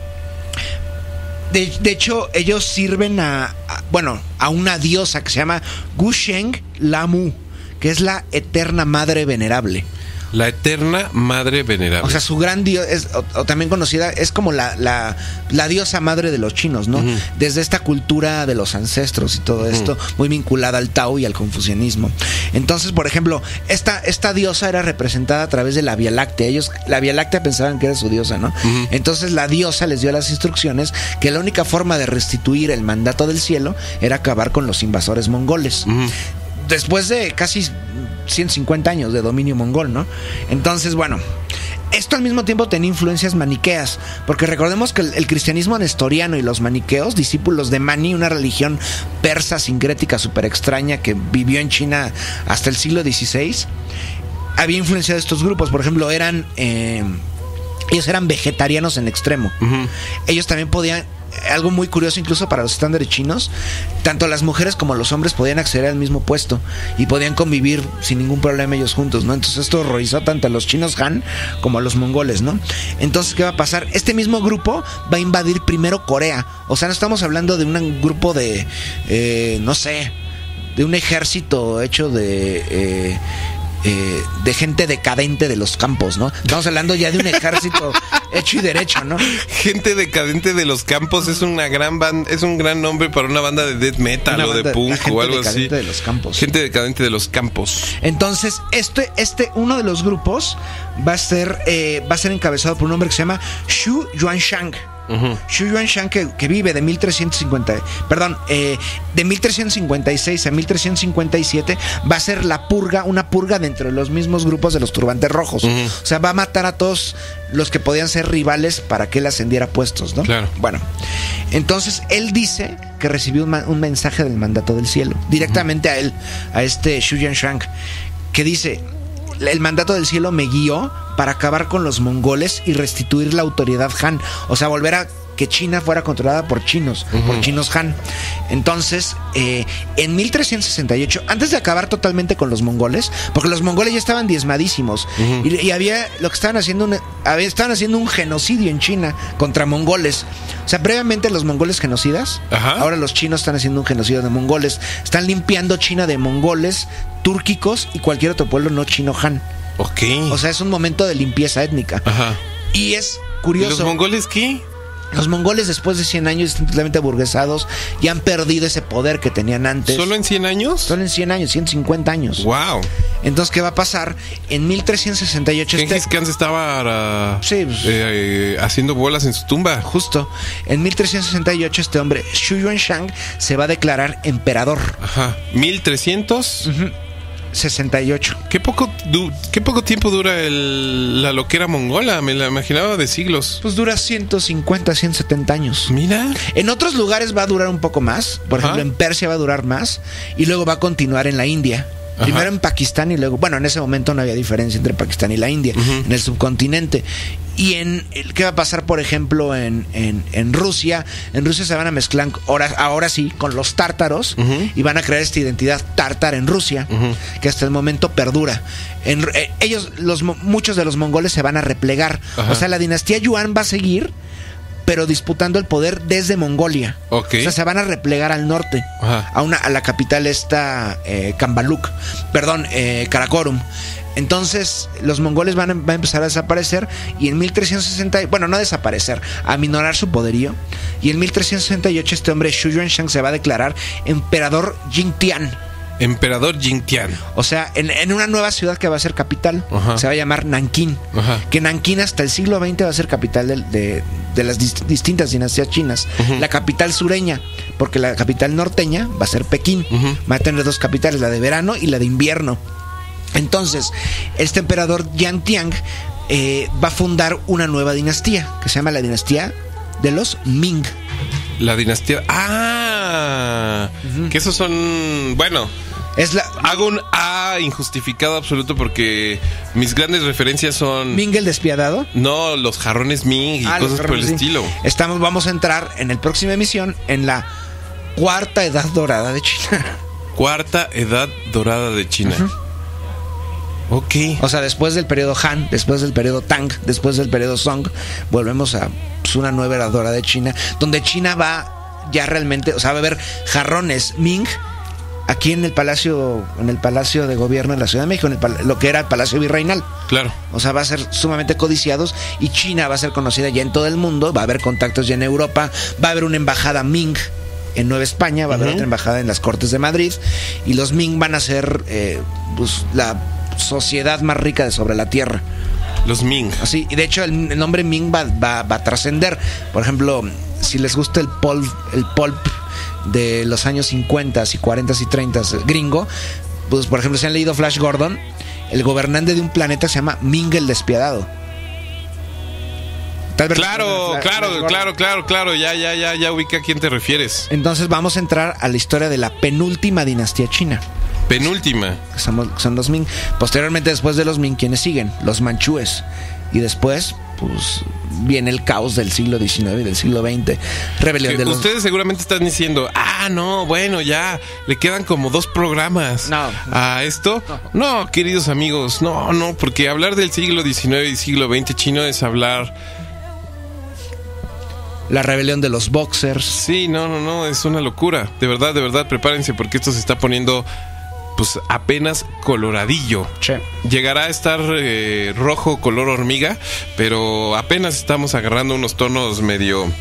hecho, ellos sirven a una diosa que se llama Gusheng Lamu, que es la eterna madre venerable. La eterna madre venerable. O sea, su gran dios o también conocida, es como la diosa madre de los chinos, ¿no? Desde esta cultura de los ancestros y todo esto, muy vinculada al Tao y al confucianismo. Entonces, por ejemplo, esta diosa era representada a través de la Vía Láctea. Ellos, la Vía Láctea, pensaban que era su diosa, ¿no? Entonces la diosa les dio las instrucciones que la única forma de restituir el mandato del cielo era acabar con los invasores mongoles. Después de casi 150 años de dominio mongol, ¿no? Entonces, bueno, esto al mismo tiempo tenía influencias maniqueas, porque recordemos que el cristianismo nestoriano y los maniqueos, discípulos de Mani, una religión persa sincrética súper extraña que vivió en China hasta el siglo XVI, había influenciado estos grupos. Por ejemplo, ellos eran vegetarianos en extremo. Ellos también podían... Algo muy curioso, incluso para los estándares chinos, tanto las mujeres como los hombres podían acceder al mismo puesto y podían convivir sin ningún problema ellos juntos, ¿no? Entonces esto horrorizó tanto a los chinos Han como a los mongoles, ¿no? Entonces, ¿qué va a pasar? Este mismo grupo va a invadir primero Corea. O sea, no estamos hablando de un grupo de no sé, de un ejército hecho de gente decadente de los campos, ¿no? Estamos hablando ya de un ejército hecho y derecho, ¿no? Gente decadente de los campos es una gran es un gran nombre para una banda de death metal o de punk o algo así. De los campos. Gente decadente de los campos. Entonces, uno de los grupos va a ser encabezado por un hombre que se llama Xu Yuanshang. Xu Yuanshan, que vive de 1356 a 1357, va a ser una purga dentro de los mismos grupos de los turbantes rojos. O sea, va a matar a todos los que podían ser rivales para que él ascendiera a puestos, ¿no? Claro. Bueno, entonces él dice que recibió un mensaje del mandato del cielo, directamente a él, a este Xu Yuanshan, que dice: el mandato del cielo me guió para acabar con los mongoles y restituir la autoridad Han. O sea, volver a que China fuera controlada por chinos, por chinos Han. Entonces, en 1368, antes de acabar totalmente con los mongoles, porque los mongoles ya estaban diezmadísimos, y había lo que estaban haciendo un genocidio en China contra mongoles. O sea, previamente los mongoles genocidas, ahora los chinos están haciendo un genocidio de mongoles. Están limpiando China de mongoles, túrquicos y cualquier otro pueblo no chino Han. Ok. O sea, es un momento de limpieza étnica. Y es curioso. ¿Y los mongoles qué? Los mongoles, después de 100 años, están totalmente aburguesados y han perdido ese poder que tenían antes. ¿Solo en 100 años? Solo en 100 años, 150 años. ¡Wow! Entonces, ¿qué va a pasar? En 1368... Gengis Khan se estaba haciendo bolas en su tumba. Justo. En 1368, este hombre, Xu Yuanshan, se va a declarar emperador. 1300... 68. ¿Qué poco tiempo dura la loquera mongola? Me la imaginaba de siglos. Pues dura 150, 170 años. Mira. En otros lugares va a durar un poco más. Por ejemplo, en Persia va a durar más. Y luego va a continuar en la India. Primero en Pakistán y luego... Bueno, en ese momento no había diferencia entre Pakistán y la India. En el subcontinente. Y ¿qué va a pasar, por ejemplo, en Rusia? En Rusia se van a mezclar ahora sí con los tártaros y van a crear esta identidad tártara en Rusia, que hasta el momento perdura. Muchos de los mongoles se van a replegar. O sea, la dinastía Yuan va a seguir, pero disputando el poder desde Mongolia. O sea, se van a replegar al norte, a la capital Karakorum. Entonces los mongoles van a empezar a desaparecer, y en 1360, bueno, no desaparecer, a minorar su poderío, y en 1368 este hombre Xu Yuanshan se va a declarar emperador Jingtian. Emperador Jingtian. O sea, en una nueva ciudad que va a ser capital. Se va a llamar Nankín. Que Nankín hasta el siglo XX va a ser capital de las distintas dinastías chinas. La capital sureña, porque la capital norteña va a ser Pekín. Va a tener dos capitales, la de verano y la de invierno. Entonces, este emperador Yang Tiang va a fundar una nueva dinastía, que se llama la dinastía de los Ming. La dinastía... Que esos son... Bueno... Hago un injustificado absoluto, porque mis grandes referencias son... ¿Ming el despiadado? No, los jarrones Ming y cosas por el estilo. Vamos a entrar en la próxima emisión en la cuarta edad dorada de China. Cuarta edad dorada de China. Ok. O sea, después del periodo Han, después del periodo Tang, después del periodo Song, volvemos a una nueva era dorada de China, donde China va ya realmente, o sea, va a haber jarrones Ming aquí en el palacio de gobierno de la Ciudad de México, lo que era el Palacio Virreinal. Claro. O sea, va a ser sumamente codiciados, y China va a ser conocida ya en todo el mundo, va a haber contactos ya en Europa, va a haber una embajada Ming en Nueva España, va a haber otra embajada en las Cortes de Madrid, y los Ming van a ser la sociedad más rica sobre la tierra. Los Ming. Así, y de hecho el nombre Ming va a trascender. Por ejemplo, si les gusta el pulp de los años 50 y 40 y 30 gringo, pues por ejemplo, si han leído Flash Gordon, el gobernante de un planeta se llama Ming el Despiadado. Claro, ya ubica a quién te refieres. Entonces vamos a entrar a la historia de la penúltima dinastía china. Penúltima. Son los Ming. Posteriormente, después de los Ming, ¿quiénes siguen? Los manchúes. Y después, pues, viene el caos del siglo XIX y del siglo XX. Rebelión de los... Ustedes seguramente están diciendo, no, bueno, ya le quedan como 2 programas a esto. No, queridos amigos, no, porque hablar del siglo XIX y siglo XX chino es hablar... La rebelión de los boxers. Sí, no, es una locura. De verdad, prepárense, porque esto se está poniendo... pues apenas coloradillo. Sí. Llegará a estar rojo color hormiga, pero apenas estamos agarrando unos tonos medio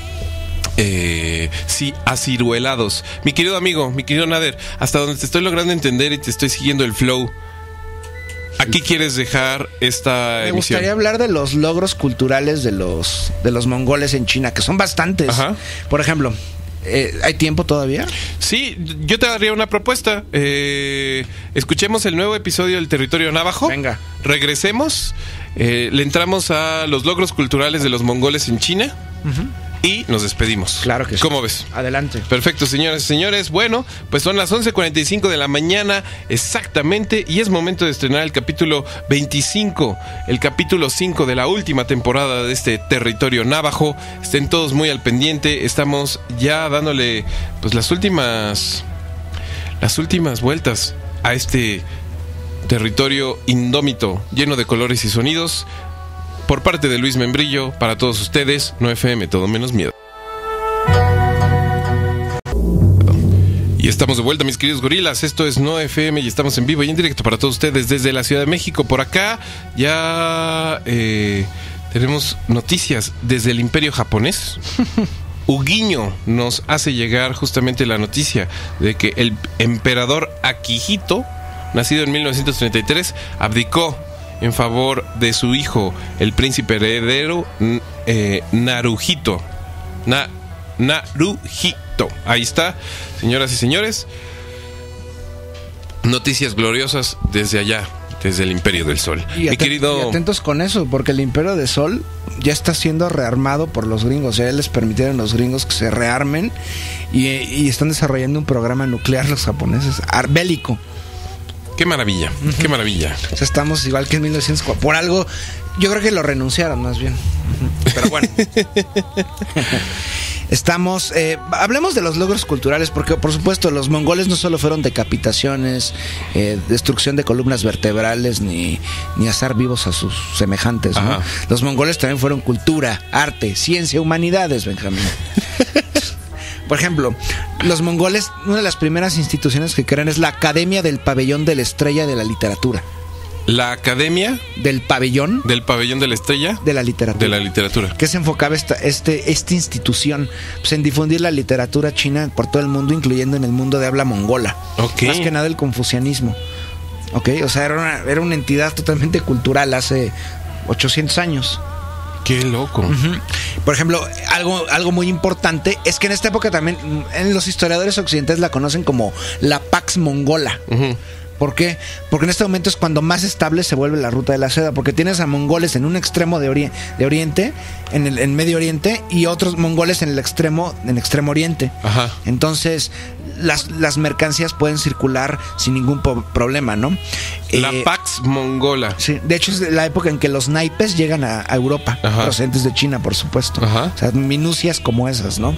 aciruelados. Mi querido amigo, mi querido Nader, hasta donde te estoy logrando entender y te estoy siguiendo el flow, ¿A qué quieres dejar esta emisión? Me gustaría hablar de los logros culturales de los mongoles en China, que son bastantes. Ajá. Por ejemplo, ¿hay tiempo todavía? Sí, yo te daría una propuesta. Escuchemos el nuevo episodio del Territorio Navajo. Venga. Regresemos. Le entramos a los logros culturales de los mongoles en China. Y nos despedimos. Claro que sí. ¿Cómo ves? Adelante. Perfecto, señoras y señores. Bueno, pues son las 11:45 de la mañana exactamente y es momento de estrenar el capítulo 25, el capítulo 5 de la última temporada de este Territorio Navajo. Estén todos muy al pendiente. Estamos ya dándole pues las últimas vueltas a este territorio indómito, lleno de colores y sonidos. Por parte de Luis Membrillo, para todos ustedes, No FM, todo menos miedo. Y estamos de vuelta, mis queridos gorilas. Esto es No FM y estamos en vivo y en directo para todos ustedes desde la Ciudad de México. Por acá ya tenemos noticias desde el Imperio Japonés. Uguiño nos hace llegar justamente la noticia de que el emperador Akihito, nacido en 1933, abdicó en favor de su hijo, el príncipe heredero Naruhito. Naruhito. Ahí está, señoras y señores. Noticias gloriosas desde allá, desde el Imperio del Sol. Y atentos con eso, porque el Imperio del Sol ya está siendo rearmado por los gringos. Ya les permitieron a los gringos que se rearmen y están desarrollando un programa nuclear los japoneses, bélico. Qué maravilla, qué maravilla. O sea, estamos igual que en 1904. Por algo, yo creo que lo renunciaron más bien. Pero bueno. Hablemos de los logros culturales, porque por supuesto los mongoles no solo fueron decapitaciones, destrucción de columnas vertebrales, ni asar vivos a sus semejantes, ¿no? Los mongoles también fueron cultura, arte, ciencia, humanidades, Benjamín. Por ejemplo, los mongoles, una de las primeras instituciones que crean es la Academia del Pabellón de la Estrella de la Literatura. ¿La Academia? Del Pabellón. ¿Del Pabellón de la Estrella? De la Literatura. De la Literatura. Que se enfocaba esta institución pues, en difundir la literatura china por todo el mundo, incluyendo en el mundo de habla mongola. Okay. Más que nada el confucianismo. O sea, era una entidad totalmente cultural hace 800 años. ¡Qué loco! Por ejemplo, algo muy importante es que en esta época también, en los historiadores occidentales la conocen como la Pax Mongola. ¿Por qué? Porque en este momento es cuando más estable se vuelve la ruta de la seda, porque tienes a mongoles en un extremo de Oriente, en Medio Oriente, y otros mongoles en el extremo Oriente. Ajá. Entonces, las mercancías pueden circular sin ningún problema, ¿no? La Pax Mongola. Sí, de hecho es la época en que los naipes llegan a Europa, procedentes de China, por supuesto. Ajá. O sea, minucias como esas, ¿no?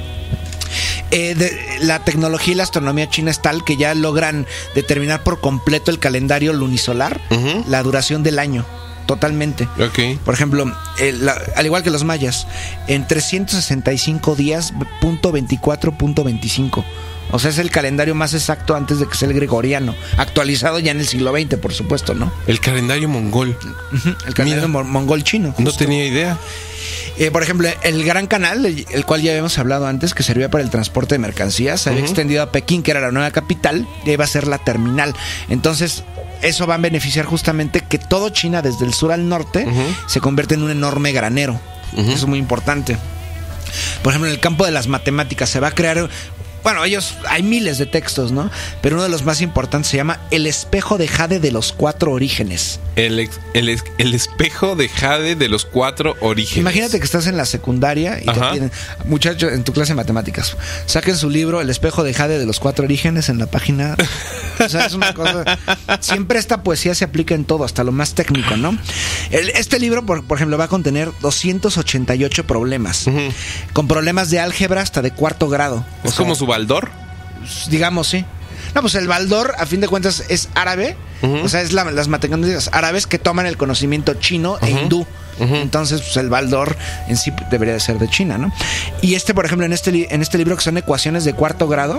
La tecnología y la astronomía china es tal que ya logran determinar por completo el calendario lunisolar, la duración del año, totalmente. Okay. Por ejemplo, al igual que los mayas, en 365 días, .24.25. O sea, es el calendario más exacto antes de que sea el gregoriano, actualizado ya en el siglo XX, por supuesto, ¿no? El calendario mongol. El calendario mongol chino. Justo. No tenía idea. Por ejemplo, el Gran Canal, el cual ya habíamos hablado antes, que servía para el transporte de mercancías, se había extendido a Pekín, que era la nueva capital, y iba a ser la terminal. Entonces, eso va a beneficiar justamente que todo China, desde el sur al norte, se convierte en un enorme granero. Eso es muy importante. Por ejemplo, en el campo de las matemáticas se va a crear... Bueno, hay miles de textos, ¿no? Pero uno de los más importantes se llama El espejo de jade de los 4 orígenes. El espejo de jade de los 4 orígenes. Imagínate que estás en la secundaria y te piden, muchachos, en tu clase de matemáticas, saquen su libro El espejo de jade de los 4 orígenes en la página. O sea, es una cosa... Siempre esta poesía se aplica en todo, hasta lo más técnico, ¿no? Este libro, por ejemplo, va a contener 288 problemas. Con problemas de álgebra hasta de 4º grado. ¿Es como su Baldor? Digamos, sí. No, pues el Baldor, a fin de cuentas, es árabe. O sea, es las matemáticas árabes que toman el conocimiento chino e hindú. Entonces, pues el Baldor en sí debería de ser de China, ¿no? Y por ejemplo, en este libro, que son ecuaciones de 4º grado,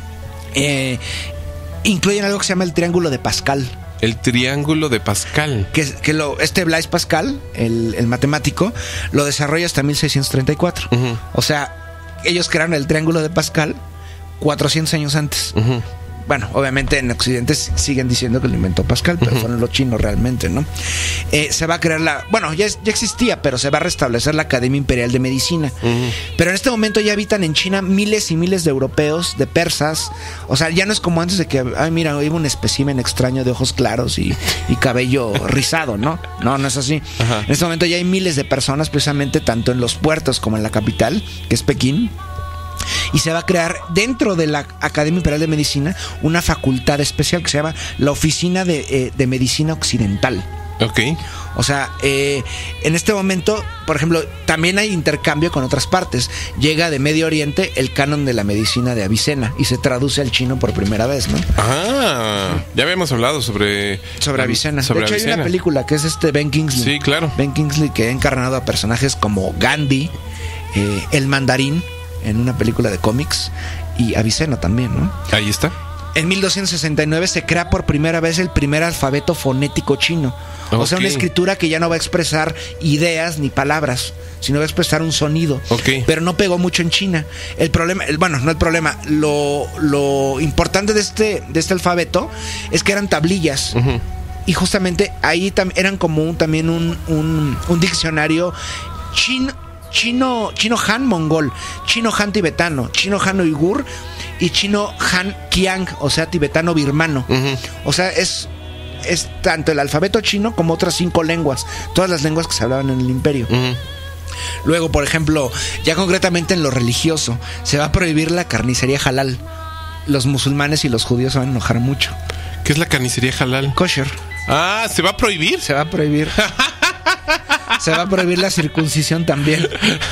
incluyen algo que se llama el triángulo de Pascal. El triángulo de Pascal. Blaise Pascal, el matemático, lo desarrolla hasta 1634. O sea, ellos crearon el triángulo de Pascal 400 años antes. bueno, obviamente en Occidente siguen diciendo que lo inventó Pascal, pero fueron los chinos realmente, ¿no? Se va a crear ya existía, pero se va a restablecer la Academia Imperial de Medicina. Pero en este momento ya habitan en China miles y miles de europeos, de persas. O sea, ya no es como antes de que, ay, mira, iba un espécimen extraño de ojos claros y cabello rizado, ¿no? No es así. Ajá. En este momento ya hay miles de personas, precisamente tanto en los puertos como en la capital, que es Pekín. Y se va a crear dentro de la Academia Imperial de Medicina una facultad especial que se llama la Oficina de Medicina Occidental. Ok. O sea, en este momento, por ejemplo, también hay intercambio con otras partes. Llega de Medio Oriente el canon de la medicina de Avicena y se traduce al chino por primera vez, ¿no? Ya habíamos hablado sobre Avicena. De hecho, hay una película que es Ben Kingsley. Sí, claro. Ben Kingsley, que ha encarnado a personajes como Gandhi, el mandarín, en una película de cómics, y Avicena también, ¿no? Ahí está. En 1269 se crea por primera vez el primer alfabeto fonético chino. O sea, una escritura que ya no va a expresar ideas ni palabras, sino va a expresar un sonido. Pero no pegó mucho en China. Lo importante de este alfabeto es que eran tablillas. Y justamente ahí eran como también un diccionario chino Han mongol, chino Han tibetano, chino Han uigur y chino Han Kiang, o sea, tibetano birmano. O sea, es tanto el alfabeto chino como otras 5 lenguas, todas las lenguas que se hablaban en el imperio. Luego, por ejemplo, ya concretamente en lo religioso, se va a prohibir la carnicería halal. Los musulmanes y los judíos se van a enojar mucho. ¿Qué es la carnicería halal? Kosher. ¿Se va a prohibir? Se va a prohibir. Se va a prohibir la circuncisión también.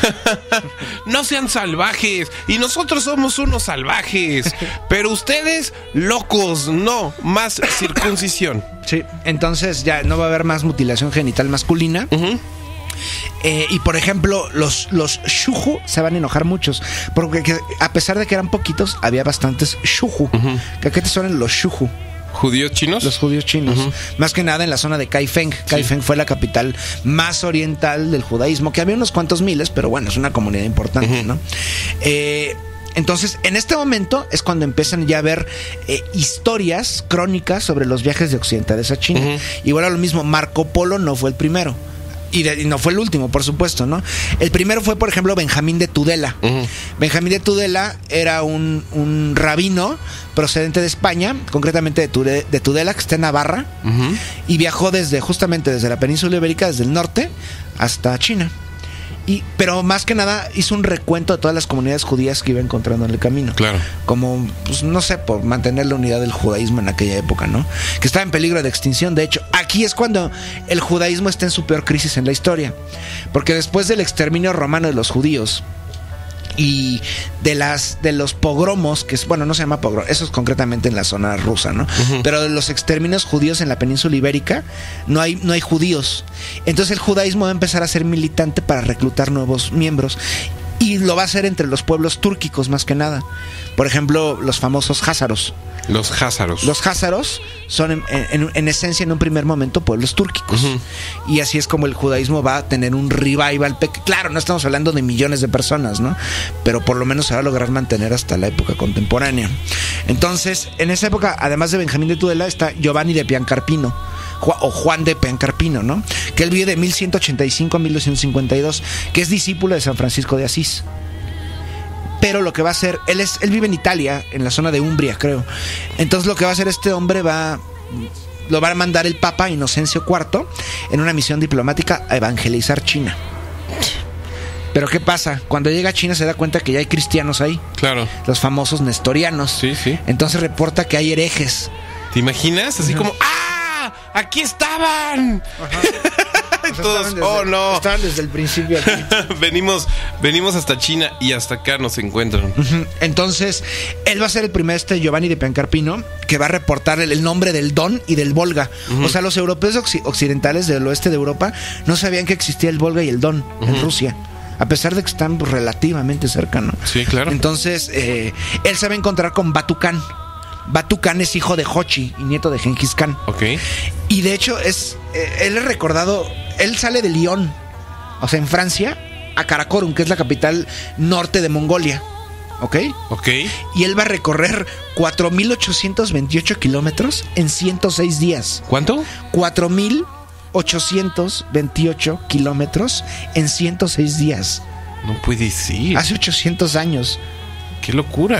No sean salvajes. Y nosotros somos unos salvajes. Pero ustedes, locos. No, más circuncisión. Sí, entonces ya no va a haber más mutilación genital masculina. Y por ejemplo, los shuju se van a enojar muchos, porque a pesar de que eran poquitos, había bastantes shuju. ¿Qué te suenan los shuju? ¿Judíos chinos? Los judíos chinos. Más que nada en la zona de Kaifeng. Kaifeng fue la capital más oriental del judaísmo, que había unos cuantos miles, pero bueno, es una comunidad importante, ¿no? Entonces, en este momento es cuando empiezan ya a ver historias, crónicas sobre los viajes de Occidente a esa China. Igual a lo mismo, Marco Polo no fue el primero. Y no fue el último, por supuesto, ¿no? El primero fue, por ejemplo, Benjamín de Tudela. Benjamín de Tudela era un rabino procedente de España, concretamente de Tudela, que está en Navarra, y viajó justamente desde la península ibérica, desde el norte, hasta China. Pero más que nada hizo un recuento de todas las comunidades judías que iba encontrando en el camino. Claro. Como, pues, no sé, por mantener la unidad del judaísmo en aquella época, ¿no? Que estaba en peligro de extinción. De hecho, aquí es cuando el judaísmo está en su peor crisis en la historia. Porque después del exterminio romano de los judíos y de los pogromos, que es, bueno, no se llama pogrom, eso es concretamente en la zona rusa, ¿no? Pero de los exterminios judíos en la península ibérica no hay judíos. Entonces el judaísmo va a empezar a ser militante para reclutar nuevos miembros, y lo va a hacer entre los pueblos túrquicos más que nada. Por ejemplo, los famosos házaros. Los házaros. Los házaros son en esencia, en un primer momento, pueblos túrquicos. Y así es como el judaísmo va a tener un revival. Claro, no estamos hablando de millones de personas, ¿no? Pero por lo menos se va a lograr mantener hasta la época contemporánea. Entonces, en esa época, además de Benjamín de Tudela, está Giovanni de Piancarpino, o Juan de Piancarpino, ¿no? Que él vive de 1185 a 1252, que es discípulo de San Francisco de Asís. Pero lo que va a hacer, él vive en Italia, en la zona de Umbria, creo. Entonces lo que va a hacer este hombre lo va a mandar el Papa Inocencio IV en una misión diplomática a evangelizar China. Pero ¿qué pasa? Cuando llega a China se da cuenta que ya hay cristianos ahí. Claro. Los famosos nestorianos. Sí. Entonces reporta que hay herejes. ¿Te imaginas? Así como, ¡aquí estaban! Todos, no. Estaban desde el principio aquí. venimos hasta China y hasta acá nos encuentran. Entonces, él va a ser el primer Giovanni de Piancarpino que va a reportar el nombre del Don y del Volga. O sea, los europeos occidentales del oeste de Europa no sabían que existía el Volga y el Don en Rusia, a pesar de que están relativamente cerca, ¿no? Sí, claro. Entonces, él se va a encontrar con Batu Khan. Batu Khan es hijo de Hochi y nieto de Genghis Khan. Y de hecho, él es recordado. Él sale de Lyon, o sea, en Francia, a Karakorum, que es la capital norte de Mongolia. ¿ok? Y él va a recorrer 4,828 kilómetros en 106 días. ¿Cuánto? 4,828 kilómetros en 106 días. No puede ser. Hace 800 años. ¡Qué locura!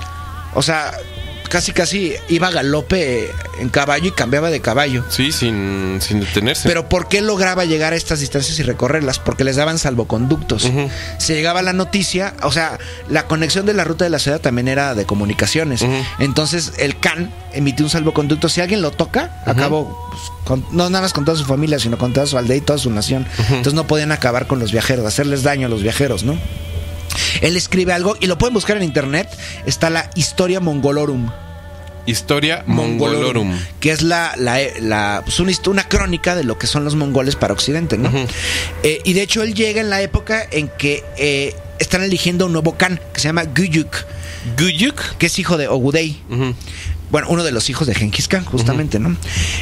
O sea, casi iba a galope en caballo y cambiaba de caballo. Sí, sin detenerse. Pero ¿por qué lograba llegar a estas distancias y recorrerlas? Porque les daban salvoconductos. Se llegaba la noticia, o sea, la conexión de la ruta de la seda también era de comunicaciones. Entonces el Khan emitió un salvoconducto. Si alguien lo toca, acabó, pues, no nada más con toda su familia, sino con toda su aldea y toda su nación. Entonces no podían acabar con los viajeros, hacerles daño a los viajeros, ¿no? Él escribe algo y lo pueden buscar en internet. Está la Historia Mongolorum. Historia Mongolorum, que es pues una crónica de lo que son los mongoles para Occidente, ¿no? Y de hecho él llega en la época en que están eligiendo un nuevo Khan que se llama Güyük, que es hijo de Ogudei. Bueno, uno de los hijos de Genghis Khan, justamente, ¿no?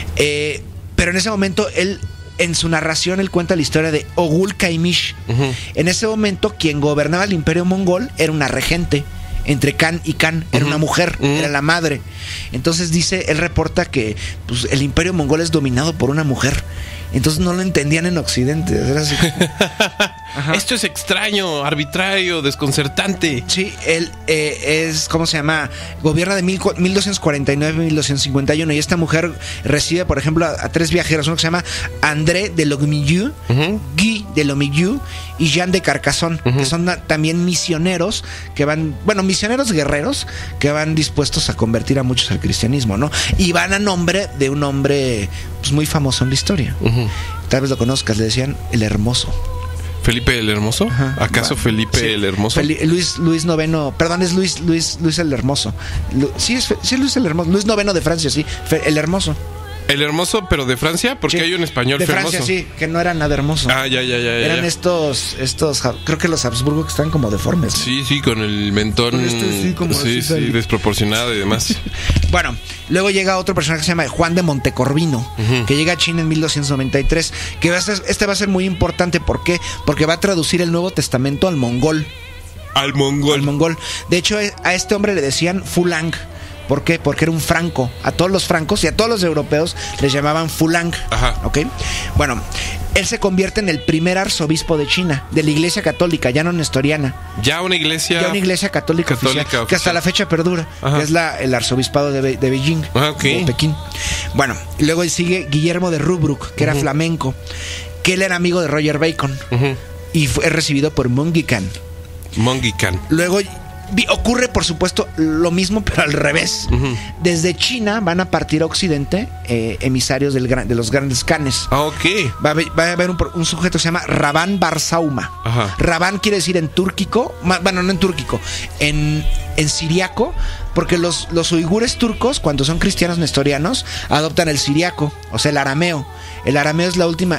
Pero en ese momento él, en su narración, él cuenta la historia de Ogul Kaimish. En ese momento, quien gobernaba el imperio mongol era una regente entre Khan y Khan, era una mujer, era la madre. Entonces él reporta que pues, el imperio mongol es dominado por una mujer. Entonces no lo entendían en Occidente. Era así como, esto es extraño, arbitrario, desconcertante. Sí, él es, ¿cómo se llama? Gobierna de 1249 a 1251. Y esta mujer recibe, por ejemplo, a tres viajeros. Uno que se llama André de Logmiyu, Guy de Lomigyu y Jean de Carcassonne, que son también misioneros que van, bueno, misioneros guerreros que van dispuestos a convertir a muchos al cristianismo, ¿no? Y van a nombre de un hombre pues, muy famoso en la historia. Tal vez lo conozcas, le decían el Hermoso. ¿Felipe el Hermoso? ¿Acaso Felipe el Hermoso? Luis IX, perdón, es Luis el Hermoso. Sí, es Luis el Hermoso. Luis IX de Francia, sí. El Hermoso. ¿El Hermoso, pero de Francia? Porque hay un español de Francia, hermoso. Sí, que no era nada hermoso. Ya. Eran estos, creo que los Habsburgo que están como deformes, ¿no? Sí, con el mentón. Sí, desproporcionado y demás. Bueno, luego llega otro personaje que se llama Juan de Montecorvino, que llega a China en 1293. Que este va a ser muy importante. ¿Por qué? Porque va a traducir el Nuevo Testamento al mongol. Al mongol. De hecho, a este hombre le decían Fulang. ¿Por qué? Porque era un franco. A todos los francos y a todos los europeos les llamaban Fulang. ¿Ok? Bueno, él se convierte en el primer arzobispo de China, de la Iglesia Católica, ya no nestoriana. Ya una iglesia católica oficial, que hasta la fecha perdura, que es el arzobispado de Beijing, de Pekín. Bueno, luego sigue Guillermo de Rubruck, que era flamenco, que él era amigo de Roger Bacon, y fue recibido por Mongi Khan. Luego ocurre, por supuesto, lo mismo, pero al revés. Desde China van a partir a Occidente emisarios de los grandes khanes. Va a haber un sujeto que se llama Rabán Barsauma. Rabán quiere decir en túrquico, bueno, no en túrquico, en siriaco, porque los uigures turcos, cuando son cristianos nestorianos, adoptan el siriaco, o sea, el arameo. El arameo es la última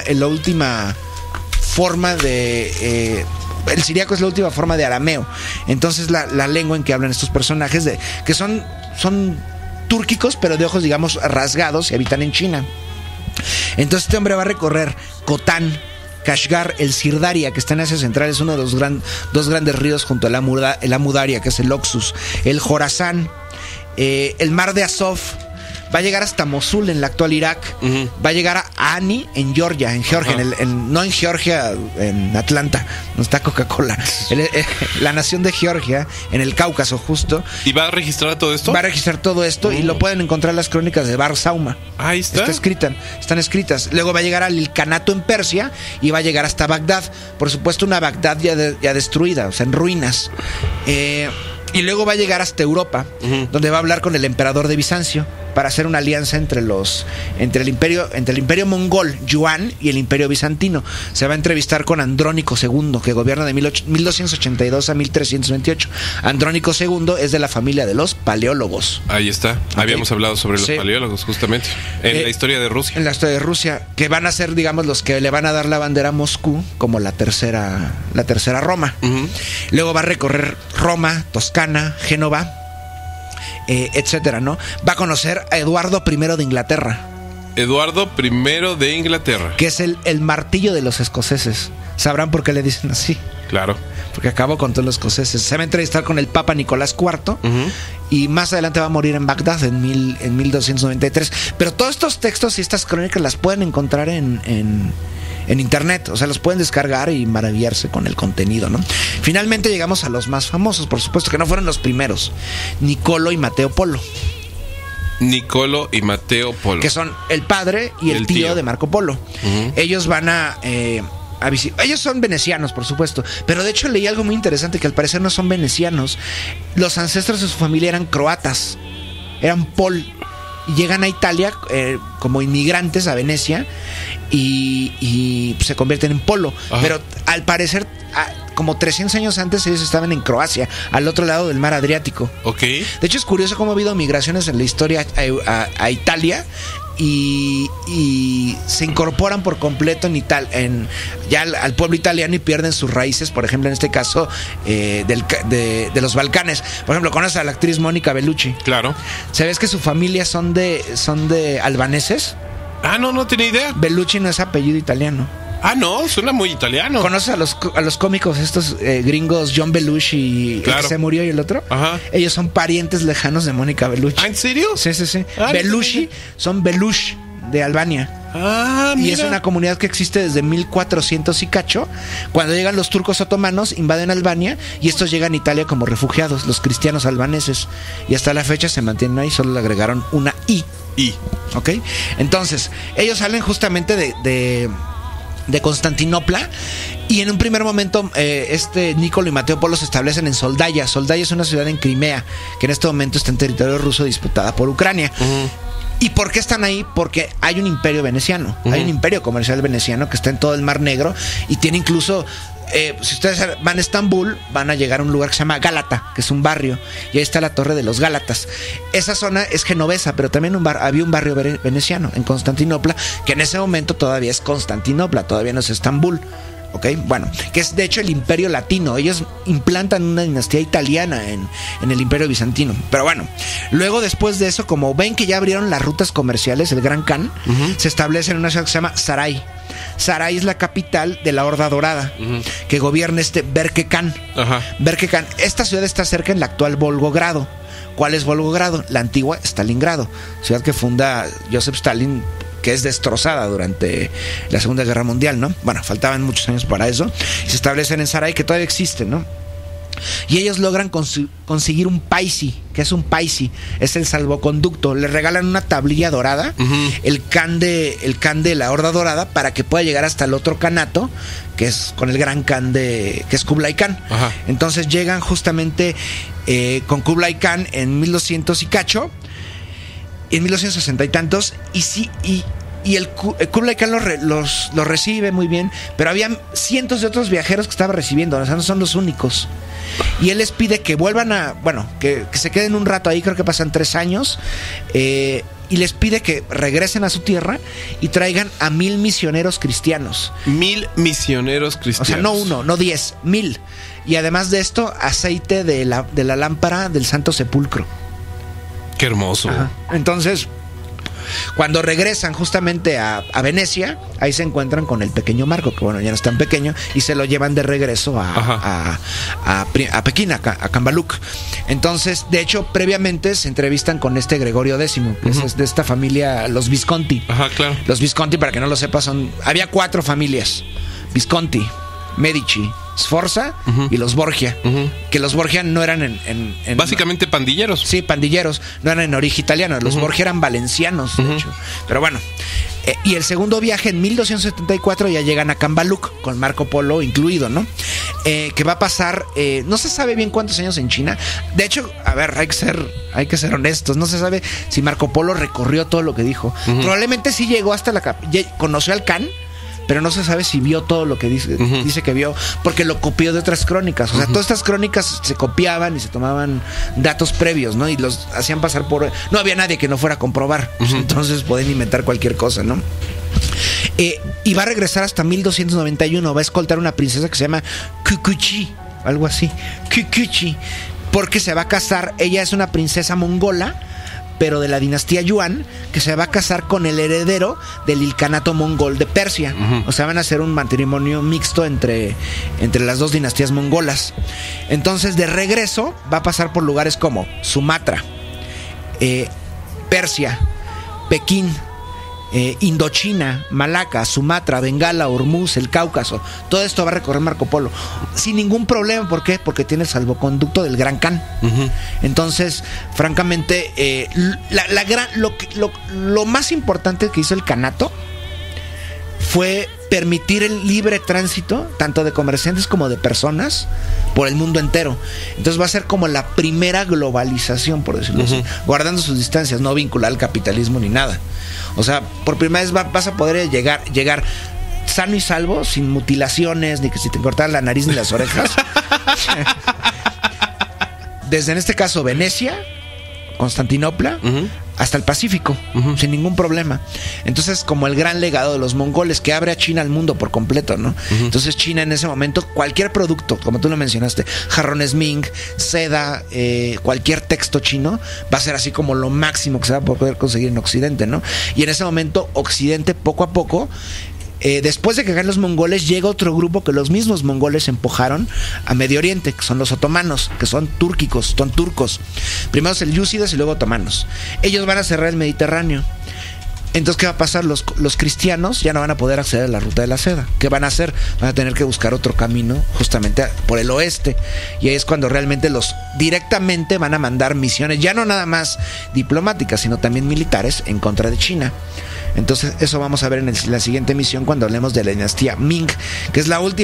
forma de... el siriaco es la última forma de arameo. Entonces la lengua en que hablan estos personajes que son túrquicos, pero de ojos, digamos, rasgados, y habitan en China. Entonces este hombre va a recorrer Khotán, Kashgar, el Sirdaria, que está en Asia Central, es uno de los dos grandes ríos junto a el Amudaria, que es el Oxus, el Jorazán, el mar de Azov. Va a llegar hasta Mosul, en el actual Irak. Va a llegar a Ani, en Georgia, no en Georgia, en Atlanta, donde está Coca-Cola. La nación de Georgia, en el Cáucaso, justo. ¿Y va a registrar todo esto? Va a registrar todo esto y lo pueden encontrar en las crónicas de Bar Sauma. Ahí está. Están escritas. Luego va a llegar al Ilkhanato en Persia y va a llegar hasta Bagdad. Por supuesto, una Bagdad ya destruida, o sea, en ruinas. Y luego va a llegar hasta Europa, donde va a hablar con el emperador de Bizancio para hacer una alianza entre el imperio mongol, Yuan, y el imperio bizantino. Se va a entrevistar con Andrónico II, que gobierna de 1282 a 1328. Andrónico II es de la familia de los paleólogos. Ahí está. Habíamos hablado sobre los paleólogos, justamente. En la historia de Rusia. En la historia de Rusia, que van a ser, digamos, los que le van a dar la bandera a Moscú como la tercera Roma. Luego va a recorrer Roma, Toscana, Génova, etcétera, ¿no? Va a conocer a Eduardo I de Inglaterra. Eduardo I de Inglaterra. Que es el martillo de los escoceses. Sabrán por qué le dicen así. Claro. Porque acabó con todos los escoceses. Se va a entrevistar con el Papa Nicolás IV. Y más adelante va a morir en Bagdad en 1293. Pero todos estos textos y estas crónicas las pueden encontrar en internet. O sea, los pueden descargar y maravillarse con el contenido, ¿no? Finalmente llegamos a los más famosos, por supuesto, que no fueron los primeros. Nicolo y Mateo Polo. Nicolo y Mateo Polo. Que son el padre y el tío de Marco Polo. Ellos van a ellos son venecianos, por supuesto, pero de hecho leí algo muy interesante, que al parecer no son venecianos. Los ancestros de su familia eran croatas, eran pol, y llegan a Italia como inmigrantes a Venecia y se convierten en polo. Ajá. Pero al parecer como 300 años antes ellos estaban en Croacia, al otro lado del mar Adriático. Okay. De hecho es curioso cómo ha habido migraciones en la historia a Italia y se incorporan por completo ya al pueblo italiano y pierden sus raíces, por ejemplo en este caso de los Balcanes. Por ejemplo, conoces a la actriz Mónica Bellucci. Claro. ¿Sabes que su familia son de albaneses? No tenía idea. Bellucci no es apellido italiano. No, suena muy italiano. ¿Conoces a los cómicos estos gringos, John Belushi, claro, el que se murió y el otro? Ajá. Ellos son parientes lejanos de Mónica Bellucci. ¿En serio? Sí. Belushi son Belush de Albania. Mira. Y es una comunidad que existe desde 1400 y cacho. Cuando llegan los turcos otomanos, invaden Albania y estos llegan a Italia como refugiados, los cristianos albaneses. Y hasta la fecha se mantienen ahí, solo le agregaron una I. ¿Ok? Entonces, ellos salen justamente de Constantinopla. Y en un primer momento Nicolo y Mateo Polo se establecen en Soldaya. Soldaya es una ciudad en Crimea, que en este momento está en territorio ruso, disputada por Ucrania. ¿Y por qué están ahí? Porque hay un imperio veneciano, hay un imperio comercial veneciano que está en todo el Mar Negro y tiene incluso... si ustedes van a Estambul, van a llegar a un lugar que se llama Gálata, que es un barrio, y ahí está la Torre de los Gálatas. Esa zona es genovesa, pero también había un barrio veneciano en Constantinopla, que en ese momento todavía es Constantinopla, todavía no es Estambul. ¿Ok? Bueno, que es de hecho el imperio latino. Ellos implantan una dinastía italiana en el imperio bizantino. Pero bueno, luego después de eso, como ven que ya abrieron las rutas comerciales, el Gran Khan se establece en una ciudad que se llama Saray. Saray es la capital de la Horda Dorada, que gobierna Berke Khan. Berke Khan. Esta ciudad está cerca en la actual Volgogrado. ¿Cuál es Volgogrado? La antigua Stalingrado, ciudad que funda Joseph Stalin, que es destrozada durante la Segunda Guerra Mundial, ¿no? Bueno, faltaban muchos años para eso. Y se establecen en Saray, que todavía existe, ¿no? Y ellos logran conseguir un paisi. ¿Qué es un paisi? Es el salvoconducto. Le regalan una tablilla dorada, el Khan de la Horda Dorada, para que pueda llegar hasta el otro Kanato, que es con el Gran Khan que es Kublai Khan. Entonces llegan justamente con Kublai Khan en 1200 y cacho, en 1260 y tantos, y el Kublai Khan los recibe muy bien, pero había cientos de otros viajeros que estaba recibiendo, o sea, no son los únicos. Y él les pide que vuelvan que se queden un rato ahí, creo que pasan 3 años, y les pide que regresen a su tierra y traigan a 1000 misioneros cristianos. 1000 misioneros cristianos. O sea, no 1, no 10, 1000. Y además de esto, aceite de la lámpara del Santo Sepulcro. Qué hermoso. Entonces, cuando regresan justamente a Venecia, ahí se encuentran con el pequeño Marco, que bueno, ya no es tan pequeño, y se lo llevan de regreso a Pekín, a Cambaluc. Entonces, de hecho, previamente se entrevistan con Gregorio X, que es de esta familia, los Visconti. Claro. Los Visconti, para que no lo sepa, había 4 familias: Visconti, Medici, Sforza y los Borgia. Que los Borgia no eran básicamente pandilleros. Sí, pandilleros. No eran en origen italiano. Los Borgia eran valencianos, de hecho. Pero bueno. Y el segundo viaje, en 1274, ya llegan a Cambaluc, con Marco Polo incluido, ¿no? Que va a pasar, no se sabe bien cuántos años en China. De hecho, a ver, hay que ser honestos. No se sabe si Marco Polo recorrió todo lo que dijo. Probablemente sí llegó hasta conoció al Khan, pero no se sabe si vio todo lo que dice que vio, porque lo copió de otras crónicas. O sea, todas estas crónicas se copiaban y se tomaban datos previos, ¿no? Y los hacían pasar por... No había nadie que no fuera a comprobar. Entonces pueden inventar cualquier cosa, ¿no? Y va a regresar hasta 1291. Va a escoltar una princesa que se llama Kukuchi, algo así. Kukuchi, porque se va a casar. Ella es una princesa mongola, pero de la dinastía Yuan, que se va a casar con el heredero del Ilkhanato mongol de Persia. O sea, van a hacer un matrimonio mixto entre las dos dinastías mongolas. Entonces, de regreso, va a pasar por lugares como Sumatra, Persia, Pekín, Indochina, Malaca, Sumatra, Bengala, Hormuz, el Cáucaso. Todo esto va a recorrer Marco Polo sin ningún problema. ¿Por qué? Porque tiene el salvoconducto del Gran Khan. Entonces, francamente, lo más importante que hizo el Khanato fue permitir el libre tránsito tanto de comerciantes como de personas por el mundo entero. Entonces va a ser como la primera globalización, por decirlo así, guardando sus distancias, no vinculada al capitalismo ni nada. O sea, por primera vez vas a poder llegar sano y salvo, sin mutilaciones, ni que si te cortaran la nariz ni las orejas. Desde, en este caso, Venecia, Constantinopla, hasta el Pacífico, sin ningún problema. Entonces, como el gran legado de los mongoles que abre a China al mundo por completo, ¿no? Entonces, China en ese momento, cualquier producto, como tú lo mencionaste, jarrones Ming, seda, cualquier texto chino, va a ser así como lo máximo que se va a poder conseguir en Occidente, ¿no? Y en ese momento, Occidente, poco a poco, después de que ganen los mongoles, llega otro grupo que los mismos mongoles empujaron a Medio Oriente, que son los otomanos, que son túrquicos, son turcos. Primero selyúcidas y luego otomanos. Ellos van a cerrar el Mediterráneo. Entonces, ¿qué va a pasar? Los cristianos ya no van a poder acceder a la ruta de la seda. ¿Qué van a hacer? Van a tener que buscar otro camino justamente por el oeste. Y ahí es cuando realmente directamente van a mandar misiones, ya no nada más diplomáticas, sino también militares en contra de China. Entonces, eso vamos a ver en la siguiente emisión cuando hablemos de la dinastía Ming, que es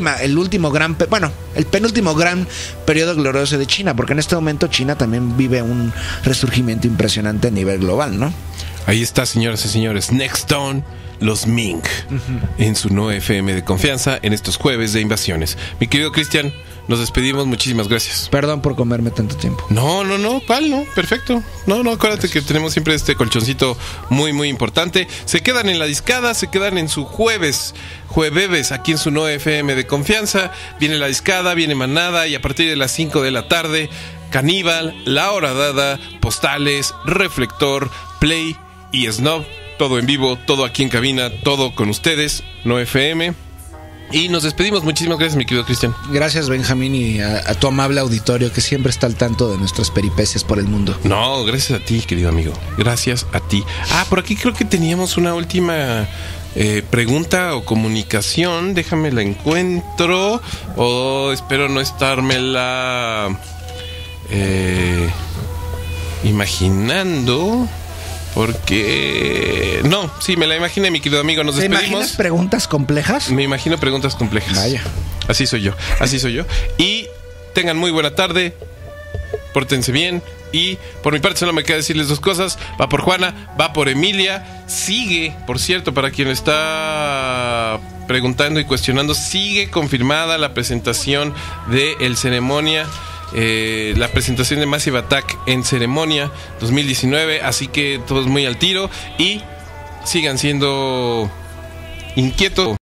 el penúltimo gran periodo glorioso de China, porque en este momento China también vive un resurgimiento impresionante a nivel global, ¿no? Ahí está, señoras y señores, Next Dawn, los Ming, en su 9FM de confianza en estos jueves de invasiones. Mi querido Cristian, nos despedimos, muchísimas gracias. Perdón por comerme tanto tiempo. No, ¿cuál? No, perfecto. No, acuérdate que tenemos siempre este colchoncito muy, muy importante. Se quedan en la discada, se quedan en su jueves, aquí en su 9FM de confianza. Viene la discada, viene Manada, y a partir de las 5 de la tarde, Caníbal, La Hora Dada, Postales, Reflector, Play y Snob. Todo en vivo, todo aquí en cabina, todo con ustedes, 9FM. Y nos despedimos. Muchísimas gracias, mi querido Cristian. Gracias, Benjamín, y a tu amable auditorio que siempre está al tanto de nuestras peripecias por el mundo. No, gracias a ti, querido amigo. Gracias a ti. Por aquí creo que teníamos una última pregunta o comunicación. Déjame la encuentro. Espero no estármela imaginando. Porque... No, sí, me la imaginé, mi querido amigo. Nos despedimos. ¿Te imaginas preguntas complejas? Me imagino preguntas complejas. Vaya. Así soy yo. Y tengan muy buena tarde. Pórtense bien. Y por mi parte solo me queda decirles dos cosas. Va por Juana, va por Emilia. Sigue, por cierto, para quien está preguntando y cuestionando, sigue confirmada la presentación de El Ceremonia. La presentación de Massive Attack en Ceremonia 2019, así que todos muy al tiro y sigan siendo inquietos.